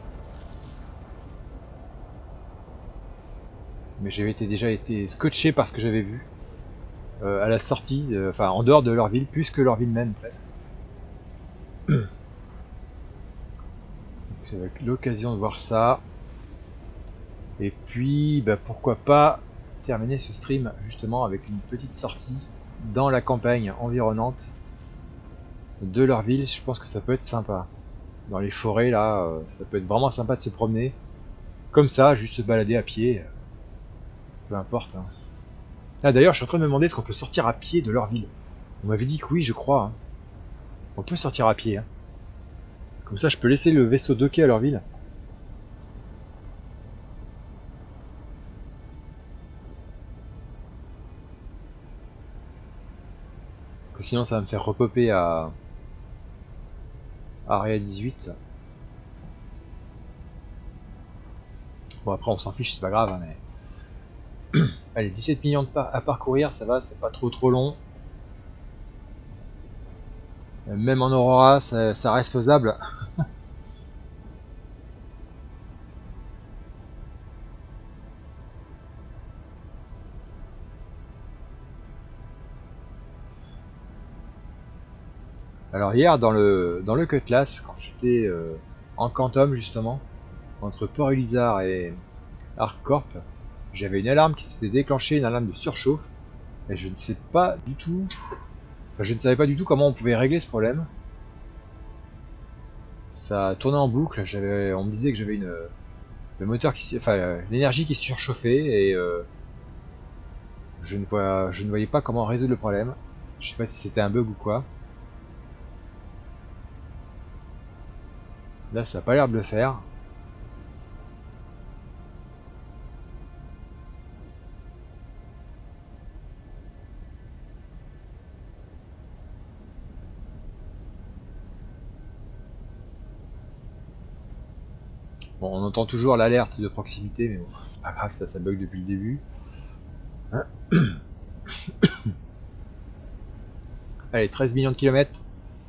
Mais j'avais déjà été scotché par ce que j'avais vu à la sortie, enfin en dehors de leur ville, plus que leur ville même presque. C'est l'occasion de voir ça. Et puis bah, pourquoi pas terminer ce stream justement avec une petite sortie dans la campagne environnante de leur ville. Je pense que ça peut être sympa. Dans les forêts là, ça peut être vraiment sympa de se promener. Comme ça, juste se balader à pied. Peu importe. Hein. Ah d'ailleurs, je suis en train de me demander est-ce qu'on peut sortir à pied de leur ville. On m'avait dit que oui, je crois. Hein. On peut sortir à pied. Hein. Comme ça, je peux laisser le vaisseau docké à leur ville. Parce que sinon, ça va me faire repopper à Area 18. Bon, après, on s'en fiche, c'est pas grave. Hein, mais... Allez, 17 millions à parcourir, ça va, c'est pas trop long. Même en Aurora, ça reste faisable. Alors hier, dans le Cutlass, quand j'étais en Quantum justement, entre Port Elizar et Harcorp, j'avais une alarme qui s'était déclenchée, une alarme de surchauffe, et je ne sais pas du tout... Enfin, je ne savais pas du tout comment on pouvait régler ce problème. Ça tournait en boucle, on me disait que j'avais le moteur qui... Enfin, l'énergie qui se surchauffait, et je ne voyais pas comment résoudre le problème. Je sais pas si c'était un bug ou quoi. Là, ça n'a pas l'air de le faire. Bon, on entend toujours l'alerte de proximité, mais bon, c'est pas grave, ça bug depuis le début. Allez, 13 millions de kilomètres.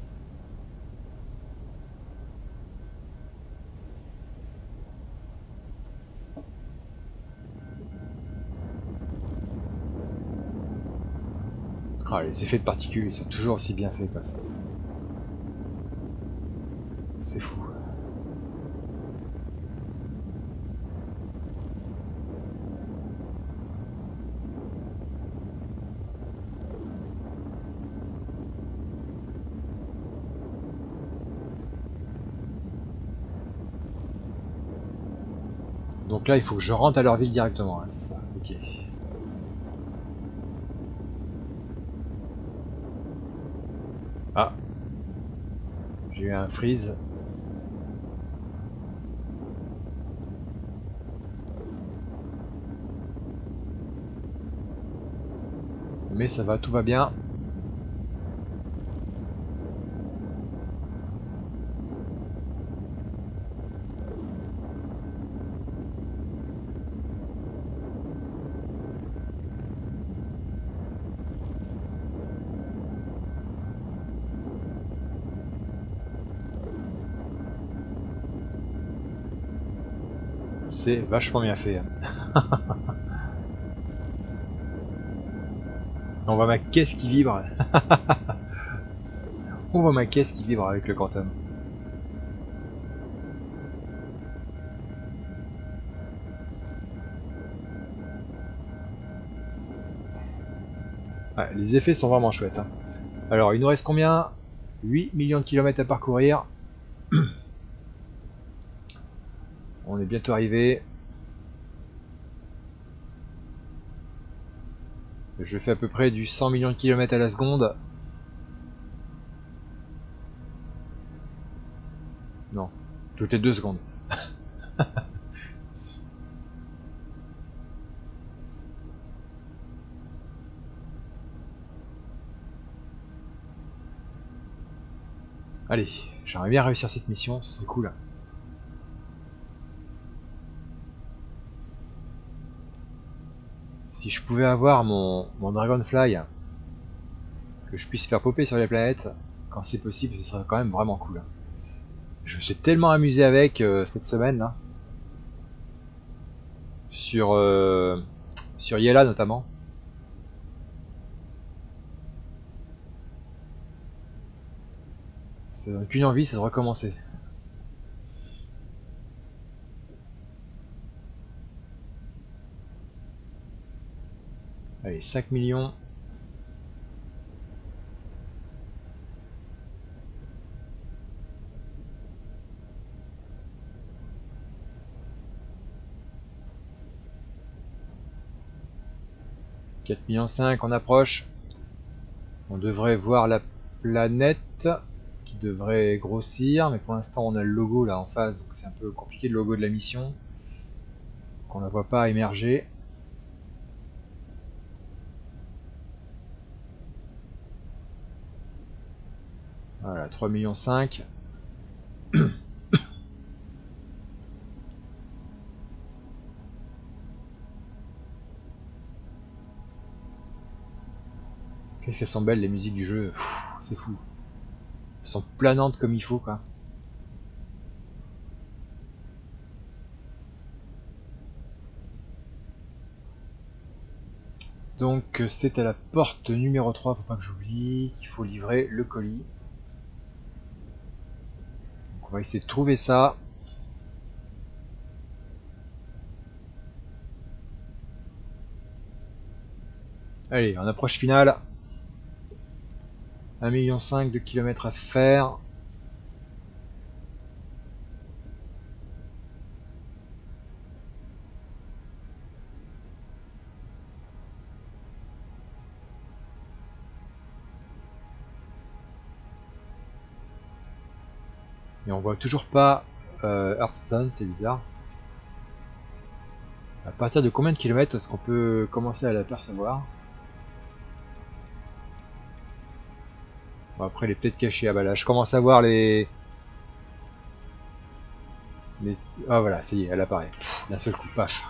Ah, les effets de particules, ils sont toujours aussi bien faits, quoi. C'est fou. Donc là, il faut que je rentre à leur ville directement, hein, c'est ça. Ok. Ah. J'ai eu un freeze. Mais ça va, tout va bien. C'est vachement bien fait. On voit ma caisse qui vibre. On voit ma caisse qui vibre avec le Quantum. Ouais, les effets sont vraiment chouettes. Hein. Alors, il nous reste combien? 8 millions de kilomètres à parcourir. On est bientôt arrivé. Je fais à peu près du 100 millions de kilomètres à la seconde. Non, toutes les 2 secondes. Allez, j'aimerais bien réussir cette mission, ce serait cool. Si je pouvais avoir mon Dragonfly, que je puisse faire popper sur les planètes, quand c'est possible, ce serait quand même vraiment cool. Je me suis tellement amusé avec cette semaine là. Sur Yela notamment. Ça donne qu'une envie, c'est de recommencer. Allez, 5 millions. $4,5 millions, on approche. On devrait voir la planète qui devrait grossir, mais pour l'instant on a le logo là en face, donc c'est un peu compliqué le logo de la mission. Qu'on la voit pas émerger. Voilà, 3,5 millions. Qu'est-ce qu'elles sont belles les musiques du jeu, c'est fou. Elles sont planantes comme il faut quoi. Donc c'est à la porte numéro 3, faut pas que j'oublie qu'il faut livrer le colis. Donc on va essayer de trouver ça. Allez, en approche finale. 1,5 million de kilomètres à faire. Et on voit toujours pas Hearthstone, c'est bizarre. À partir de combien de kilomètres est-ce qu'on peut commencer à l'apercevoir? Bon, après, il est peut-être caché. Ah bah là, je commence à voir les... Ah voilà, ça y est, elle apparaît. D'un seul coup, paf.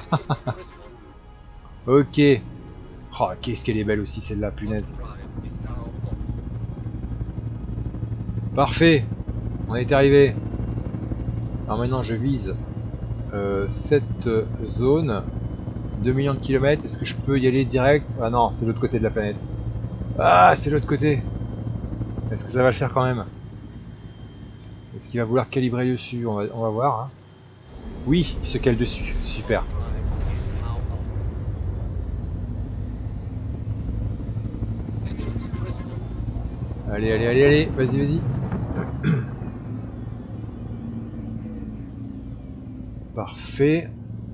Ok. Oh, qu'est-ce qu'elle est belle aussi, celle-là, punaise. Parfait. On est arrivé. Alors maintenant, je vise cette zone. 2 millions de kilomètres. Est-ce que je peux y aller direct? Ah non, c'est l'autre côté de la planète. Ah, c'est l'autre côté. Est-ce que ça va le faire quand même? Est-ce qu'il va vouloir calibrer dessus? On va voir. Hein. Oui, il se cale dessus. Super. Allez, allez, allez, allez. Vas-y, vas-y. Parfait.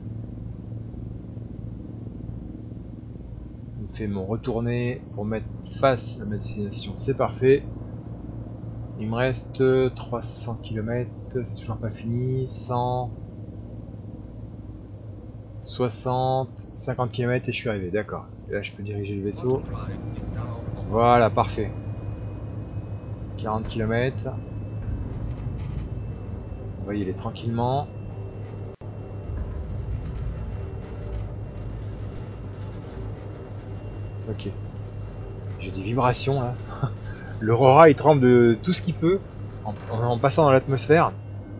fait mon retourné pour mettre face à ma destination, c'est parfait. Il me reste 300 km, c'est toujours pas fini, 100, 60, 50 km et je suis arrivé, d'accord. Et là je peux diriger le vaisseau. Voilà, parfait. 40 km. On va y aller tranquillement. Ok. J'ai des vibrations là. L'Aurora il tremble de tout ce qu'il peut en passant dans l'atmosphère.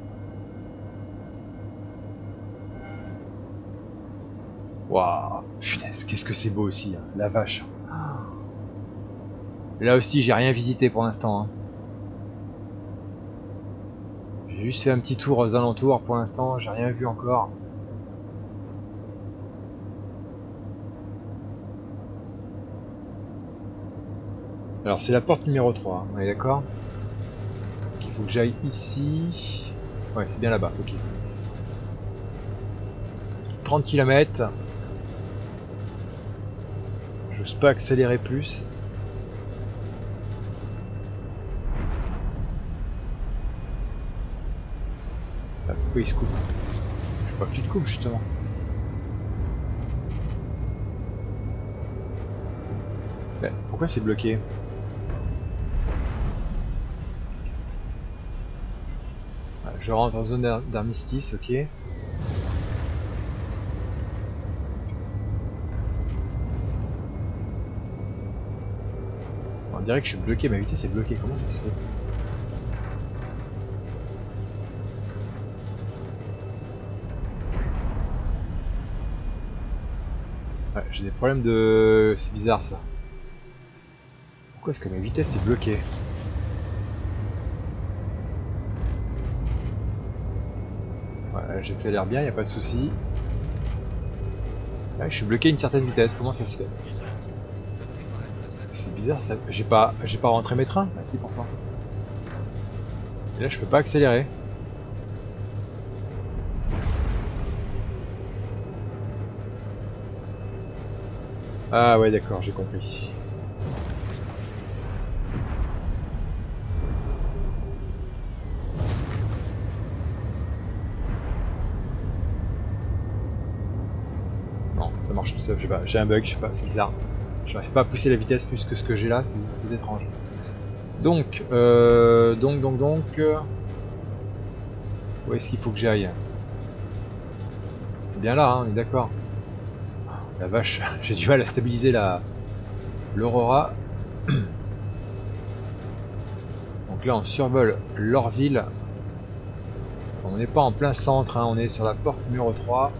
Waouh, punaise, qu'est-ce que c'est beau aussi, hein. La vache. Là aussi, j'ai rien visité pour l'instant. Hein. J'ai juste fait un petit tour aux alentours pour l'instant, j'ai rien vu encore. Alors, c'est la porte numéro 3, on est d'accord? Il faut que j'aille ici. Ouais, c'est bien là-bas, ok. 30 km. J'ose pas accélérer plus. Ah, pourquoi il se coupe? Je vois que tu te coupes justement. Ben, pourquoi c'est bloqué? Je rentre en zone d'armistice, ok. On dirait que je suis bloqué, ma vitesse est bloquée, comment ça se fait? Ouais, j'ai des problèmes de... C'est bizarre ça. Pourquoi est-ce que ma vitesse est bloquée? Voilà, j'accélère bien, y a pas de souci. Ouais, je suis bloqué à une certaine vitesse, comment ça se fait? C'est bizarre, ça... j'ai pas rentré mes trains? Ah si, pourtant. Et là je peux pas accélérer. Ah ouais d'accord, j'ai compris. Non, ça marche tout seul, je sais pas, j'ai un bug, je sais pas, c'est bizarre. J'arrive pas à pousser la vitesse plus que ce que j'ai là, c'est étrange. Donc, où est-ce qu'il faut que j'aille? C'est bien là, hein, on est d'accord. La vache, j'ai du mal à stabiliser l'Aurora. Donc là on survole Lorville. On n'est pas en plein centre, hein, on est sur la porte numéro 3.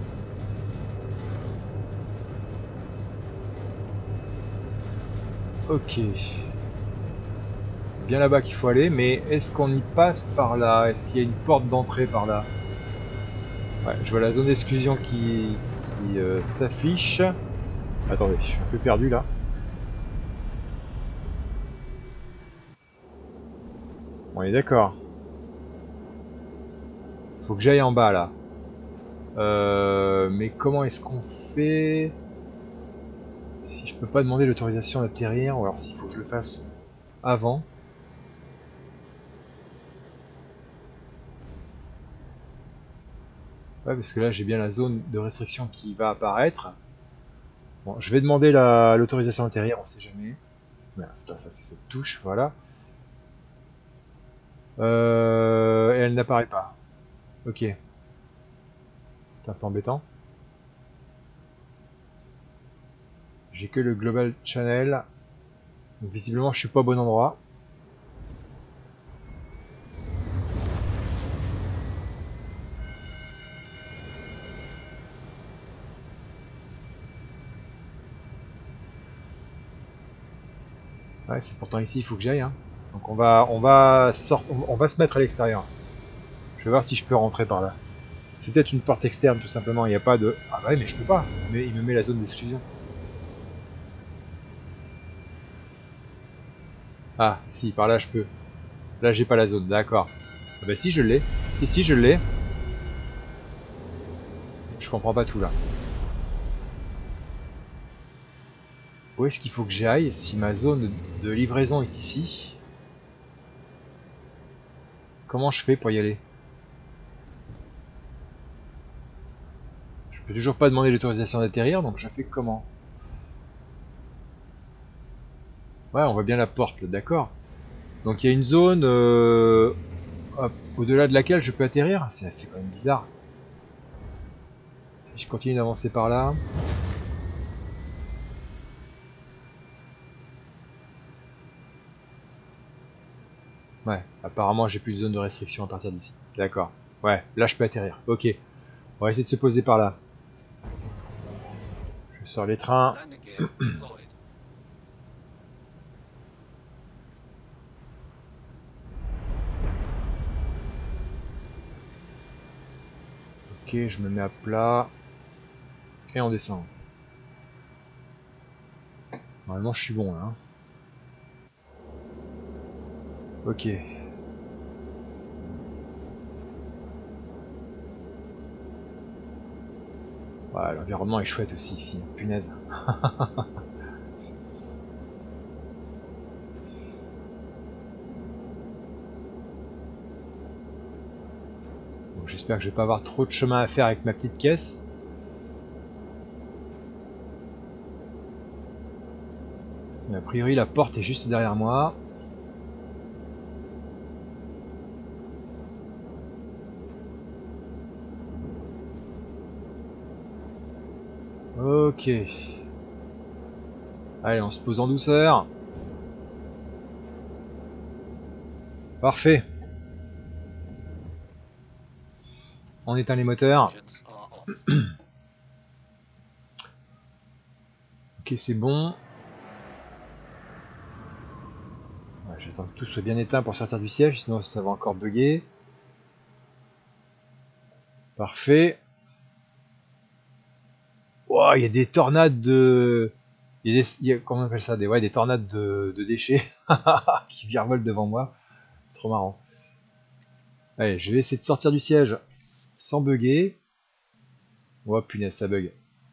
Ok. C'est bien là-bas qu'il faut aller, mais est-ce qu'on y passe par là? Est-ce qu'il y a une porte d'entrée par là? Ouais, je vois la zone d'exclusion qui s'affiche. Attendez, je suis un peu perdu là. On est d'accord. Faut que j'aille en bas là. Mais comment est-ce qu'on fait? Si je peux pas demander l'autorisation d'atterrir, ou alors s'il faut que je le fasse avant. Ouais, parce que là j'ai bien la zone de restriction qui va apparaître. Bon, je vais demander l'autorisation d'atterrir, on sait jamais. Merde, c'est pas ça, c'est cette touche, voilà. Et elle n'apparaît pas. Ok. C'est un peu embêtant. J'ai que le Global Channel. Donc visiblement je suis pas au bon endroit. Ouais, c'est pourtant ici il faut que j'aille. Hein. Donc on va se mettre à l'extérieur. Je vais voir si je peux rentrer par là. C'est peut-être une porte externe tout simplement, il n'y a pas de... Ah bah ouais mais je peux pas, mais il me met la zone d'exclusion. Ah si, par là je peux. Là j'ai pas la zone, d'accord. Ah bah si je l'ai, si je l'ai. Je comprends pas tout là. Où est-ce qu'il faut que j'aille si ma zone de livraison est ici? Comment je fais pour y aller? Je peux toujours pas demander l'autorisation d'atterrir, donc je fais comment? Ouais, on voit bien la porte, d'accord. Donc il y a une zone au-delà de laquelle je peux atterrir. C'est quand même bizarre. Si je continue d'avancer par là... Ouais, apparemment j'ai plus de zone de restriction à partir d'ici. D'accord. Ouais, là je peux atterrir. Ok. On va essayer de se poser par là. Je sors les trains. Ok, je me mets à plat. Et on descend. Normalement je suis bon là. Hein. Ok. Ouais, l'environnement est chouette aussi ici, punaise. J'espère que je vais pas avoir trop de chemin à faire avec ma petite caisse. Mais a priori la porte est juste derrière moi. Ok. Allez, on se pose en douceur. Parfait. On éteint les moteurs. Ok, c'est bon. Ouais, j'attends que tout soit bien éteint pour sortir du siège, sinon ça va encore bugger. Parfait. Oh, il y a des tornades de... comment on appelle ça, ouais, des tornades de déchets qui virevolent devant moi. Trop marrant. Allez, je vais essayer de sortir du siège sans bugger. Oh punaise, ça bug.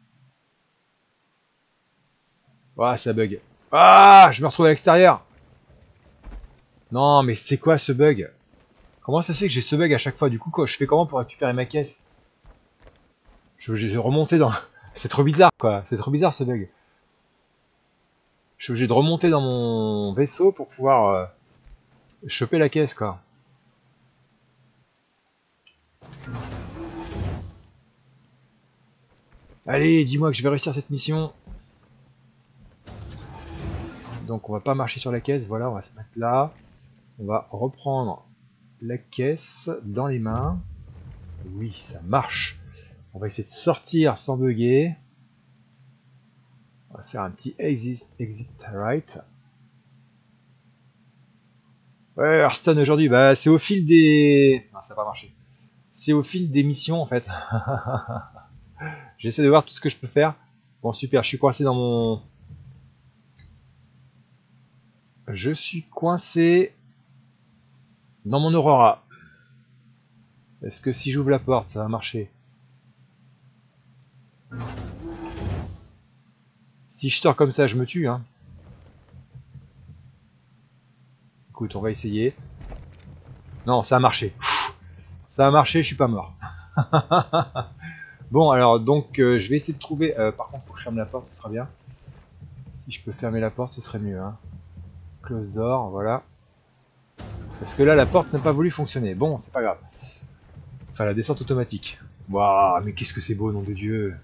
Oh, ça bug. Ah, je me retrouve à l'extérieur. Non, mais c'est quoi ce bug? Comment ça se fait que j'ai ce bug à chaque fois? Du coup, je fais comment pour récupérer ma caisse? Je vais remonter dans... C'est trop bizarre, quoi. C'est trop bizarre ce bug. Je suis obligé de remonter dans mon vaisseau pour pouvoir choper la caisse, quoi. Allez, dis-moi que je vais réussir cette mission. Donc on va pas marcher sur la caisse, voilà, on va se mettre là. On va reprendre la caisse dans les mains. Oui, ça marche. On va essayer de sortir sans bugger. On va faire un petit exit right. Ouais, Hearthstone aujourd'hui, bah c'est au fil des... Non, ça va pas marcher. C'est au fil des missions en fait. J'essaie de voir tout ce que je peux faire. Bon super, je suis coincé dans mon... Je suis coincé dans mon Aurora. Est-ce que si j'ouvre la porte, ça va marcher? Si je sors comme ça, je me tue, hein. Écoute, on va essayer. Non, ça a marché. Ça a marché, je suis pas mort. Bon, alors, donc, je vais essayer de trouver... par contre, il faut que je ferme la porte, ce sera bien. Si je peux fermer la porte, ce serait mieux, hein. Close door, voilà. Parce que là, la porte n'a pas voulu fonctionner. Bon, c'est pas grave. Enfin, la descente automatique. Waouh, mais qu'est-ce que c'est beau, nom de Dieu.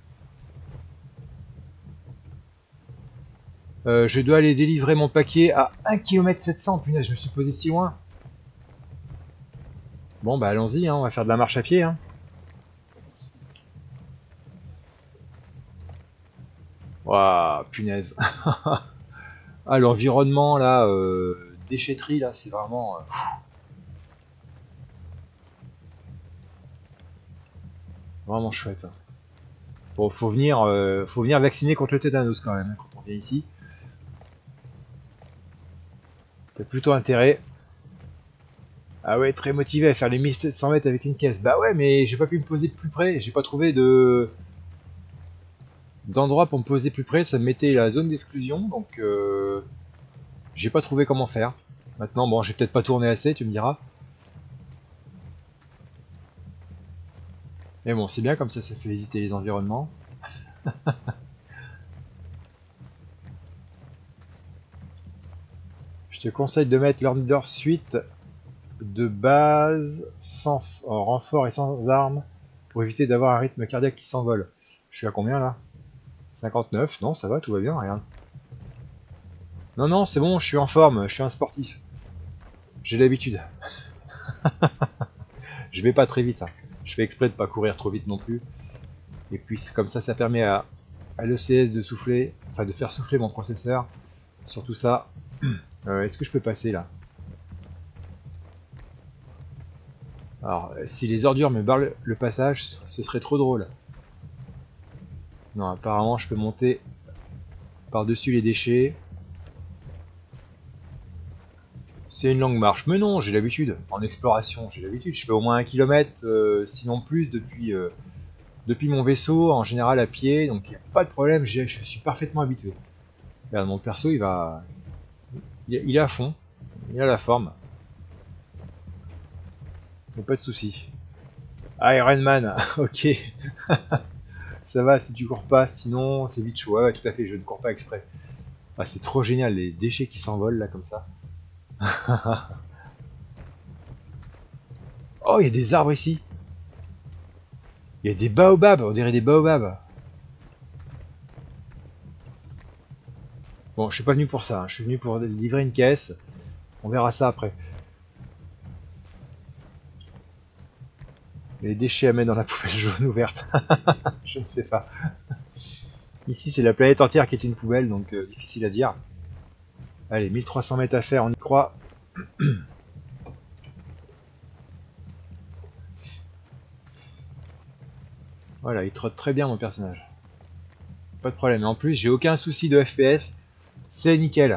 Je dois aller délivrer mon paquet à 1 km 700. Punaise, je me suis posé si loin. Bon, bah allons-y, hein, on va faire de la marche à pied. Hein. Waouh, punaise. Ah, l'environnement, là, déchetterie, là, c'est vraiment... vraiment chouette. Bon, faut venir vacciner contre le tétanos quand même, hein, quand on vient ici. T'as plutôt intérêt. Ah ouais, très motivé à faire les 1700 mètres avec une caisse. Bah ouais, mais j'ai pas pu me poser plus près, j'ai pas trouvé de... d'endroits pour me poser plus près, ça me mettait la zone d'exclusion, donc j'ai pas trouvé comment faire. Maintenant, bon, j'ai peut-être pas tourné assez, tu me diras. Mais bon, c'est bien comme ça fait visiter les environnements. Je te conseille de mettre l'Ornidor Suite de base sans en renfort et sans armes pour éviter d'avoir un rythme cardiaque qui s'envole. Je suis à combien là? 59, non ça va, tout va bien, regarde. Non, non, c'est bon, je suis en forme, je suis un sportif. J'ai l'habitude. Je vais pas très vite, hein. Je fais exprès de pas courir trop vite non plus. Et puis comme ça permet à l'ECS de souffler, enfin de faire souffler mon processeur. Surtout ça. Est-ce que je peux passer là? Alors, si les ordures me barrent le passage, ce serait trop drôle. Non, apparemment je peux monter par-dessus les déchets. C'est une longue marche. Mais non, j'ai l'habitude. En exploration, j'ai l'habitude. Je fais au moins 1 kilomètre, sinon plus, depuis mon vaisseau, en général à pied. Donc il n'y a pas de problème, je suis parfaitement habitué. Regarde, mon perso, il est à fond. Il a la forme. Mais pas de soucis. Iron Man, ok. Ça va si tu cours pas, sinon c'est vite chaud. Ouais, tout à fait, je ne cours pas exprès. Ah, c'est trop génial, les déchets qui s'envolent là comme ça. Oh, il y a des arbres ici. Il y a des baobabs, on dirait des baobabs. Bon, je suis pas venu pour ça, hein. Je suis venu pour livrer une caisse. On verra ça après. Les déchets à mettre dans la poubelle jaune ouverte. Je ne sais pas. Ici, c'est la planète entière qui est une poubelle, donc difficile à dire. Allez, 1300 mètres à faire, on y croit. Voilà, il trotte très bien mon personnage. Pas de problème. Et en plus, j'ai aucun souci de FPS. C'est nickel.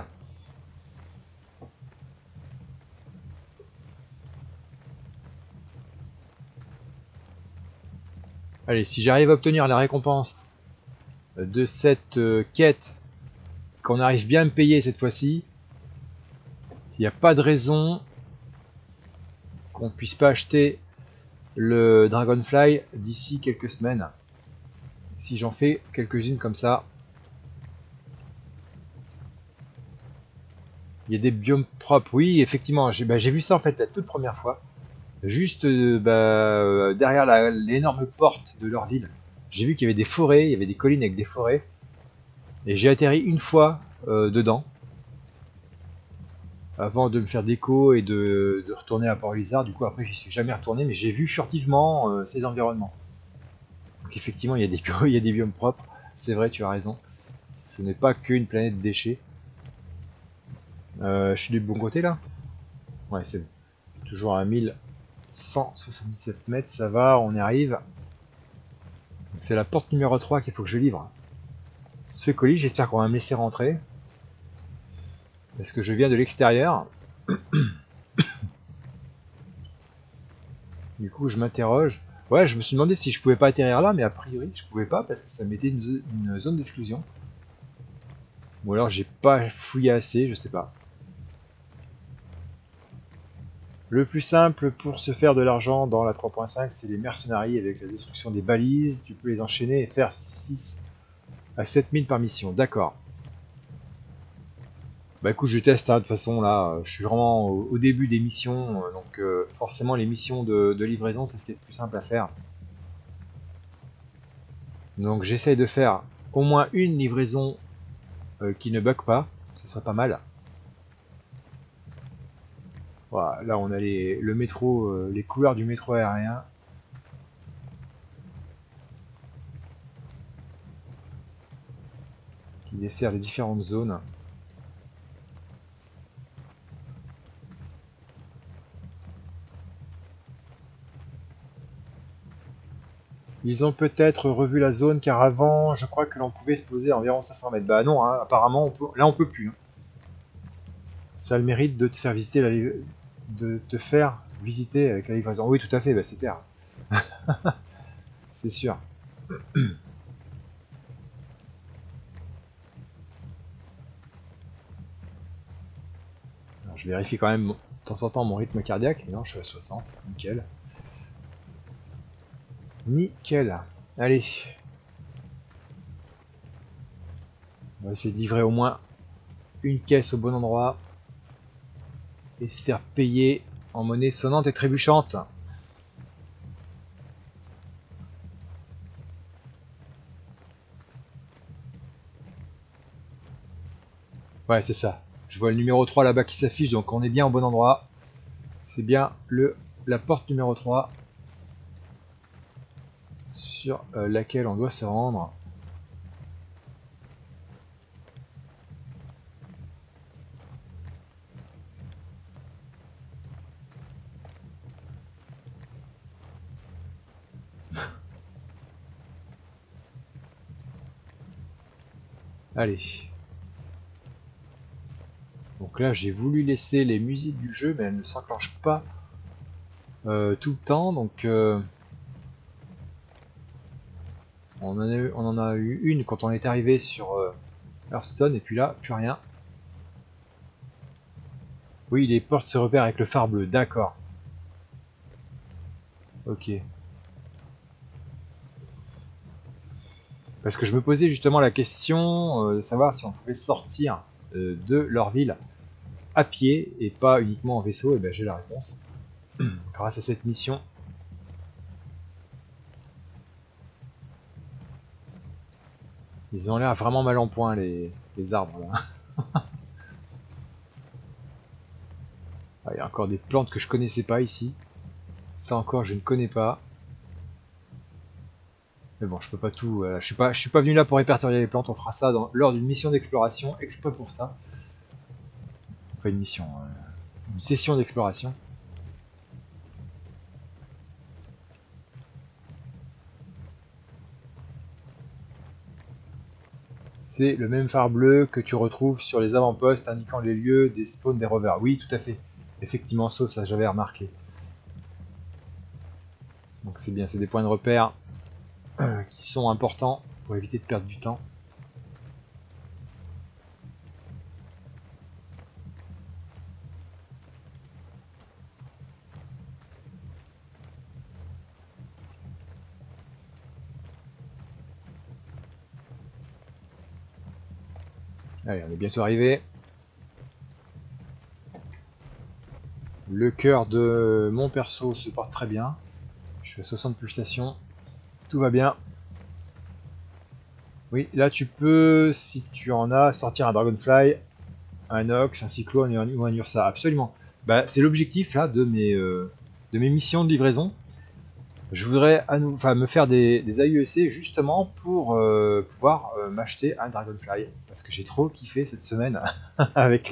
Allez, si j'arrive à obtenir la récompense de cette quête, qu'on arrive bien à me payer cette fois-ci, il n'y a pas de raison qu'on puisse pas acheter le Dragonfly d'ici quelques semaines. Si j'en fais quelques-unes comme ça. Il y a des biomes propres, oui, effectivement, j'ai vu ça en fait la toute première fois. Juste derrière l'énorme porte de leur ville. J'ai vu qu'il y avait des forêts, il y avait des collines avec des forêts. Et j'ai atterri une fois dedans. Avant de me faire déco et de retourner à Port-Lizard. Du coup après j'y suis jamais retourné, mais j'ai vu furtivement ces environnements. Donc effectivement il y a il y a des biomes propres. C'est vrai, tu as raison. Ce n'est pas qu'une planète déchets. Je suis du bon côté là? Ouais, c'est bon. Toujours à 1177 mètres, ça va, on y arrive. C'est la porte numéro 3 qu'il faut que je livre. Ce colis, j'espère qu'on va me laisser rentrer. Parce que je viens de l'extérieur. Du coup, je m'interroge. Ouais, je me suis demandé si je pouvais pas atterrir là, mais a priori, je pouvais pas parce que ça mettait une zone d'exclusion. Ou alors j'ai pas fouillé assez, je sais pas. Le plus simple pour se faire de l'argent dans la 3.5, c'est les mercenaries avec la destruction des balises. Tu peux les enchaîner et faire 6 à 7000 par mission. D'accord. Bah écoute, je teste, hein, de toute façon là, je suis vraiment au début des missions, donc forcément les missions de livraison, c'est ce qui est le plus simple à faire. Donc j'essaye de faire au moins une livraison qui ne bug pas, ce serait pas mal. Voilà, là on a le métro, les couleurs du métro aérien. Qui dessert les différentes zones. Ils ont peut-être revu la zone car avant, je crois que l'on pouvait se poser à environ 500 mètres. Bah non, hein, apparemment, là on peut plus. Hein. Ça a le mérite de te faire visiter avec la livraison. Oui, tout à fait, bah c'est clair. C'est sûr. Je vérifie quand même de temps en temps mon rythme cardiaque. Et non, je suis à 60. Nickel. Nickel. Allez. On va essayer de livrer au moins une caisse au bon endroit. Et se faire payer en monnaie sonnante et trébuchante. Ouais, c'est ça. Je vois le numéro 3 là-bas qui s'affiche, donc on est bien au bon endroit. C'est bien la porte numéro 3 sur laquelle on doit se rendre. Allez. Donc là, j'ai voulu laisser les musiques du jeu, mais elles ne s'enclenchent pas tout le temps. Donc on en a eu une quand on est arrivé sur Hearthstone, et puis là, plus rien. Oui, les portes se repèrent avec le phare bleu, d'accord. Ok. Parce que je me posais justement la question de savoir si on pouvait sortir de leur ville à pied et pas uniquement en vaisseau. Et ben j'ai la réponse grâce à cette mission. Ils ont l'air vraiment mal en point les arbres là. Ah, il y a encore des plantes que je connaissais pas ici. Ça encore je ne connais pas. Mais bon, je peux pas tout. Je suis pas venu là pour répertorier les plantes. On fera ça lors d'une mission d'exploration, exprès pour ça. Enfin une mission, une session d'exploration. C'est le même phare bleu que tu retrouves sur les avant-postes indiquant les lieux des spawns des rovers. Oui, tout à fait. Effectivement, ça j'avais remarqué. Donc c'est bien, c'est des points de repère qui sont importants pour éviter de perdre du temps. Allez, on est bientôt arrivé. Le cœur de mon perso se porte très bien. Je suis à 60 pulsations. Tout va bien. Oui, là tu peux, si tu en as, sortir un Dragonfly, un Ox, un Cyclone ou un Ursa. Absolument. Bah, c'est l'objectif là de mes missions de livraison. Je voudrais me faire des AUEC justement pour pouvoir m'acheter un Dragonfly. Parce que j'ai trop kiffé cette semaine avec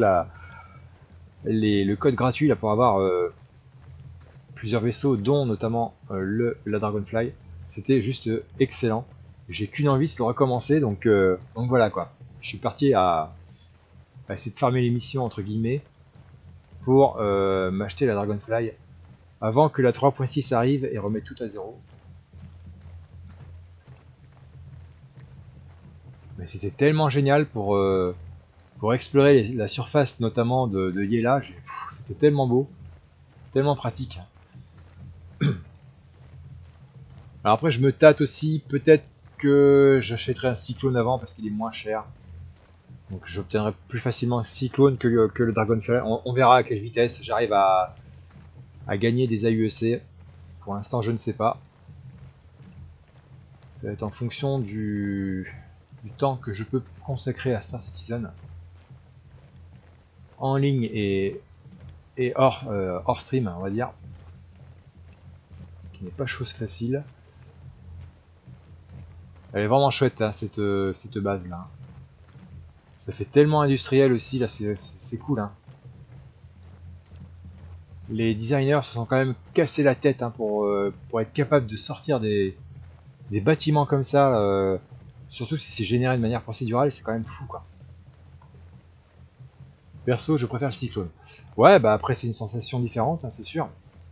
le code gratuit là, pour avoir plusieurs vaisseaux, dont notamment la Dragonfly. C'était juste excellent. J'ai qu'une envie, c'est de recommencer. Donc voilà quoi. Je suis parti à essayer de farmer les missions entre guillemets pour m'acheter la Dragonfly avant que la 3.6 arrive et remette tout à zéro. Mais c'était tellement génial pour explorer la surface notamment de Yela. C'était tellement beau, tellement pratique. Alors après je me tâte aussi, peut-être que j'achèterai un Cyclone avant parce qu'il est moins cher. Donc j'obtiendrai plus facilement un Cyclone que le Dragonfly. On verra à quelle vitesse j'arrive à gagner des AUEC. Pour l'instant je ne sais pas. Ça va être en fonction du temps que je peux consacrer à Star Citizen. En ligne et hors stream on va dire. Ce qui n'est pas chose facile. Elle est vraiment chouette hein, cette base là. Ça fait tellement industriel aussi là, c'est cool hein. Les designers se sont quand même cassé la tête hein, pour être capable de sortir des bâtiments comme ça, surtout si c'est généré de manière procédurale, c'est quand même fou quoi. Perso, je préfère le Cyclone. Ouais, bah après c'est une sensation différente, hein, c'est sûr.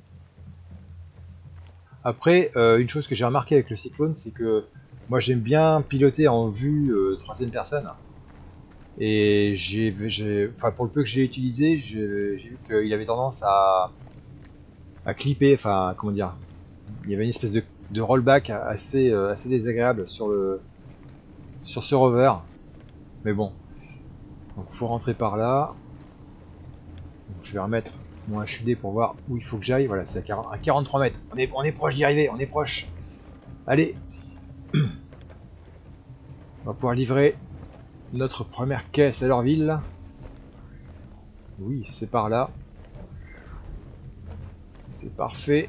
Après, une chose que j'ai remarqué avec le Cyclone, c'est que moi j'aime bien piloter en vue troisième personne. Et enfin, pour le peu que j'ai utilisé, j'ai vu qu'il avait tendance à clipper, enfin, comment dire, il y avait une espèce de rollback assez désagréable sur ce rover. Mais bon, donc faut rentrer par là. Donc, je vais remettre mon HUD pour voir où il faut que j'aille. Voilà, c'est à 43 mètres. On est proche d'y arriver, on est proche. Allez, on va pouvoir livrer notre première caisse à leur ville. Oui, c'est par là. C'est parfait.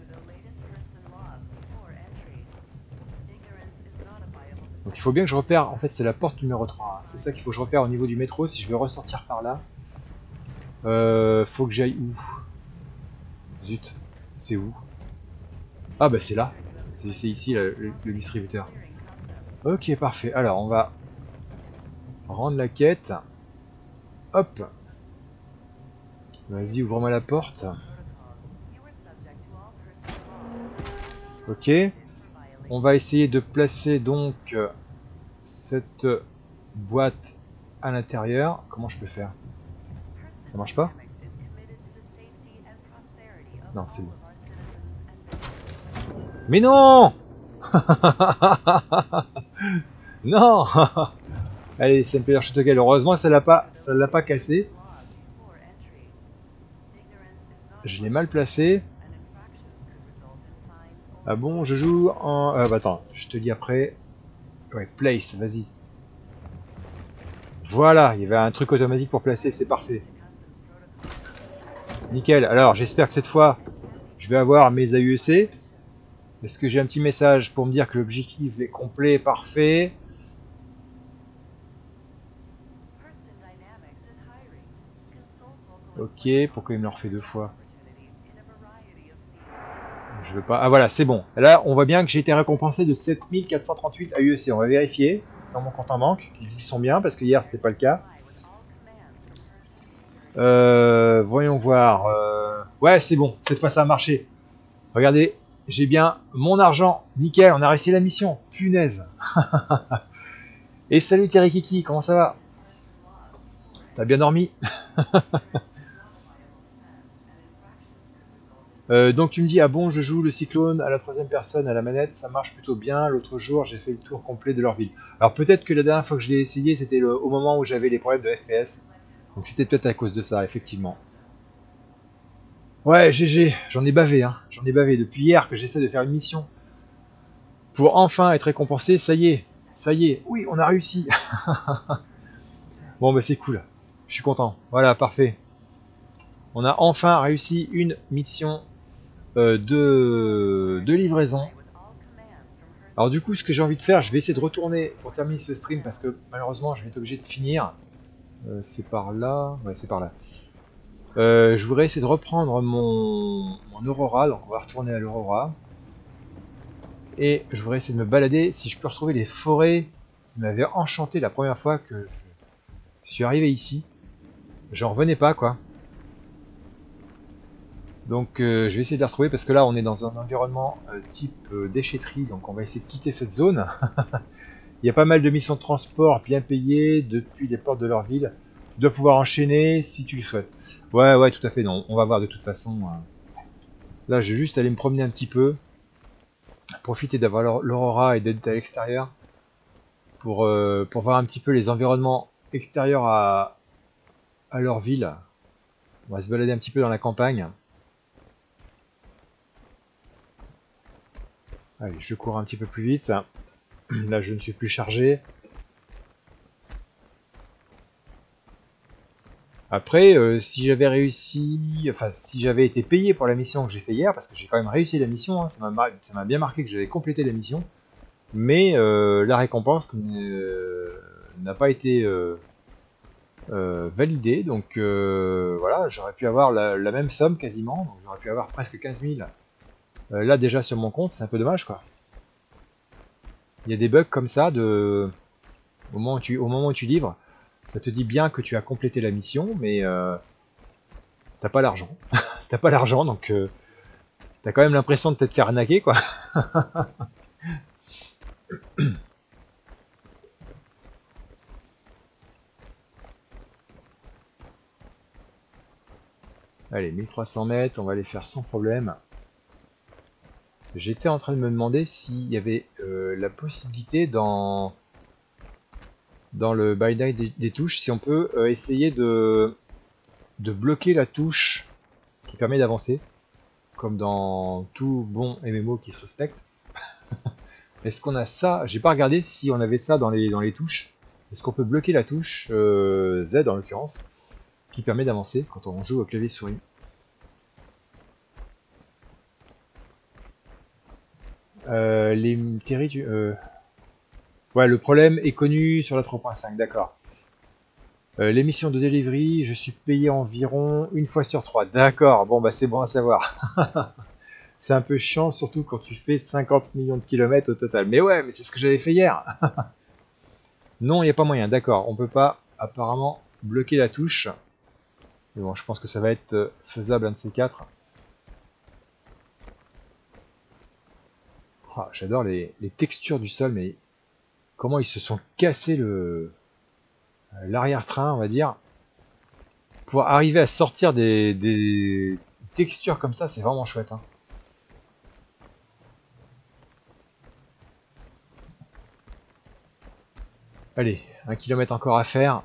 Donc il faut bien que je repère, en fait c'est la porte numéro 3, hein. C'est ça qu'il faut que je repère au niveau du métro si je veux ressortir par là. Faut que j'aille où? Zut, c'est où? Ah bah c'est là, c'est ici le distributeur. Ok, parfait, alors on va rendre la quête. Hop. Vas-y, ouvre-moi la porte. Ok. On va essayer de placer donc cette boîte à l'intérieur. Comment je peux faire? Ça marche pas? Non, c'est bon. Mais non! Non! Allez, c'est MP Shotgun. Heureusement, ça l'a pas cassé. Je l'ai mal placé. Ah bon, je joue en... Ah bah attends, je te dis après. Ouais, place, vas-y. Voilà, il y avait un truc automatique pour placer, c'est parfait. Nickel. Alors, j'espère que cette fois, je vais avoir mes AUEC. Est-ce que j'ai un petit message pour me dire que l'objectif est complet, parfait? Ok, pourquoi il me le refait deux fois? Je veux pas... Ah voilà, c'est bon. Là, on voit bien que j'ai été récompensé de 7438 AUEC. On va vérifier dans mon compte en banque qu'ils y sont bien, parce que hier, c'était pas le cas. Voyons voir. Ouais, c'est bon. Cette fois, ça a marché. Regardez, j'ai bien mon argent. Nickel, on a réussi la mission. Punaise. Et salut Thierry Kiki, comment ça va? T'as bien dormi? Donc tu me dis, ah bon, je joue le Cyclone à la troisième personne à la manette, ça marche plutôt bien. L'autre jour, j'ai fait le tour complet de leur ville. Alors peut-être que la dernière fois que je l'ai essayé, c'était au moment où j'avais les problèmes de FPS. Donc c'était peut-être à cause de ça, effectivement. Ouais, GG, j'en ai bavé, hein. J'en ai bavé depuis hier que j'essaie de faire une mission. Pour enfin être récompensé, ça y est. Ça y est, oui, on a réussi. Bon, bah c'est cool. Je suis content. Voilà, parfait. On a enfin réussi une mission de livraison. Alors du coup, ce que j'ai envie de faire, je vais essayer de retourner pour terminer ce stream parce que malheureusement, je vais être obligé de finir. C'est par là. Ouais, c'est par là. Je voudrais essayer de reprendre mon Aurora, donc on va retourner à l'Aurora. Et je voudrais essayer de me balader si je peux retrouver les forêts qui m'avaient enchanté la première fois que je suis arrivé ici. J'en revenais pas, quoi. Donc je vais essayer de les retrouver parce que là on est dans un environnement type déchetterie, donc on va essayer de quitter cette zone. Il y a pas mal de missions de transport bien payées depuis les portes de leur ville. Tu dois pouvoir enchaîner si tu le souhaites. Ouais, tout à fait, non, on va voir de toute façon. Là je vais juste aller me promener un petit peu. Profiter d'avoir l'Aurora et d'être à l'extérieur. Pour voir un petit peu les environnements extérieurs à leur ville. On va se balader un petit peu dans la campagne. Allez, je cours un petit peu plus vite. Là, je ne suis plus chargé. Après, si j'avais réussi... Enfin, si j'avais été payé pour la mission que j'ai fait hier, parce que j'ai quand même réussi la mission, hein, ça m'a bien marqué que j'avais complété la mission. Mais la récompense n'a pas été validée. Donc voilà, j'aurais pu avoir la même somme quasiment. Donc j'aurais pu avoir presque 15 000. Là, déjà sur mon compte, c'est un peu dommage, quoi. Il y a des bugs comme ça au moment où tu livres, ça te dit bien que tu as complété la mission, mais t'as pas l'argent. T'as pas l'argent, donc t'as quand même l'impression de t'être fait arnaquer, quoi. Allez, 1300 mètres, on va les faire sans problème. J'étais en train de me demander s'il y avait la possibilité dans le by night des touches, si on peut essayer de bloquer la touche qui permet d'avancer, comme dans tout bon MMO qui se respecte. Est-ce qu'on a ça? J'ai pas regardé si on avait ça dans les touches. Est-ce qu'on peut bloquer la touche Z en l'occurrence, qui permet d'avancer quand on joue au clavier souris? Les territoires. Ouais, le problème est connu sur la 3.5, d'accord. Les missions de delivery, je suis payé environ une fois sur 3. D'accord, bon bah c'est bon à savoir. C'est un peu chiant, surtout quand tu fais 50 millions de kilomètres au total. Mais ouais, mais c'est ce que j'avais fait hier. Non, il n'y a pas moyen, d'accord. On peut pas apparemment bloquer la touche. Mais bon, je pense que ça va être faisable un de ces quatre. Ah, j'adore les textures du sol, mais comment ils se sont cassés l'arrière-train, on va dire. Pour arriver à sortir des textures comme ça, c'est vraiment chouette. Hein. Allez, 1 kilomètre encore à faire.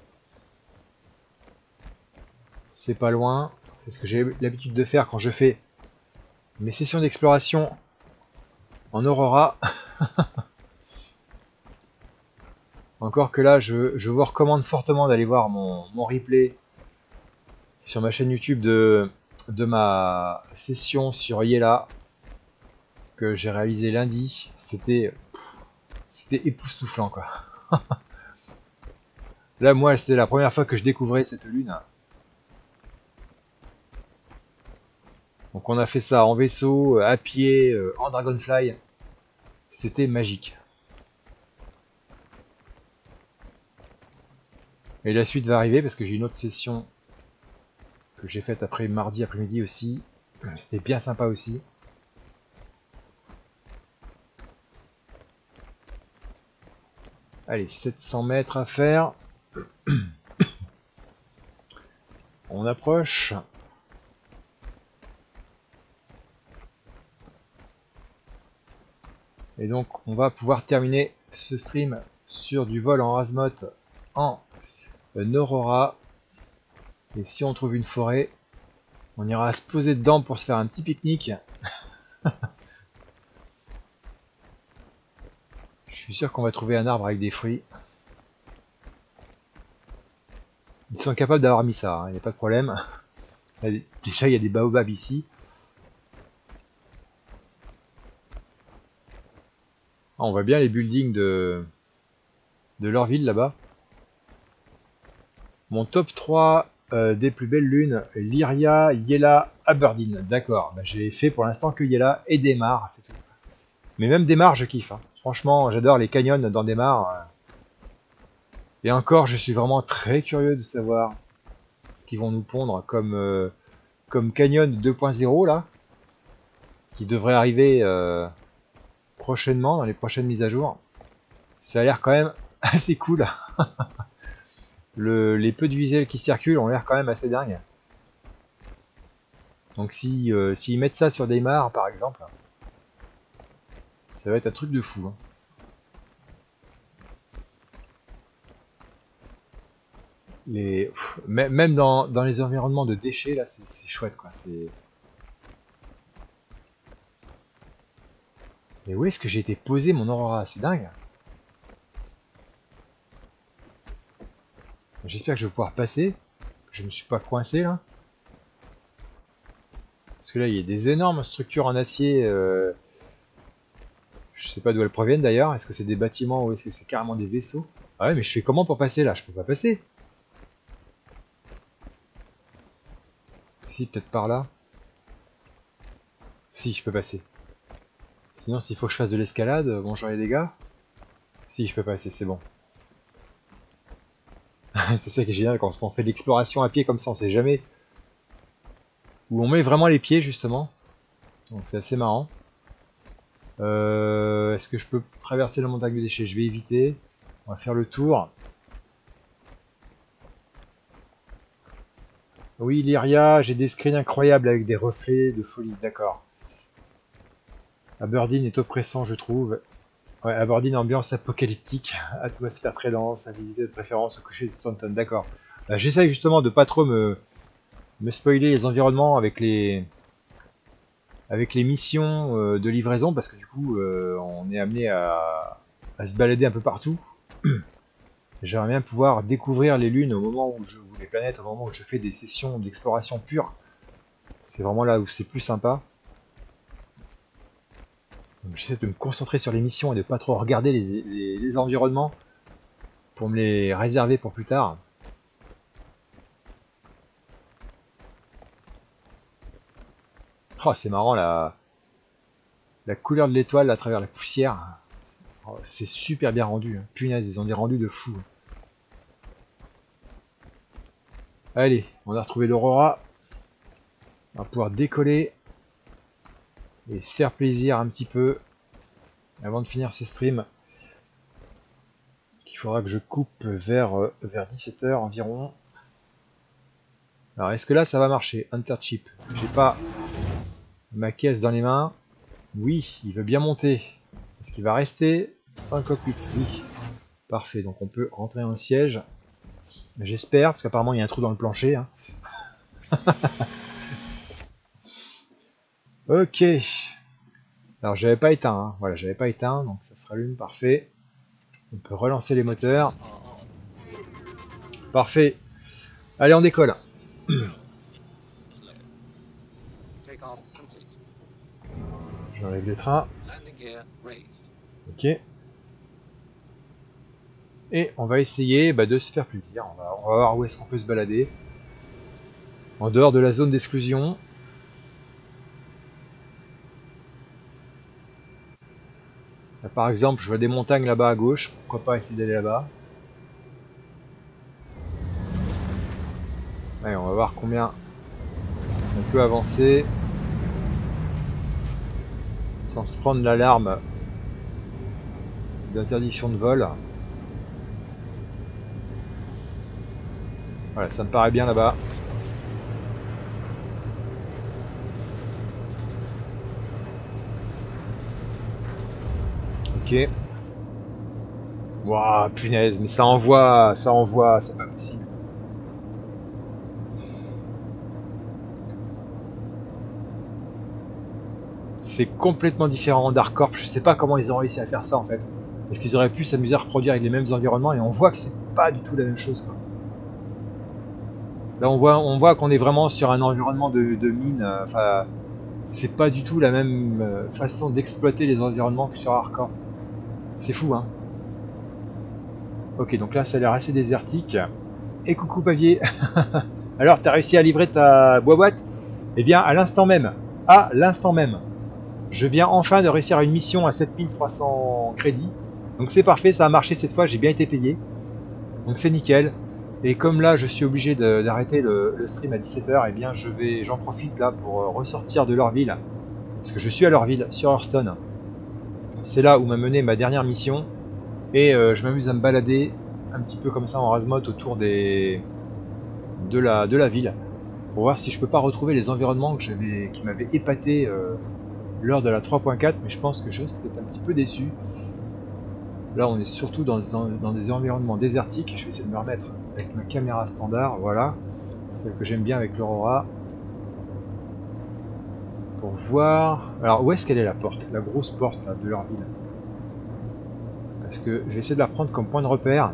C'est pas loin. C'est ce que j'ai l'habitude de faire quand je fais mes sessions d'exploration en Aurora. Encore que là, je vous recommande fortement d'aller voir mon replay sur ma chaîne YouTube de ma session sur Yela que j'ai réalisé lundi. C'était époustouflant quoi. Là, moi, c'est la première fois que je découvrais cette lune. Donc on a fait ça en vaisseau, à pied, en Dragonfly. C'était magique. Et la suite va arriver parce que j'ai une autre session que j'ai faite après mardi après-midi aussi. C'était bien sympa aussi. Allez, 700 mètres à faire. On approche. Et donc on va pouvoir terminer ce stream sur du vol en Azimuth en Aurora. Et si on trouve une forêt, on ira se poser dedans pour se faire un petit pique-nique. Je suis sûr qu'on va trouver un arbre avec des fruits. Ils sont capables d'avoir mis ça, il n'y a pas de problème. Déjà il y a des baobabs ici. Ah, on voit bien les buildings de leur ville là-bas. Mon top 3 des plus belles lunes, Lyria, Yela, Aberdeen. D'accord, bah, j'ai fait pour l'instant que Yela et Daymar, c'est tout. Mais même Daymar, je kiffe. Hein. Franchement, j'adore les canyons dans Daymar. Et encore, je suis vraiment très curieux de savoir ce qu'ils vont nous pondre comme canyon 2.0 là, qui devrait arriver prochainement, dans les prochaines mises à jour. Ça a l'air quand même assez cool. Les peu de visuels qui circulent ont l'air quand même assez dingues. Donc s'ils mettent ça sur Daymar par exemple, ça va être un truc de fou. Hein. Même dans les environnements de déchets là, c'est chouette quoi. Mais où est-ce que j'ai été posé mon Aurora? C'est dingue. J'espère que je vais pouvoir passer. Que je ne suis pas coincé là. Parce que là, il y a des énormes structures en acier. Je sais pas d'où elles proviennent d'ailleurs. Est-ce que c'est des bâtiments ou est-ce que c'est carrément des vaisseaux? Ah ouais, mais je fais comment pour passer là? Je peux pas passer. Si, peut-être par là. Si, je peux passer. Sinon, s'il faut que je fasse de l'escalade, bonjour les dégâts. Si, je peux passer, c'est bon. C'est ça qui est génial quand on fait de l'exploration à pied comme ça, on sait jamais où on met vraiment les pieds justement. Donc c'est assez marrant. Est-ce que je peux traverser la montagne des déchets? Je vais éviter. On va faire le tour. Oui, Lyria, j'ai des screens incroyables avec des reflets de folie, d'accord. Aberdeen est oppressant, je trouve. Ouais, Aberdeen, ambiance apocalyptique, atmosphère très dense, à visiter de préférence au coucher de Santon, d'accord. J'essaye justement de pas trop me spoiler les environnements avec les missions de livraison, parce que du coup, on est amené à se balader un peu partout. J'aimerais bien pouvoir découvrir les lunes au moment où ou les planètes, au moment où je fais des sessions d'exploration pure. C'est vraiment là où c'est plus sympa. J'essaie de me concentrer sur les missions et de pas trop regarder les environnements pour me les réserver pour plus tard. Oh, c'est marrant la couleur de l'étoile à travers la poussière. Oh, c'est super bien rendu. Punaise, ils ont des rendus de fou. Allez, on a retrouvé l'Aurora. On va pouvoir décoller et se faire plaisir un petit peu avant de finir ce stream. Il faudra que je coupe vers 17 h environ. Alors est-ce que là ça va marcher? Hunter Chip. J'ai pas ma caisse dans les mains. Oui, il veut bien monter. Est-ce qu'il va rester dans le cockpit? Oui. Parfait, donc on peut rentrer en siège. J'espère, parce qu'apparemment il y a un trou dans le plancher. Hein. Ok. Alors j'avais pas éteint, hein. Voilà, j'avais pas éteint, donc ça se rallume, parfait. On peut relancer les moteurs. Parfait. Allez, on décolle. J'enlève les trains. Ok. Et on va essayer de se faire plaisir. On va voir où est-ce qu'on peut se balader. En dehors de la zone d'exclusion. Là, par exemple, je vois des montagnes là-bas à gauche. Pourquoi pas essayer d'aller là-bas. Allez, on va voir combien on peut avancer. Sans se prendre l'alarme d'interdiction de vol. Voilà, ça me paraît bien là-bas. Ok. Waouh, punaise, mais ça envoie, c'est pas possible. C'est complètement différent d'Arcorp, je sais pas comment ils ont réussi à faire ça en fait. Parce qu'ils auraient pu s'amuser à reproduire avec les mêmes environnements et on voit que c'est pas du tout la même chose quoi. Là on voit qu'on est vraiment sur un environnement de mine, enfin c'est pas du tout la même façon d'exploiter les environnements que sur Arcorp. C'est fou hein. Ok donc là ça a l'air assez désertique. Et coucou Pavier. Alors t'as réussi à livrer ta boîte? Eh bien à l'instant même. À l'instant même. Je viens enfin de réussir une mission à 7300 crédits. Donc c'est parfait, ça a marché cette fois, j'ai bien été payé. Donc c'est nickel. Et comme là je suis obligé d'arrêter le stream à 17 h, eh bien j'en profite là pour ressortir de Lorville. Parce que je suis à Lorville, sur Hearthstone. C'est là où m'a mené ma dernière mission. Et je m'amuse à me balader un petit peu comme ça en rasemote autour de la ville. Pour voir si je peux pas retrouver les environnements qui m'avaient épaté lors de la 3.4, mais je pense que je risque d'être un petit peu déçu. Là on est surtout dans des environnements désertiques. Je vais essayer de me remettre avec ma caméra standard, voilà, celle que j'aime bien avec l'Aurora, pour voir. Alors où est-ce qu'elle est la porte, la grosse porte là, de leur ville? Parce que je vais essayer de la prendre comme point de repère.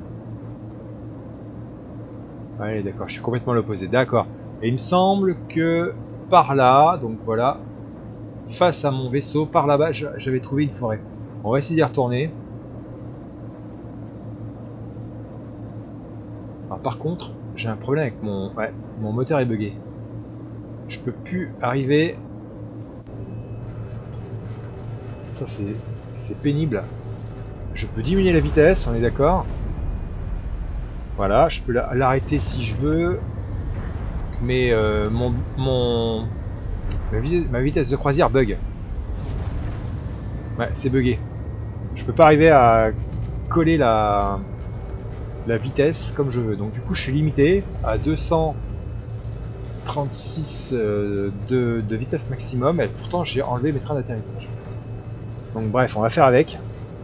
Allez d'accord, je suis complètement l'opposé, d'accord. Et il me semble que par là, donc voilà, face à mon vaisseau, par là-bas, j'avais trouvé une forêt. On va essayer d'y retourner. Alors, par contre, j'ai un problème avec mon moteur est bugué. Je peux plus arriver. Ça c'est pénible. Je peux diminuer la vitesse, on est d'accord. Voilà, je peux l'arrêter si je veux. Mais ma vitesse de croisière bug. Ouais, c'est bugué. Je peux pas arriver à coller la vitesse comme je veux. Donc du coup je suis limité à 200 36 de vitesse maximum, et pourtant j'ai enlevé mes trains d'atterrissage. Donc bref, on va faire avec.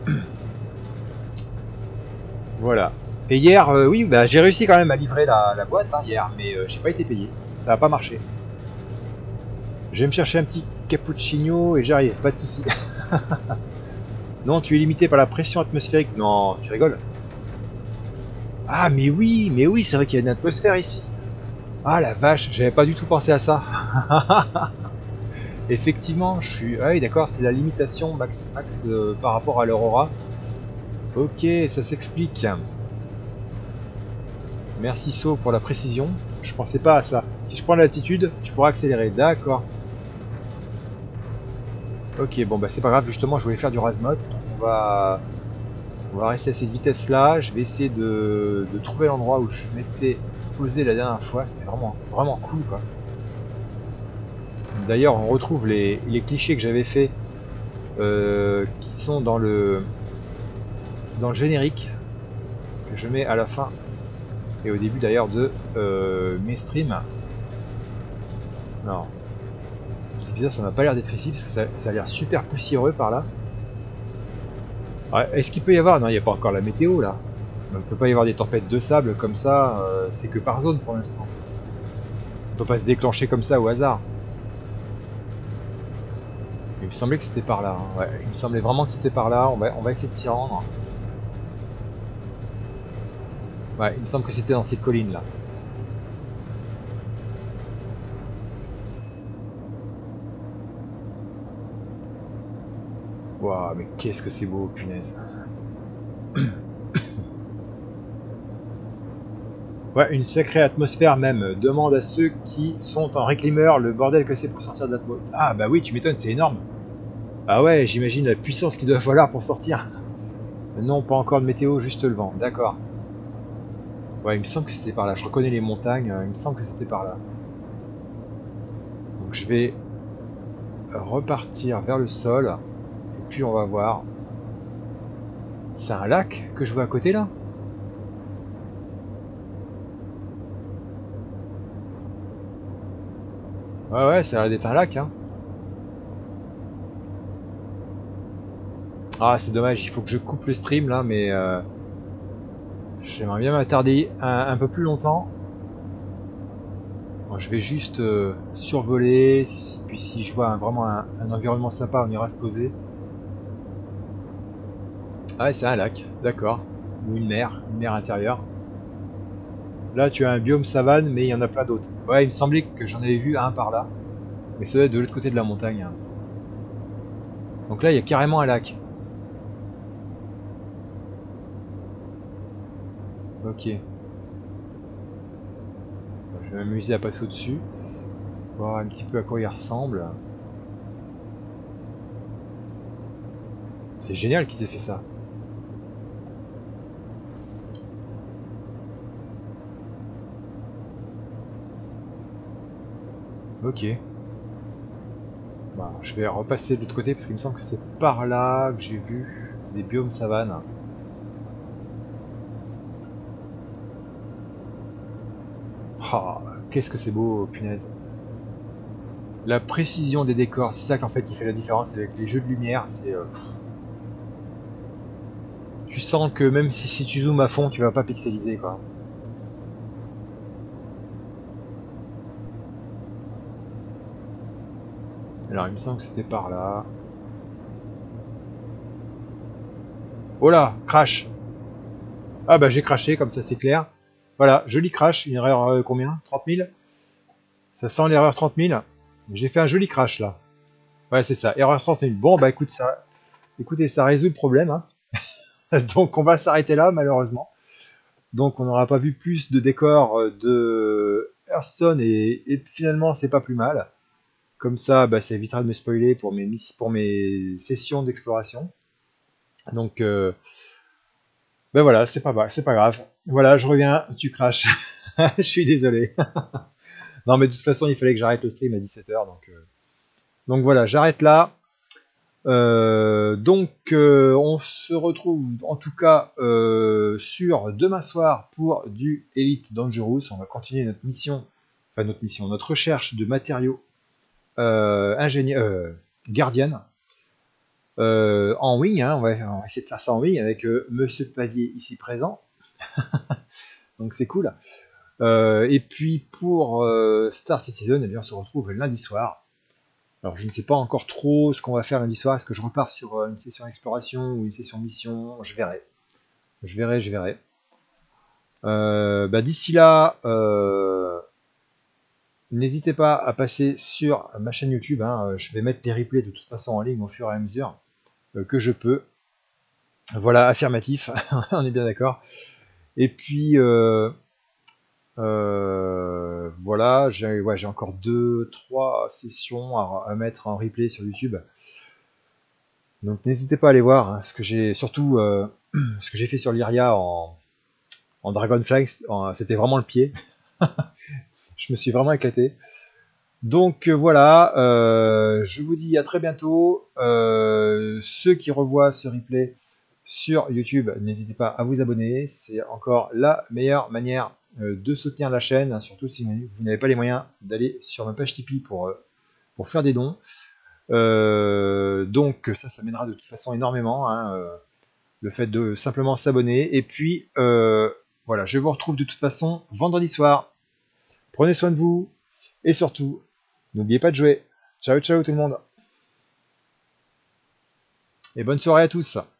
Voilà. Et hier, oui, bah, j'ai réussi quand même à livrer la boîte hein, hier, mais j'ai pas été payé. Ça a pas marché. Je vais me chercher un petit cappuccino et j'arrive, pas de souci. Non, tu es limité par la pression atmosphérique. Non, tu rigoles. Ah, mais oui, c'est vrai qu'il y a une atmosphère ici. Ah la vache, j'avais pas du tout pensé à ça. Effectivement, je suis... Ah oui, d'accord, c'est la limitation max par rapport à l'aurora. Ok, ça s'explique. Merci So pour la précision. Je pensais pas à ça. Si je prends l'altitude, je pourrais accélérer. D'accord. Ok, bon bah c'est pas grave. Justement, je voulais faire du Razmot. Donc on va rester à cette vitesse-là. Je vais essayer de trouver l'endroit où je m'étais posé la dernière fois. C'était vraiment cool, quoi. D'ailleurs, on retrouve les clichés que j'avais fait, qui sont dans le générique que je mets à la fin et au début d'ailleurs de mes streams. Non, c'est bizarre, ça m'a pas l'air d'être ici parce que ça a l'air super poussiéreux par là. Ouais, est-ce qu'il peut y avoir... Non, il n'y a pas encore la météo là. Il ne peut pas y avoir des tempêtes de sable comme ça, c'est que par zone pour l'instant. Ça peut pas se déclencher comme ça au hasard. Il me semblait que c'était par là. Hein. Ouais, il me semblait vraiment que c'était par là. On va essayer de s'y rendre. Ouais, il me semble que c'était dans ces collines là. Waouh, mais qu'est-ce que c'est beau, punaise. Ouais, une sacrée atmosphère même. Demande à ceux qui sont en réclimeur le bordel que c'est pour sortir de l'atmosphère. Ah bah oui, tu m'étonnes, c'est énorme. Ah ouais, j'imagine la puissance qu'il doit falloir pour sortir. Non, pas encore de météo, juste le vent. D'accord. Ouais, il me semble que c'était par là. Je reconnais les montagnes, il me semble que c'était par là. Donc je vais repartir vers le sol. Et puis on va voir. C'est un lac que je vois à côté là? Ouais, ouais, ça a l'air d'être un lac, hein. Ah, c'est dommage, il faut que je coupe le stream là, mais j'aimerais bien m'attarder un peu plus longtemps. Bon, je vais juste survoler, puis si je vois vraiment un environnement sympa, on ira se poser. Ah ouais, c'est un lac, d'accord. Ou une mer intérieure. Là, tu as un biome savane, mais il y en a plein d'autres. Ouais, il me semblait que j'en avais vu un par là. Mais ça doit être de l'autre côté de la montagne. Donc là, il y a carrément un lac. Ok. Bon, je vais m'amuser à passer au-dessus. Voir un petit peu à quoi il ressemble. C'est génial qu'ils aient fait ça. Ok. Bah, je vais repasser de l'autre côté parce qu'il me semble que c'est par là que j'ai vu des biomes savanes. Ah, qu'est-ce que c'est beau, punaise. La précision des décors, c'est ça qu'en fait qui fait la différence avec les jeux de lumière. C'est tu sens que même si tu zoomes à fond, tu vas pas pixeliser quoi. Alors il me semble que c'était par là. Oh là, crash. Ah bah j'ai craché, comme ça c'est clair. Voilà, joli crash, une erreur combien? 30 000. Ça sent l'erreur 30 000. J'ai fait un joli crash là. Ouais c'est ça, erreur 30 000. Bon bah écoute ça, écoutez, ça résout le problème. Hein. Donc on va s'arrêter là malheureusement. Donc on n'aura pas vu plus de décors de Hearthstone et finalement c'est pas plus mal. Comme ça, bah, ça évitera de me spoiler pour mes sessions d'exploration. Donc ben voilà, c'est pas grave. Voilà, je reviens, tu craches. Je suis désolé. Non mais de toute façon il fallait que j'arrête le stream à 17h donc voilà, j'arrête là. On se retrouve en tout cas sur demain soir pour du Elite Dangerous. On va continuer notre mission, enfin notre mission, notre recherche de matériaux gardiennes en wing, hein, on va essayer de faire ça en wing avec Monsieur Pavier ici présent, donc c'est cool. Et puis pour Star Citizen, eh bien, on se retrouve lundi soir. Alors je ne sais pas encore trop ce qu'on va faire lundi soir, est-ce que je repars sur une session exploration ou une session mission, je verrai. Je verrai. D'ici là, n'hésitez pas à passer sur ma chaîne YouTube, hein, je vais mettre les replays de toute façon en ligne au fur et à mesure que je peux. Voilà, affirmatif, on est bien d'accord. Et puis voilà, j'ai encore 2-3 sessions à mettre en replay sur YouTube. Donc n'hésitez pas à aller voir hein, ce que j'ai surtout ce que j'ai fait sur l'Iria en Dragonfly, c'était vraiment le pied. Je me suis vraiment éclaté. Donc voilà, je vous dis à très bientôt. Ceux qui revoient ce replay sur YouTube, n'hésitez pas à vous abonner. C'est encore la meilleure manière de soutenir la chaîne, hein, surtout si vous n'avez pas les moyens d'aller sur ma page Tipeee pour faire des dons. Donc ça m'aidera de toute façon énormément, hein, le fait de simplement s'abonner. Et puis voilà, je vous retrouve de toute façon vendredi soir. Prenez soin de vous et surtout, n'oubliez pas de jouer. Ciao ciao tout le monde. Et bonne soirée à tous.